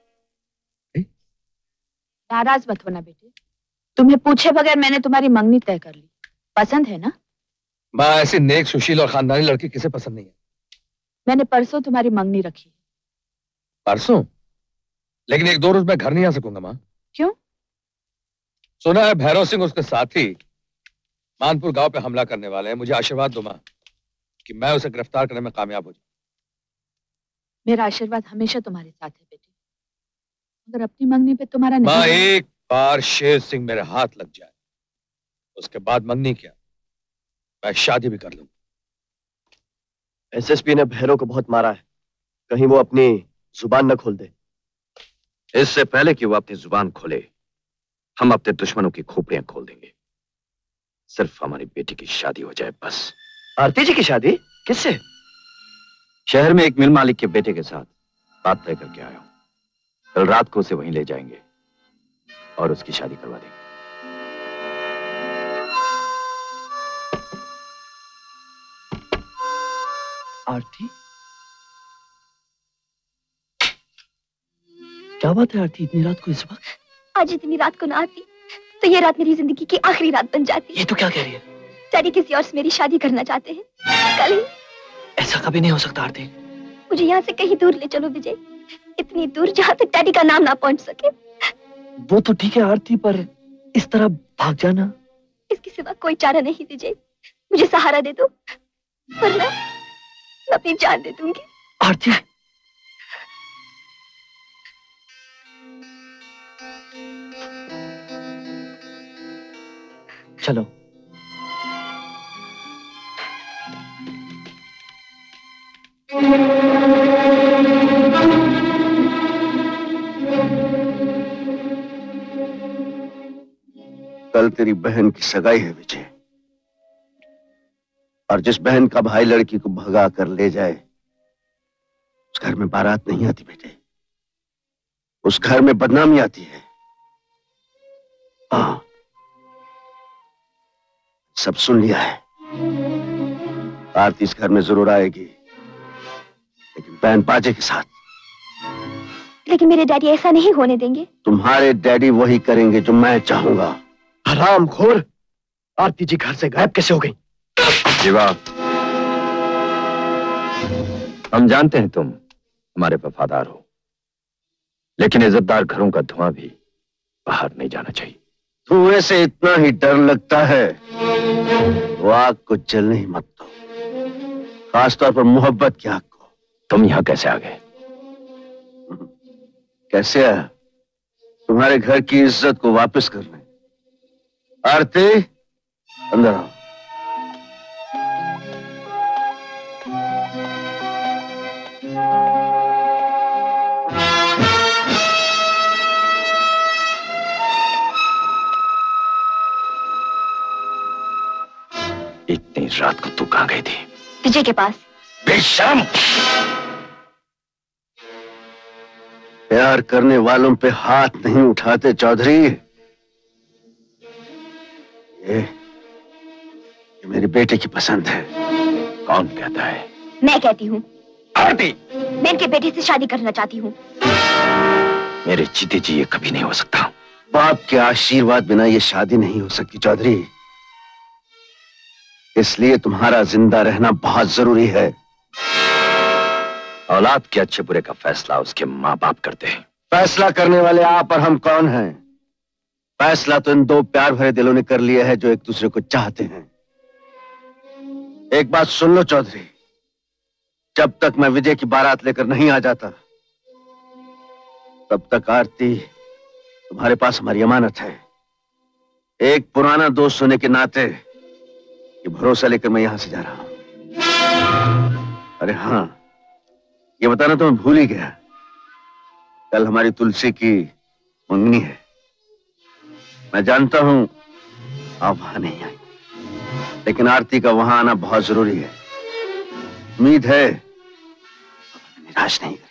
नाराज मत होना बेटे, तुम्हें पूछे बगैर मैंने तुम्हारी मंगनी तय कर ली। पसंद है ना? माँ, ऐसी नेक, सुशील और खानदानी लड़की किसे पसंद नहीं है? मैंने परसों तुम्हारी मंगनी रखी। परसों? लेकिन एक दो रोज मैं घर नहीं आ सकूंगा माँ। क्यों? सुना है भैरव सिंह उसके साथी मानपुर गांव पे हमला करने वाले हैं। मुझे आशीर्वाद दो माँ कि मैं उसे गिरफ्तार करने में कामयाब हो जाऊं। मेरा आशीर्वाद हमेशा तुम्हारे साथ है बेटे, अगर अपनी मंगनी पे तुम्हारा नहीं। माँ, एक बार शेर सिंह मेरे हाथ लग जाए, उसके बाद मंगनी क्या, मैं शादी भी कर लूं। एसएसपी ने भैरव को बहुत मारा है, कहीं वो अपनी जुबान न खोल दे। इससे पहले कि वो अपनी जुबान खोले, हम अपने दुश्मनों की खोपड़ियां खोल देंगे। सिर्फ हमारी बेटी की शादी हो जाए बस। आरती जी की शादी? किससे? शहर में एक मिल मालिक के बेटे के साथ बात तय करके आया हूं। कल रात को उसे वहीं ले जाएंगे और उसकी शादी करवा देंगे। आरती, क्या बात है आरती, इतनी रात को इस वक्त? आज इतनी रात को ना आती तो ये रात मेरी जिंदगी की आखिरी रात बन जाती। ये तो क्या कह रही है? डैडी किसी और से मेरी शादी करना चाहते हैं कल ही। ऐसा कभी नहीं हो सकता आरती। मुझे यहाँ से कहीं दूर ले चलो विजय, इतनी दूर जहाँ तक डैडी का नाम ना पहुँच सके। वो तो ठीक है आरती, पर इस तरह भाग जाना। इसके सिवा कोई चारा नहीं विजय, मुझे सहारा दे दो वरना मैं अपनी जान दे दूंगी। आरती, चलो। कल तेरी बहन की सगाई है विजय, और जिस बहन का भाई लड़की को भगा कर ले जाए उस घर में बारात नहीं आती बेटे, उस घर में बदनामी आती है। हाँ, सब सुन लिया है। आरती इस घर में जरूर आएगी, लेकिन बहन बाजे के साथ। लेकिन मेरे डैडी ऐसा नहीं होने देंगे। तुम्हारे डैडी वही करेंगे जो मैं चाहूंगा। हरामखोर, आरती जी घर से गायब कैसे हो गई? जीवा, हम जानते हैं तुम हमारे वफादार हो, लेकिन इज्जतदार घरों का धुआं भी बाहर नहीं जाना चाहिए। धुएं से इतना ही डर लगता है तो आग को जलने ही मत दो, खासतौर पर मोहब्बत की आग को। तुम यहाँ कैसे आ गए? कैसे आया? तुम्हारे घर की इज्जत को वापस करने। आरती, अंदर आओ। इतनी रात को तू कहां गई थी? विजय के पास। बेशर्म! प्यार करने वालों पे हाथ नहीं उठाते चौधरी। ये, ये मेरे बेटे की पसंद है। कौन कहता है? मैं कहती हूँ। आरती, मैं इनके बेटे से शादी करना चाहती हूँ। मेरे जीते जी ये कभी नहीं हो सकता। बाप के आशीर्वाद बिना ये शादी नहीं हो सकती चौधरी, इसलिए तुम्हारा जिंदा रहना बहुत जरूरी है। औलाद के अच्छे बुरे का फैसला उसके माँ बाप करते हैं। फैसला करने वाले आप और हम कौन हैं? फैसला तो इन दो प्यार भरे दिलों ने कर लिया है जो एक दूसरे को चाहते हैं। एक बात सुन लो चौधरी, जब तक मैं विजय की बारात लेकर नहीं आ जाता तब तक आरती तुम्हारे पास हमारी अमानत है। एक पुराना दोस्त होने के नाते ये भरोसा लेकर मैं यहां से जा रहा हूं। अरे हाँ, ये बताना तो मैं भूल ही गया, कल हमारी तुलसी की मंगनी है। मैं जानता हूं आप वहां नहीं आई, लेकिन आरती का वहां आना बहुत जरूरी है। उम्मीद है आप निराश नहीं करें।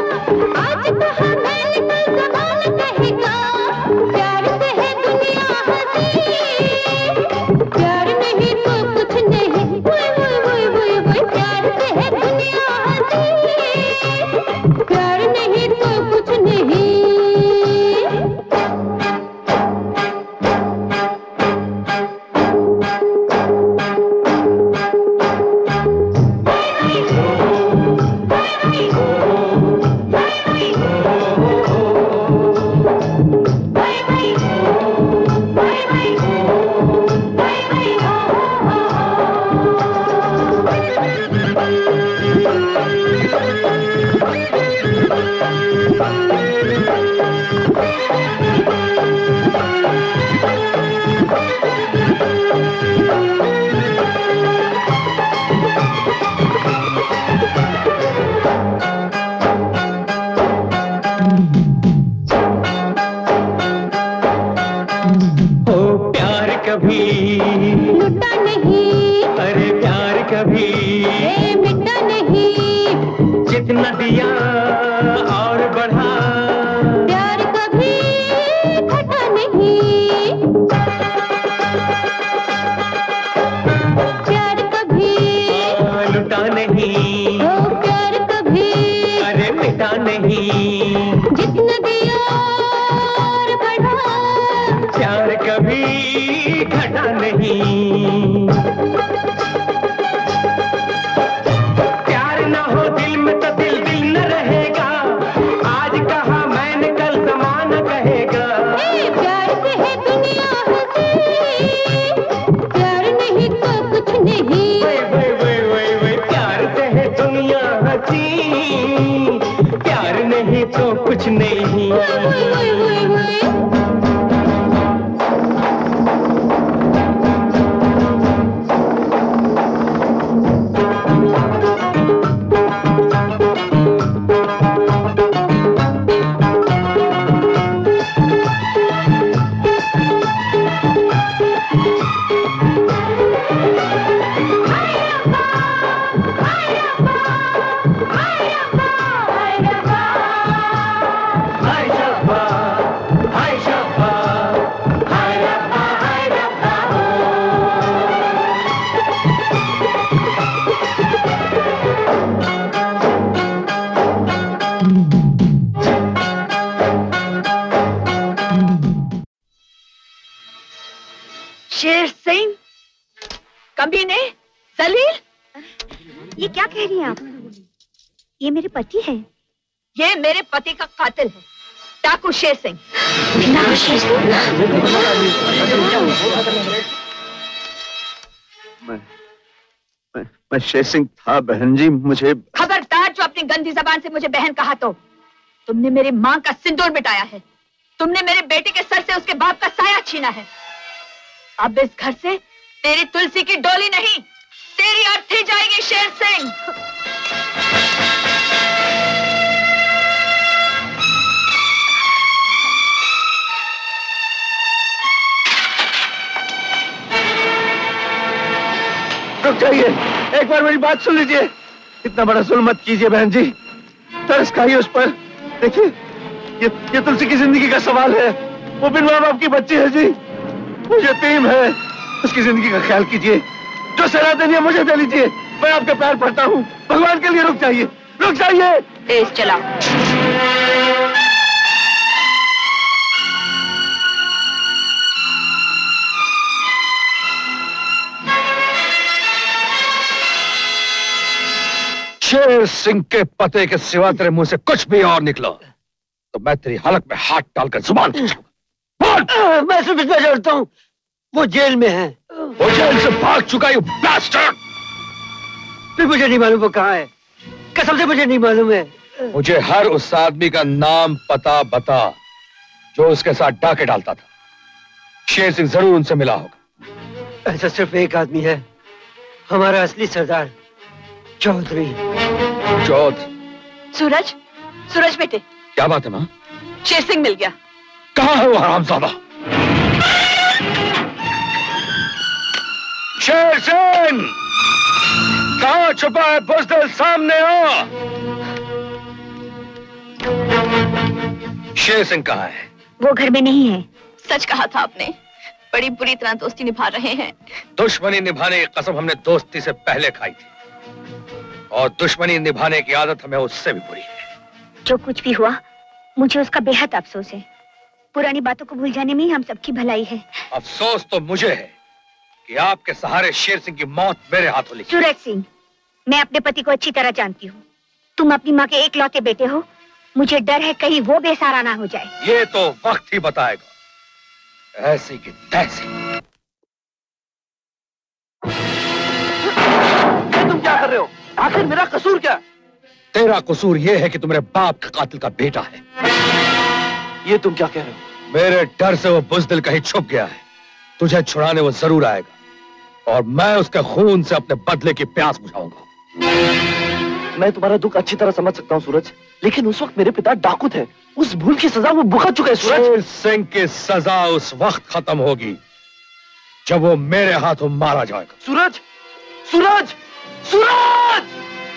आज कहा मैं कल जमाना कहेगा, प्यार से है दुनिया कभी लुटा नहीं, अरे प्यार कभी ए मिटा नहीं, जितना दिया और बढ़ा, प्यार कभी घटा नहीं, प्यार कभी लुटा नहीं, ओ प्यार कभी अरे मिटा नहीं, जितना दिया और बढ़ा, प्यार कभी घटा नहीं। प्यार ना हो दिल में तो दिल दिल न रहेगा, आज कहा मैंने कल ज़माना कहेगा। ए, प्यार से है दुनिया हंसी, प्यार नहीं तो कुछ नहीं। वे वे वे वे वे प्यार से है दुनिया हंसी, प्यार नहीं तो कुछ नहीं। वे वे वे वे हाय शब्बा, हाय शब्बा, हाय रब्बा, हाय रब्बा शेर सिंह, कमीने, जलील, ये क्या कह रही हैं आप? ये मेरे पति है। ये मेरे पति का कातिल है, डाकू शेर सिंह। डाकू शेर सिंह? मैं, मैं, मैं शेर सिंह था बहन जी। मुझे खबरदार जो अपनी गंदी जबान से मुझे बहन कहा तो। तुमने मेरी माँ का सिंदूर मिटाया है, तुमने मेरे बेटे के सर से उसके बाप का साया छीना है। अब इस घर से तेरी तुलसी की डोली नहीं, तेरी अर्थी जाएगी शेर सिंह। रुक जाइए, एक बार मेरी बात सुन लीजिए। इतना बड़ा जुल्म मत कीजिए बहन जी, तरस खाइए उस पर। देखिए, ये ये तुलसी की जिंदगी का सवाल है। वो बिन माँ बाप की बच्ची है जी, वो यतीम है। उसकी जिंदगी का ख्याल कीजिए। जो सजा देनी है मुझे दे लीजिए, मैं आपके पैर पड़ता हूँ। भगवान के लिए रुक जाइए, रुक जाइए। तेज चला। शेर सिंह के पते के सिवा तेरे मुंह से कुछ भी और निकला तो मैं तेरी हलक में हाथ डालकर जुबान खींचूंगा। मैं समझ में डरता हूँ, वो जेल में है। वो जेल से भाग चुका है, ब्लास्टर्ड। फिर मुझे नहीं मालूम वो कहाँ है, कसम से मुझे नहीं मालूम है। मुझे हर उस आदमी का नाम पता बता जो उसके साथ डाके डालता था। शेर सिंह जरूर उनसे मिला होगा। ऐसा सिर्फ एक आदमी है, हमारा असली सरदार चौधरी। चौध सूरज, सूरज बेटे, क्या बात है माँ? शेर सिंह मिल गया। कहाँ है वो हरामजादा? शेर सिंह कहाँ छुपा है? बुज़दिल सामने आ। शेर सिंह कहाँ है? वो घर में नहीं है। सच कहा था आपने, बड़ी बुरी तरह दोस्ती निभा रहे हैं। दुश्मनी निभाने की कसम हमने दोस्ती से पहले खाई थी, और दुश्मनी निभाने की आदत हमें उससे भी बुरी है। जो कुछ भी हुआ, मुझे उसका बेहद अफसोस है। पुरानी बातों को भूल जाने में ही हम सबकी भलाई है। अफसोस तो मुझे है कि आपके सहारे शेर सिंह की मौत मेरे हाथों लिखी। सूरज सिंह, मैं अपने पति को अच्छी तरह जानती हूँ। तुम अपनी माँ के एकलौते बेटे हो। मुझे डर है कहीं वो बेसहारा ना हो जाए। ये तो वक्त ही बताएगा। ऐसी की तैसी। तुम क्या कर रहे हो? आखिर मेरा कसूर क्या? तेरा कसूर यह है कि तुम्हारे बाप का कातिल का बेटा है। ये तुम क्या कह रहे हो? मेरे डर से वो बुज़दिल कहीं छुप गया है। तुझे छुड़ाने वो जरूर आएगा, और मैं उसके खून से अपने बदले की प्यास बुझाऊंगा। मैं तुम्हारा दुख अच्छी तरह समझ सकता हूँ सूरज, लेकिन उस वक्त मेरे पिता डाकू थे। उस भूल की सजा वो भुगत चुके हैं सूरज। शेर सिंह की सजा उस वक्त खत्म होगी जब वो मेरे हाथों मारा जाएगा। सूरज, सूरज, सूरज!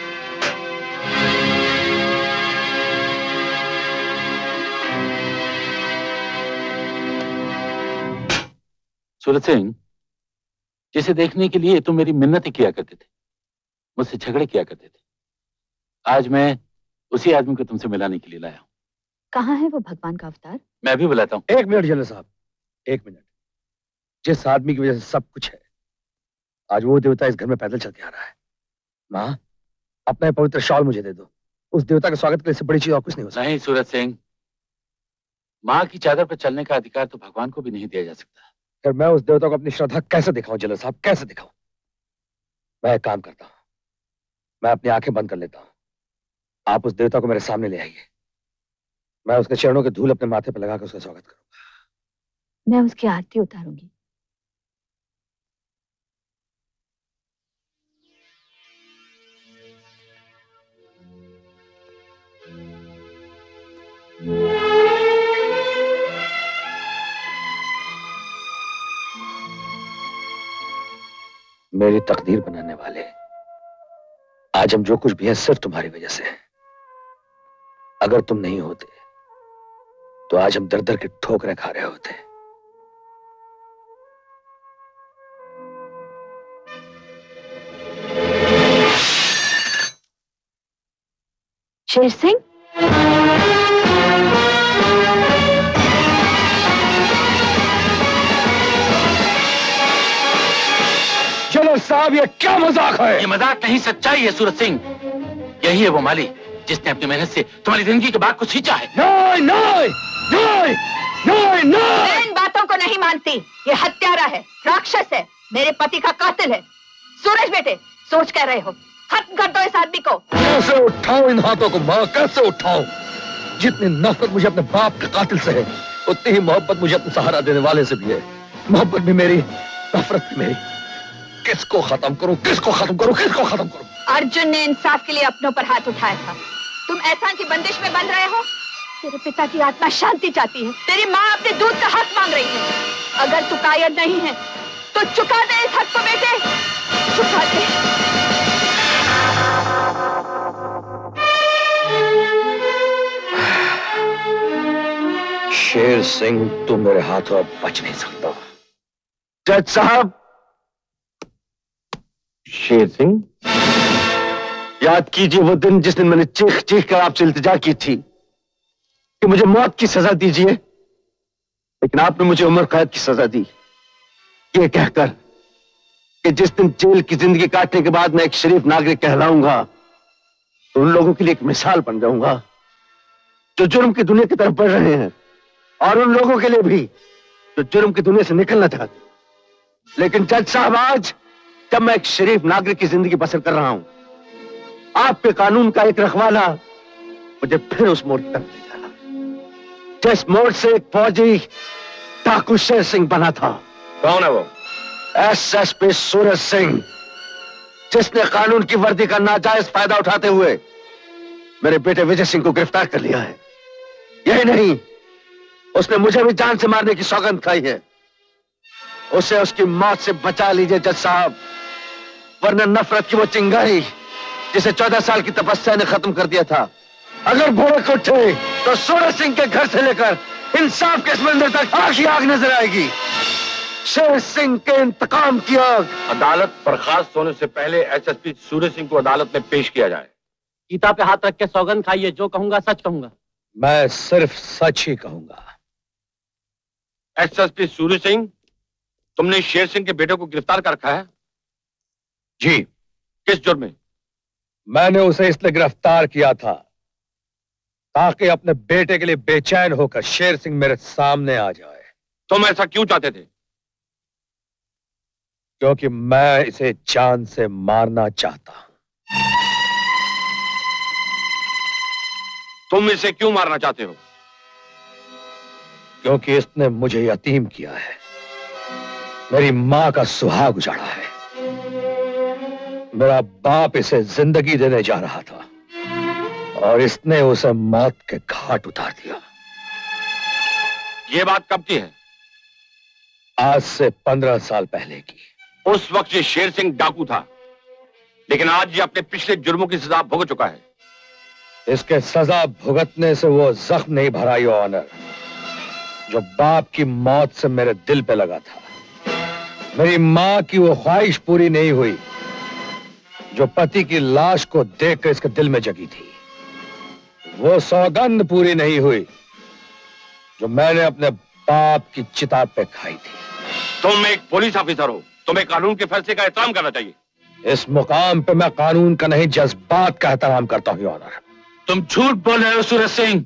सूरज सिंह, जिसे देखने के लिए तुम मेरी मिन्नतें किया करते थे, मुझसे झगड़े किया करते थे, आज मैं उसी आदमी को तुमसे मिलाने के लिए लाया हूं। कहाँ है वो भगवान का अवतार? मैं भी बुलाता हूं। एक मिनट जनरल साहब, एक मिनट। जिस आदमी की वजह से सब कुछ है, आज वो देवता इस घर में पैदल चल के आ रहा है। माँ, अपना पवित्र शॉल मुझे दे दो। उस देवता के स्वागत के लिए बड़ी चीज और कुछ नहीं हो सकती। नहीं सूरज सिंह, माँ की चादर पर चलने का अधिकार तो भगवान को भी नहीं दिया जा सकता। फिर मैं उस देवता को अपनी श्रद्धा कैसे दिखाऊं जनरल साहब, कैसे दिखाऊं? मैं एक काम करता हूं, मैं अपनी आंखें बंद कर लेता हूं। आप उस देवता को मेरे सामने ले आइए। मैं उसके चरणों के धूल अपने माथे पर लगाकर उसका स्वागत करूंगा। मैं उसकी आरती उतारूंगी। मेरी तकदीर बनाने वाले, आज हम जो कुछ भी है सिर्फ तुम्हारी वजह से है। अगर तुम नहीं होते तो आज हम दर दर की ठोकरें खा रहे होते। शेर सिंह, चलो साहब, ये क्या मजाक है? ये मजाक नहीं, सच्चाई है सूरज सिंह। यही है वो माली जिसने अपनी मेहनत से तुम्हारी जिंदगी के बाग को सींचा है। नहीं, नहीं, नहीं, नहीं, नहीं। मैं इन बातों को नहीं मानती। ये हत्यारा है, राक्षस है, मेरे पति का कातिल है। सूरज बेटे, सोच कर रहे हो? खत्म कर दो इस आदमी को। कैसे उठाऊं इन हाथों को माँ, कैसे उठाऊं? जितनी नफरत मुझे अपने बाप के कातिल से है, उतनी ही मोहब्बत मुझे अपना सहारा देने वाले से भी है। मोहब्बत भी मेरी, नफरत भी मेरी। किसको खत्म करूं, किसको खत्म करूं, किसको खत्म करूं? अर्जुन ने इंसाफ के लिए अपनों पर हाथ उठाया था। तुम ऐसा की बंदिश में बंध रहे हो। तेरे पिता की आत्मा शांति चाहती है। तेरी माँ अपने दूध का हक मांग रही है। अगर तू कायर नहीं है तो चुका दे इस हक को बेटे, चुका दे। शेर सिंह, तुम मेरे हाथों अब बच नहीं सकता। जज साहब। शेर सिंह, याद कीजिए वो दिन जिस दिन मैंने चीख चीख कर आपसे इल्तिजा की थी कि मुझे मौत की सजा दीजिए, लेकिन आपने मुझे उम्र कैद की सजा दी, ये कहकर कि जिस दिन जेल की जिंदगी काटने के बाद मैं एक शरीफ नागरिक कहलाऊंगा तो उन लोगों के लिए एक मिसाल बन जाऊंगा जो जुर्म की दुनिया की तरफ बढ़ रहे हैं, और उन लोगों के लिए भी जो जुर्म की दुनिया से निकलना चाहते। लेकिन जज साहब, आज जब मैं एक शरीफ नागरिक की जिंदगी बसर कर रहा हूं, आपके कानून का एक रखवाला मुझे फिर उस मोड़ की तरफ ले जा रहा, जिस मोड़ से एक फौजी डाकू शेर सिंह बना था। कौन है वो? S S P Suraj Singh, जिसने कानून की वर्दी का नाजायज फायदा उठाते हुए मेरे बेटे विजय सिंह को गिरफ्तार कर लिया है। यही नहीं, उसने मुझे भी जान से मारने की सौगंध खाई है। उसे उसकी मौत से बचा लीजिए जज साहब, वरना नफरत की वो चिंगारी जिसे चौदह साल की तपस्या ने खत्म कर दिया था, अगर भड़क उठे तो सूरज सिंह के घर से लेकर इंसाफ के समंदर तक आग ही आग नजर आएगी। शेर सिंह के इंतकाम की आग। अदालत बर्खास्त होने से पहले एसएसपी सूरज सिंह को अदालत में पेश किया जाए। गीता पे हाथ रख के सौगंध खाइए, जो कहूंगा सच कहूंगा। मैं सिर्फ सच ही कहूंगा। एसएसपी सूरज सिंह, तुमने शेर सिंह के बेटे को गिरफ्तार कर रखा है? जी। किस जुर्म में? मैंने उसे इसलिए गिरफ्तार किया था ताकि अपने बेटे के लिए बेचैन होकर शेर सिंह मेरे सामने आ जाए। तुम ऐसा क्यों चाहते थे? क्योंकि मैं इसे जान से मारना चाहता हूं। तुम इसे क्यों मारना चाहते हो? क्योंकि इसने मुझे यतीम किया है, मेरी मां का सुहाग उजाड़ा है। मेरा बाप इसे जिंदगी देने जा रहा था और इसने उसे मौत के घाट उतार दिया। यह बात कब की है? आज से पंद्रह साल पहले की। उस वक्त ये शेर सिंह डाकू था, लेकिन आज ये अपने पिछले जुर्मों की सजा भुगत चुका है। इसके सजा भुगतने से वो जख्म नहीं भरा, योर ऑनर, जो बाप की मौत से मेरे दिल पे लगा था। मेरी मां की वो ख्वाहिश पूरी नहीं हुई जो पति की लाश को देखकर इसके दिल में जगी थी। वो सौगंध पूरी नहीं हुई जो मैंने अपने बाप की चिता पे खाई थी। तुम एक पुलिस ऑफिसर हो, तुम्हें कानून के फैसले का एहतराम करना चाहिए। इस मुकाम पे मैं कानून का नहीं जज्बात का एहतराम करता हूं, योर ऑनर। तुम झूठ बोल रहे हो सूरज सिंह।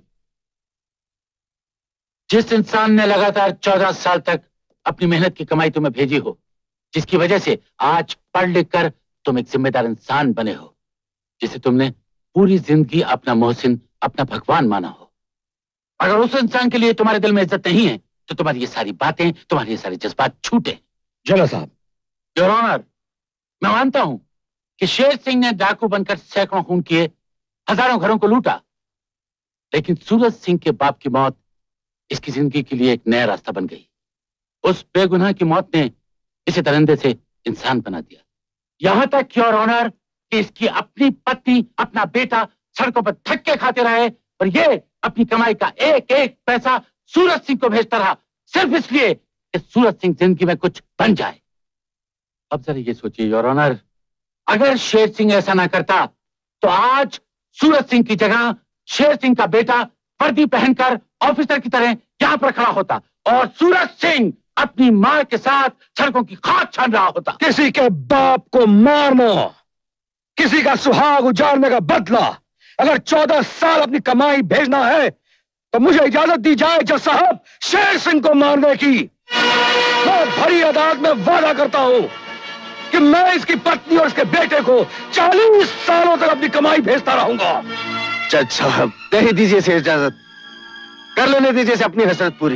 जिस इंसान ने लगातार चौदह साल तक अपनी मेहनत की कमाई तुम्हें भेजी हो, जिसकी वजह से आज पढ़ लिख कर तुम एक जिम्मेदार इंसान बने हो, जिसे तुमने पूरी जिंदगी अपना मोहसिन, अपना भगवान माना हो, अगर उस इंसान के लिए तुम्हारे दिल में इज्जत नहीं है तो तुम्हारी ये सारी बातें, तुम्हारे ये सारे जज्बात छूटे। जला साहब। योर ऑनर, मैं मानता हूं कि शेर सिंह ने डाकू बनकर सैकड़ों खून किए, हजारों घरों को लूटा, लेकिन सूरज सिंह के बाप की मौत इसकी जिंदगी के लिए एक नया रास्ता बन गई। उस बेगुनाह की मौत ने इसे दरिंदे से इंसान बना दिया। यहां तक योर ऑनर कि इसकी अपनी पत्नी, अपना बेटा सड़कों पर धक्के खाते रहे, और ये अपनी कमाई का एक एक पैसा सूरज सिंह को भेजता रहा, सिर्फ इसलिए कि सूरज सिंह जिंदगी में कुछ बन जाए। अब जरा ये सोचिए योर ऑनर, अगर शेर सिंह ऐसा ना करता तो आज सूरज सिंह की जगह शेर सिंह का बेटा वर्दी पहनकर ऑफिसर की तरह यहां पर खड़ा होता, और सूरज सिंह अपनी मां के साथ सड़कों की खाद छान रहा होता। किसी के बाप को मारना, किसी का सुहाग उजाड़ने का बदला अगर चौदह साल अपनी कमाई भेजना है तो मुझे इजाजत दी जाए जज साहब शेर सिंह को मारने की। मैं भरी अदालत में वादा करता हूं कि मैं इसकी पत्नी और इसके बेटे को चालीस सालों तक अपनी कमाई भेजता रहूंगा। जज साहब दे दीजिए इसे इजाजत, कर लेने दीजिए इसे अपनी हसरत पूरी।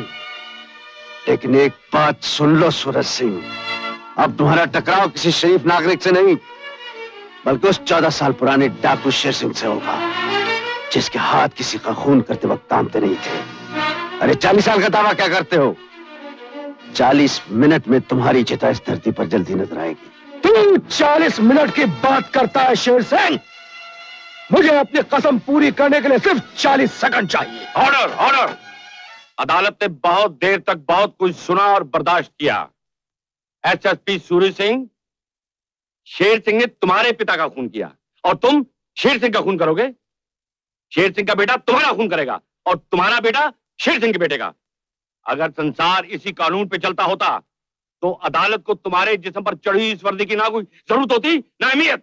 लेकिन एक बात सुन लो सूरज सिंह, अब तुम्हारा टकराव किसी शरीफ नागरिक से नहीं बल्कि उस चौदह साल पुराने डाकू शेर सिंह से होगा जिसके हाथ किसी का खून करते वक्त तामते नहीं थे। अरे चालीस साल का दावा क्या करते हो? चालीस मिनट में तुम्हारी चिता इस धरती पर जल्दी नजर आएगी। तू चालीस मिनट की बात करता है शेर सिंह? मुझे अपनी कसम पूरी करने के लिए सिर्फ चालीस सेकंड चाहिए। Order, order. अदालत ने बहुत देर तक बहुत कुछ सुना और बर्दाश्त किया। एसएसपी सूरज सिंह, शेर सिंह ने तुम्हारे पिता का खून किया और तुम शेर सिंह का खून करोगे। शेर सिंह का बेटा तुम्हारा खून करेगा और तुम्हारा बेटा शेर सिंह के बेटे का। अगर संसार इसी कानून पे चलता होता तो अदालत को तुम्हारे जिस्म पर चढ़ी इस वर्दी की ना कोई जरूरत होती ना अहमियत।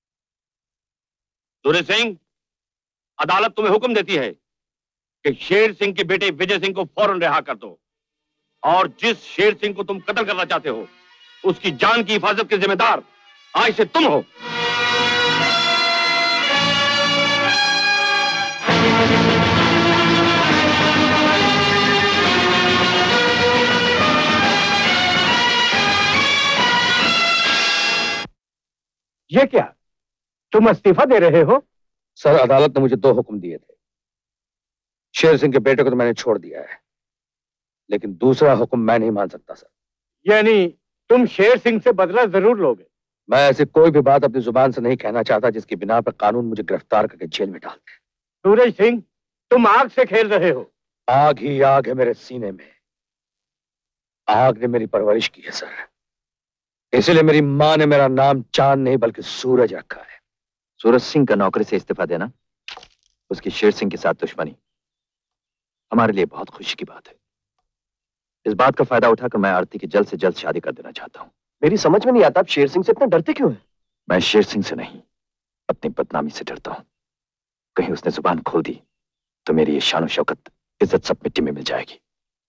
सूरज सिंह, अदालत तुम्हें हुक्म देती है कि शेर सिंह के बेटे विजय सिंह को फौरन रिहा कर दो, और जिस शेर सिंह को तुम कत्ल करना चाहते हो उसकी जान की हिफाजत के जिम्मेदार आज से तुम हो। ये क्या, तुम इस्तीफा दे रहे हो? सर, अदालत ने मुझे दो हुक्म दिए थे। शेर सिंह के बेटे को तो मैंने छोड़ दिया है, लेकिन दूसरा हुक्म मैं नहीं मान सकता सर। यानी तुम शेर सिंह से बदला जरूर लोगे? मैं ऐसी कोई भी बात अपनी जुबान से नहीं कहना चाहता जिसकी बिना पर कानून मुझे गिरफ्तार करके जेल में डाल दे। सूरज सिंह, तुम आग से खेल रहे हो। आग ही आग है मेरे सीने में। आग ने मेरी परवरिश की है सर, इसलिए मेरी माँ ने मेरा नाम चांद नहीं बल्कि सूरज रखा है। सूरज सिंह का नौकरी से इस्तीफा देना, उसकी शेर सिंह के साथ दुश्मनी हमारे लिए बहुत खुशी की बात है। इस बात का फायदा उठाकर मैं आरती की जल्द से जल्द शादी कर देना चाहता हूँ। मेरी समझ में नहीं आता, आप शेर सिंह से इतना डरते क्यों हैं? मैं शेर सिंह से नहीं, अपनी बदनामी से डरता हूँ। कहीं उसने जुबान खोल दी तो मेरी ये शान शौकत, इज्जत सब मिट्टी में मिल जाएगी।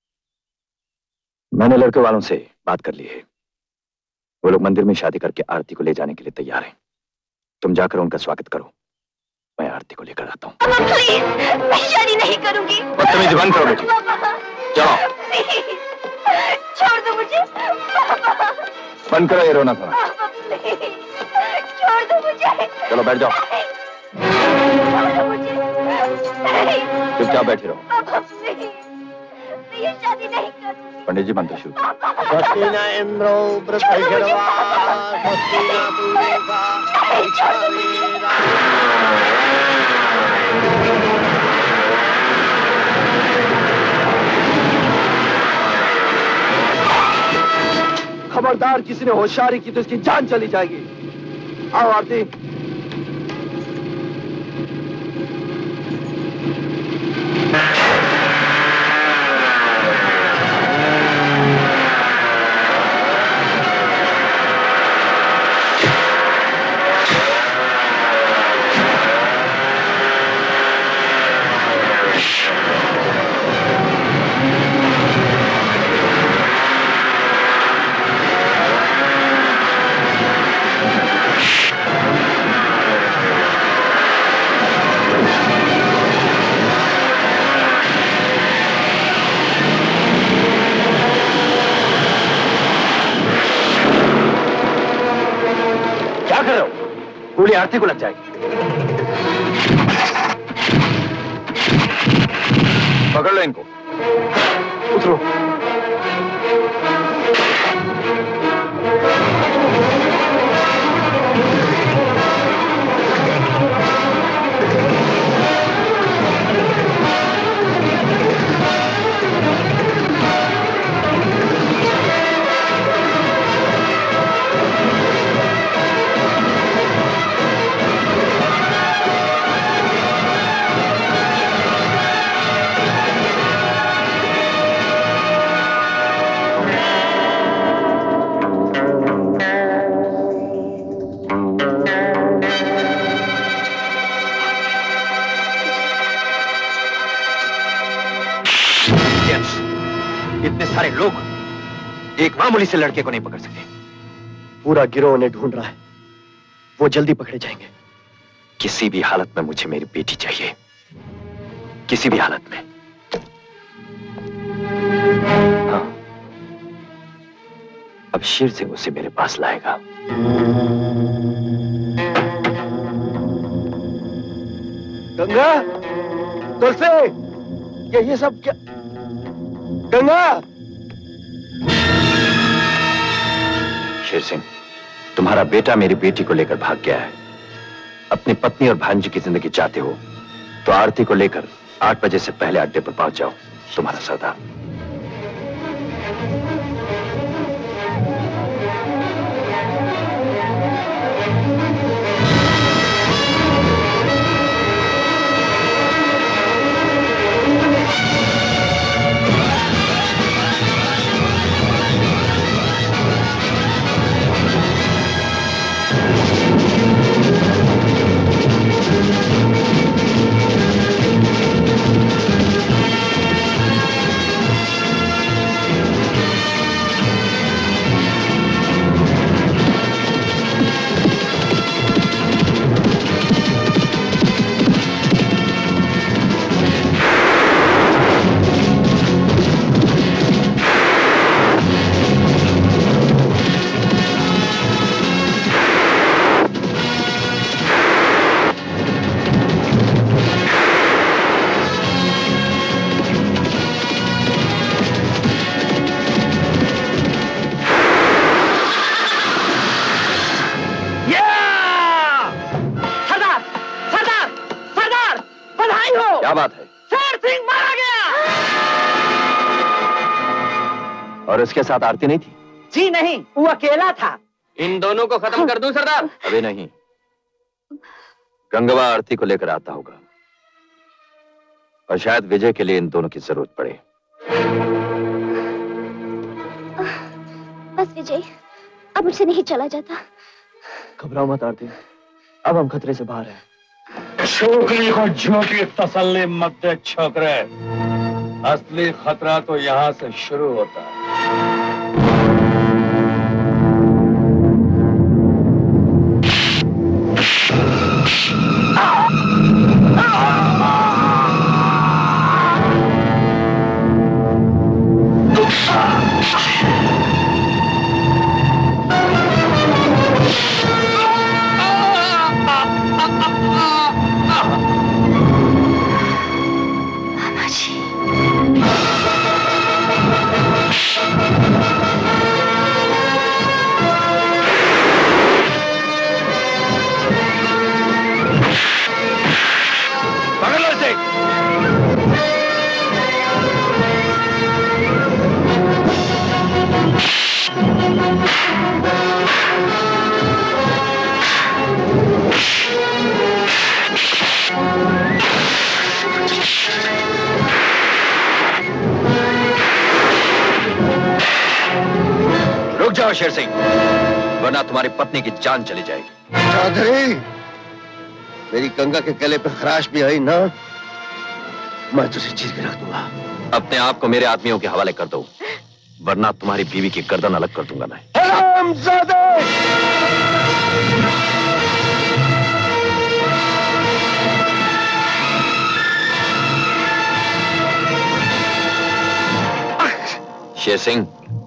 मैंने लड़के वालों से बात कर ली है, वो लोग मंदिर में शादी करके आरती को ले जाने के लिए तैयार हैं। तुम जाकर उनका स्वागत करो, मैं आरती को लेकर आता हूँ। प्लीज, मैं शादी नहीं करूंगी। बदतमीजी बंद करो बेटी, जाओ। छोड़ दो मुझे। बंद करो ये रोना थोड़ा। छोड़ दो मुझे। चलो बैठ जाओ, छोड़ दो मुझे। चुपचाप बैठे रहो। मैं ये शादी नहीं करूंगी। पंडित जी मंत्र शुरू। स्वस्ति न इंद्रो वृद्धर्वा स्वस्ति न पूर्वा इच्छावेदा। खबरदार किसी ने होशियारी की तो इसकी जान चली जाएगी। आओ आरती। गोली आरती को लग जाएगी। पकड़ लो इनको। उतरो। सारे लोग एक मामूली से लड़के को नहीं पकड़ सके। पूरा गिरोह उन्हें ढूंढ रहा है, वो जल्दी पकड़े जाएंगे। किसी भी हालत में मुझे मेरी बेटी चाहिए, किसी भी हालत में। हाँ, अब शेर सिंह उसे मेरे पास लाएगा। गंगा, तुलसी, ये ये सब क्या? गंगा! शेर सिंह, तुम्हारा बेटा मेरी बेटी को लेकर भाग गया है। अपनी पत्नी और भांजी की जिंदगी चाहते हो तो आरती को लेकर आठ बजे से पहले अड्डे पर पहुंच जाओ। तुम्हारा सरदार। क्या बात है? शेर सिंह मारा गया। और उसके साथ आरती नहीं थी? जी नहीं, वो अकेला था। इन दोनों को खत्म कर दूं सरदार? अभी नहीं, गंगवा आरती को लेकर आता होगा और शायद विजय के लिए इन दोनों की जरूरत पड़े। बस विजय, अब मुझसे नहीं चला जाता। घबराओ मत आरती, अब हम खतरे से बाहर हैं। छोकरी को झूठी तसल्ली मत दे छोकरे, असली खतरा तो यहाँ से शुरू होता है। शेर सिंह, वरना तुम्हारी पत्नी की जान चली जाएगी। चौधरी, मेरी गंगा के गले पे खराश भी आई ना, मैं तुझे चीर के रख दूंगा। अपने आप को मेरे आदमियों के हवाले कर दो, वरना तुम्हारी बीवी की गर्दन अलग कर दूंगा मैं। हरामजादे! शेर सिंह,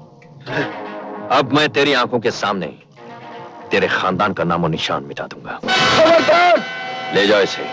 अब मैं तेरी आंखों के सामने तेरे खानदान का नामो निशान मिटा दूंगा। ले जाओ इसे।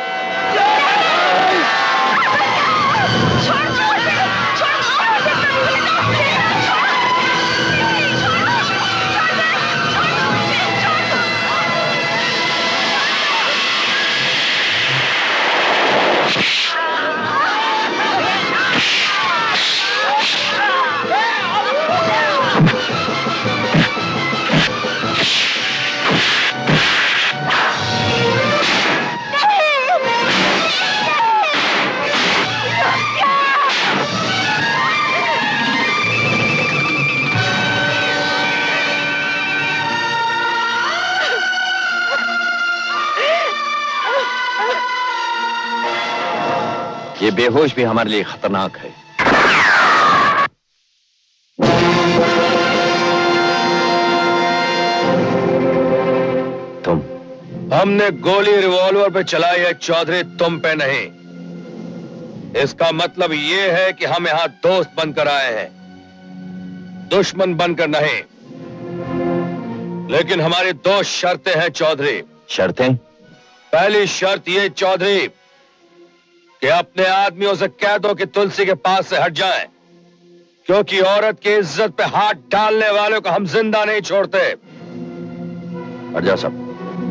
ये बेहोश भी हमारे लिए खतरनाक है। तुम हमने गोली रिवॉल्वर पे चलाई है चौधरी, तुम पे नहीं। इसका मतलब ये है कि हम यहां दोस्त बनकर आए हैं, दुश्मन बनकर नहीं। लेकिन हमारी दो शर्तें हैं चौधरी। शर्तें? पहली शर्त ये चौधरी कि अपने आदमियों से कह दो कि तुलसी के पास से हट जाएं, क्योंकि औरत की इज्जत पे हाथ डालने वालों को हम जिंदा नहीं छोड़ते। हट जाओ सब।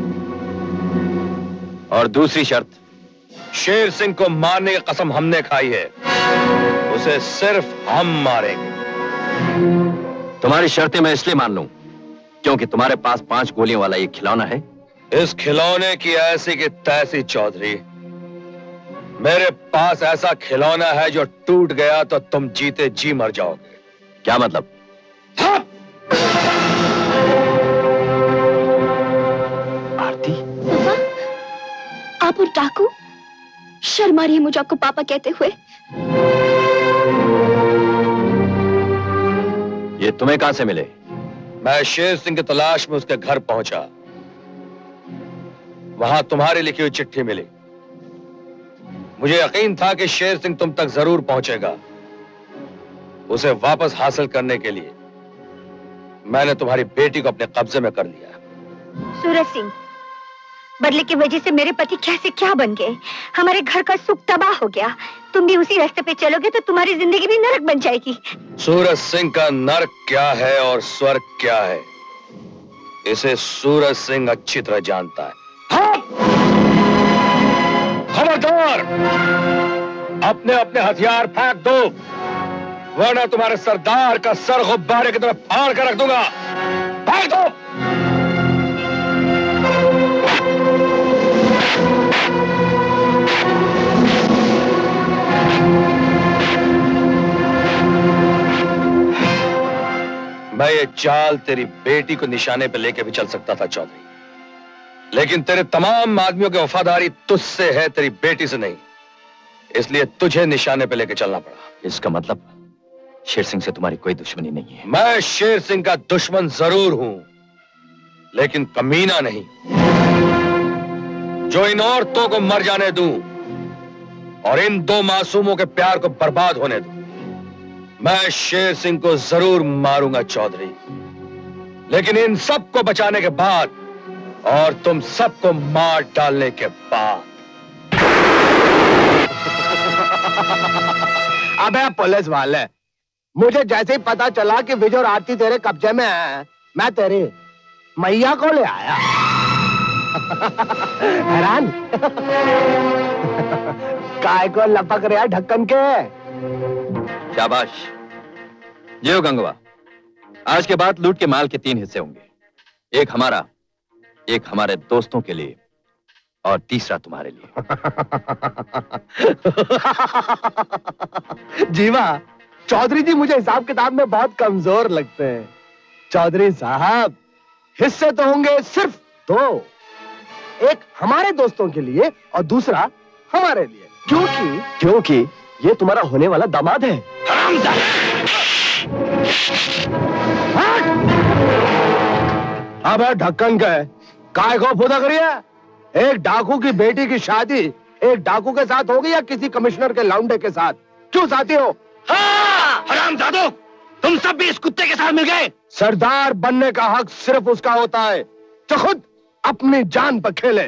और दूसरी शर्त, शेर सिंह को मारने की कसम हमने खाई है, उसे सिर्फ हम मारेंगे। तुम्हारी शर्तें मैं इसलिए मान लूं क्योंकि तुम्हारे पास पांच गोलियों वाला ये खिलौना है। इस खिलौने की ऐसी की तैसी चौधरी, मेरे पास ऐसा खिलौना है जो टूट गया तो तुम जीते जी मर जाओगे। क्या मतलब? आरती, पापा, आप और डाकू, शर्म आ रही है मुझे आपको पापा कहते हुए। ये तुम्हें कहां से मिले? मैं शेर सिंह की तलाश में उसके घर पहुंचा, वहां तुम्हारी लिखी हुई चिट्ठी मिली। मुझे यकीन था कि शेर सिंह तुम तक जरूर पहुंचेगा। उसे वापस हासिल करने के लिए मैंने तुम्हारी बेटी को अपने कब्जे में कर लिया। सूरज सिंह, बदले की वजह से मेरे पति कैसे क्या बन गए, हमारे घर का सुख तबाह हो गया। तुम भी उसी रास्ते पे चलोगे तो तुम्हारी जिंदगी भी नरक बन जाएगी। सूरज सिंह का नरक क्या है और स्वर्ग क्या है, इसे सूरज सिंह अच्छी तरह जानता है। खबरदार, अपने अपने हथियार फेंक दो, वरना तुम्हारे सरदार का सर गुब्बारे की तरह फाड़ कर रख दूंगा। फेंक दो। मैं ये चाल तेरी बेटी को निशाने पे लेके भी चल सकता था चौधरी, लेकिन तेरे तमाम आदमियों की वफादारी तुझसे है, तेरी बेटी से नहीं। इसलिए तुझे निशाने पे लेके चलना पड़ा। इसका मतलब शेर सिंह से तुम्हारी कोई दुश्मनी नहीं है? मैं शेर सिंह का दुश्मन जरूर हूं, लेकिन कमीना नहीं जो इन औरतों को मर जाने दूं और इन दो मासूमों के प्यार को बर्बाद होने दूं। मैं शेर सिंह को जरूर मारूंगा चौधरी, लेकिन इन सबको बचाने के बाद और तुम सबको मार डालने के बाद। अबे पुलिस वाले, मुझे जैसे ही पता चला कि विजय और आरती तेरे कब्जे में है, मैं तेरे मैया को ले आया। हैरान काय को लपक रहा ढक्कन के। शाबाश। जियो गंगवा, आज के बाद लूट के माल के तीन हिस्से होंगे, एक हमारा, एक हमारे दोस्तों के लिए और तीसरा तुम्हारे लिए। जीवा, चौधरी जी मुझे हिसाब किताब में बहुत कमजोर लगते हैं। चौधरी साहब, हिस्से तो होंगे सिर्फ दो, एक हमारे दोस्तों के लिए और दूसरा हमारे लिए, क्योंकि क्योंकि ये तुम्हारा होने वाला दामाद है। अब ढक्कन का है, काय को फुदा करिए। एक डाकू की बेटी की शादी एक डाकू के साथ होगी या किसी कमिश्नर के लौंडे के साथ? क्यों साथी हो? हाँ, हरामजादो, तुम सब भी इस कुत्ते के साथ मिल गए। सरदार बनने का हक सिर्फ उसका होता है जो खुद अपनी जान पर खेले।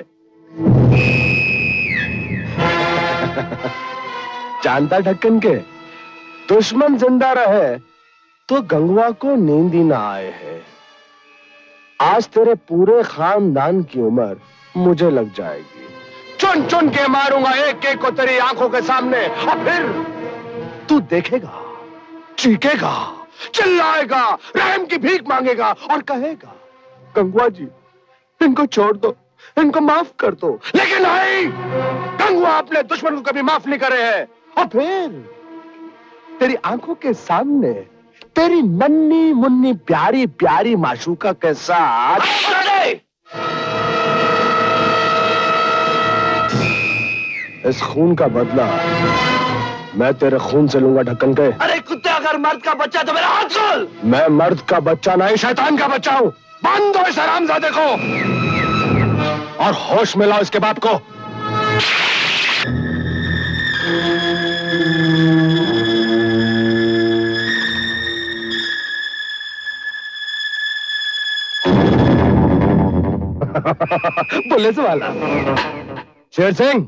जानता ढक्कन के, दुश्मन जिंदा रहे तो गंगवा को नींद ही ना आए है। आज तेरे पूरे खानदान की उम्र मुझे लग जाएगी। चुन चुन के मारूंगा एक एक को तेरी आंखों के सामने, और फिर तू देखेगा, चीखेगा, चिल्लाएगा, रहम की भीख मांगेगा और कहेगा, गंगवा जी इनको छोड़ दो, इनको माफ कर दो। लेकिन नहीं, गंगवा अपने दुश्मन को कभी माफ नहीं करे है। और फिर तेरी आंखों के सामने तेरी नन्ही मुन्नी प्यारी प्यारी माशूका के साथ इस खून का बदला मैं तेरे खून से लूंगा ढक्कन के। अरे कुत्ते, अगर मर्द का बच्चा तो मेरा हाथ खोल। मैं मर्द का बच्चा नहीं, शैतान का बच्चा हूं। बांध दो इस हरामजादे को और होश में लाओ इसके बाप को। पुलिस वाला शेर सिंह,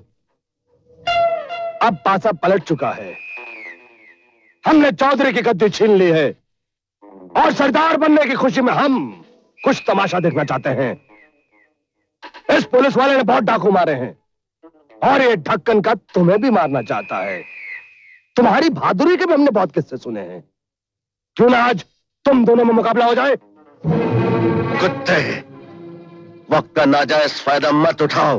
अब पासा पलट चुका है। हमने चौधरी की गद्दी छीन ली है और सरदार बनने की खुशी में हम कुछ तमाशा देखना चाहते हैं। इस पुलिस वाले ने बहुत डाकू मारे हैं और ये ढक्कन का तुम्हें भी मारना चाहता है। तुम्हारी बहादुरी के भी हमने बहुत किस्से सुने हैं। क्यों ना आज तुम दोनों में मुकाबला हो जाए? कुत्ते, वक्त का नाजायज फायदा मत उठाओ।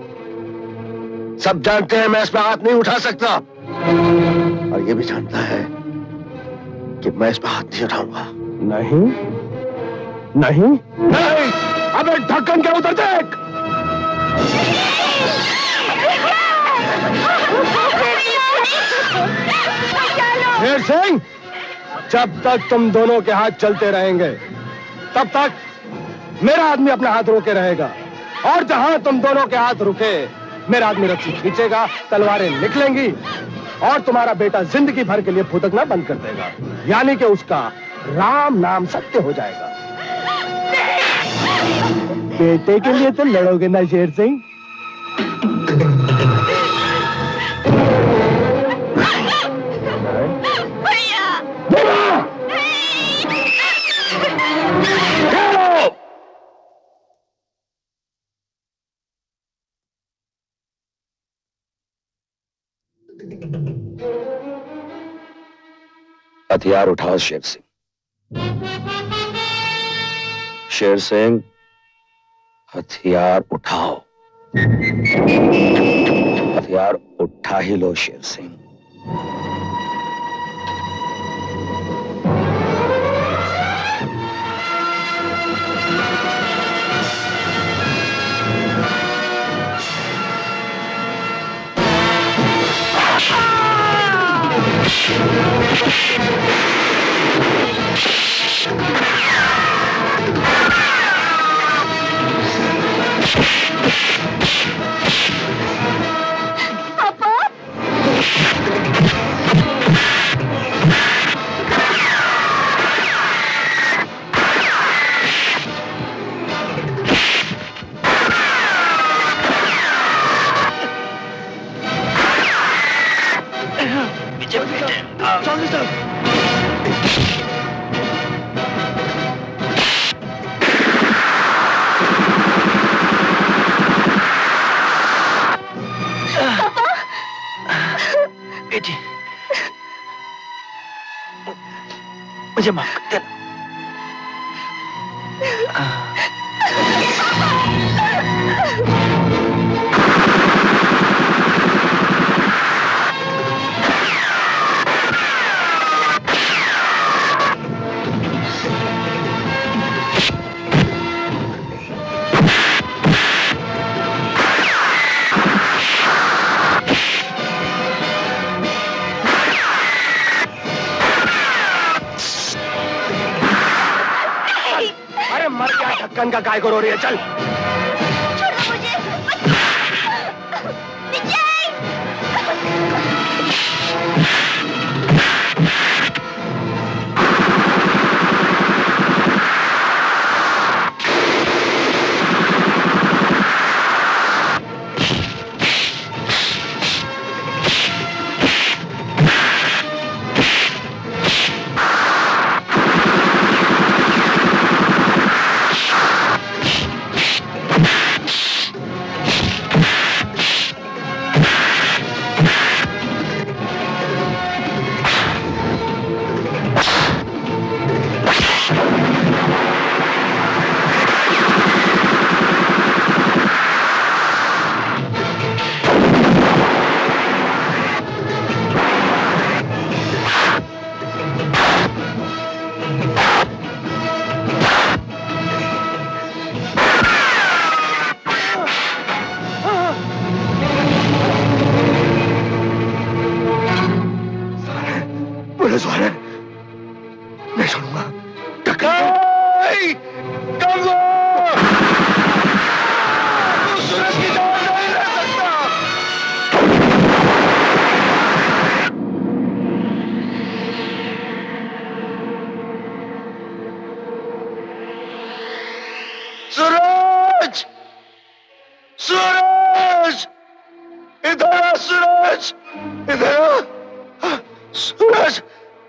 सब जानते हैं मैं इस पर हाथ नहीं उठा सकता, और ये भी जानता है कि मैं इस पर हाथ नहीं उठाऊंगा। नहीं नहीं नहीं, अबे ढक्कन के उधर देख। शेर सिंह, जब तक तुम दोनों के हाथ चलते रहेंगे तब तक मेरा आदमी अपना हाथ रोके रहेगा, और जहां तुम दोनों के हाथ रुके मेरा आदमी रस्सी खींचेगा, तलवारें निकलेंगी और तुम्हारा बेटा जिंदगी भर के लिए फुदकना बंद कर देगा। यानी कि उसका राम नाम सत्य हो जाएगा। बेटे के लिए तो लड़ोगे ना शेर सिंह? हथियार उठाओ शेर सिंह। शेर सिंह, हथियार उठाओ। हथियार उठा ही लो शेर सिंह। बेटी, मुझे माफ कर देना। का काय को रो रही है? चल छोड़ो मुझे। पुलिस वाले नहीं छोड़ूंगा। सूरज, सूरज, इधर आ सूरज, इधर आ सूरज।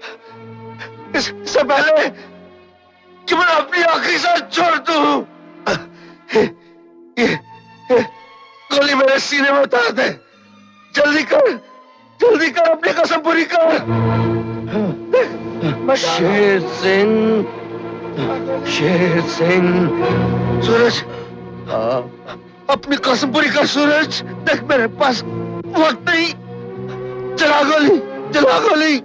इससे पहले कि मैं अपनी आखिरी सांस छोड़ दूं, ये, ये गोली मेरे सीने में उतार दे। जल्दी कर, जल्दी कर, अपनी कसम पूरी कर। शेर सिंह, शेर सिंह। सूरज, अपनी कसम पूरी कर सूरज। देख मेरे पास वक्त नहीं। चला गोली, चला गोली।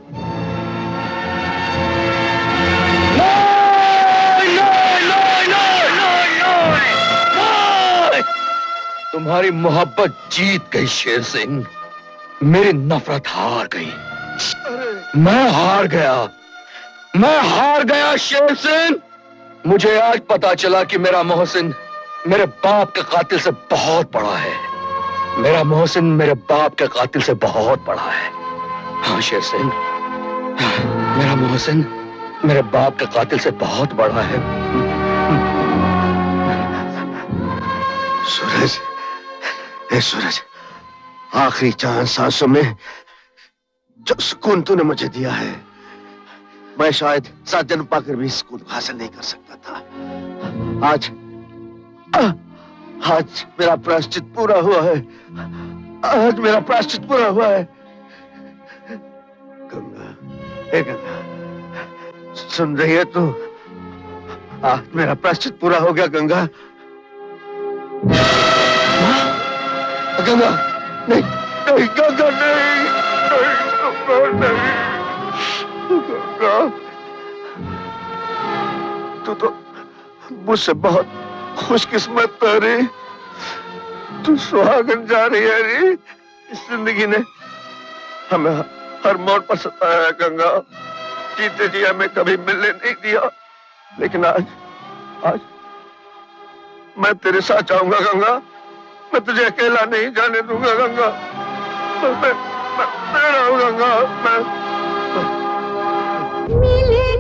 तुम्हारी मोहब्बत जीत गई शेर सिंह, मेरी नफरत हार गई। मैं हार गया, मैं हार गया शेर सिंह। मुझे आज पता चला कि मेरा मोहसिन मेरे बाप के कातिल से बहुत बड़ा है। मेरा मोहसिन मेरे बाप के कातिल से बहुत बड़ा है। हाँ शेर सिंह, मेरा मोहसिन मेरे बाप के कातिल से बहुत बड़ा है। सूरज, ए सूरज, आखिरी चांद सांसों में जो सुकून तूने मुझे दिया है, मैं शायद सात जन्म पाकर भी सुकून हासिल नहीं कर सकता था। आज आज मेरा प्रायश्चित पूरा हुआ है। आज मेरा प्रायश्चित पूरा हुआ है। गंगा, ए गंगा, सुन रही है तू? आज मेरा प्रायश्चित पूरा हो गया गंगा। गंगा, नहीं, नहीं गंगा, नहीं, नहीं, नहीं, गंगा, तू तो मुझसे बहुत खुशकिस्मत है रे। तू सुहागन जा रही है रे। इस जिंदगी ने हमें हर मोड़ पर सताया है गंगा। जीते जी हमें कभी मिलने नहीं दिया, लेकिन आज आज मैं तेरे साथ जाऊंगा गंगा। मैं तुझे अकेला नहीं जाने दूंगा गंगा। मैं मैं तेरा हूं गंगा। मैं मिले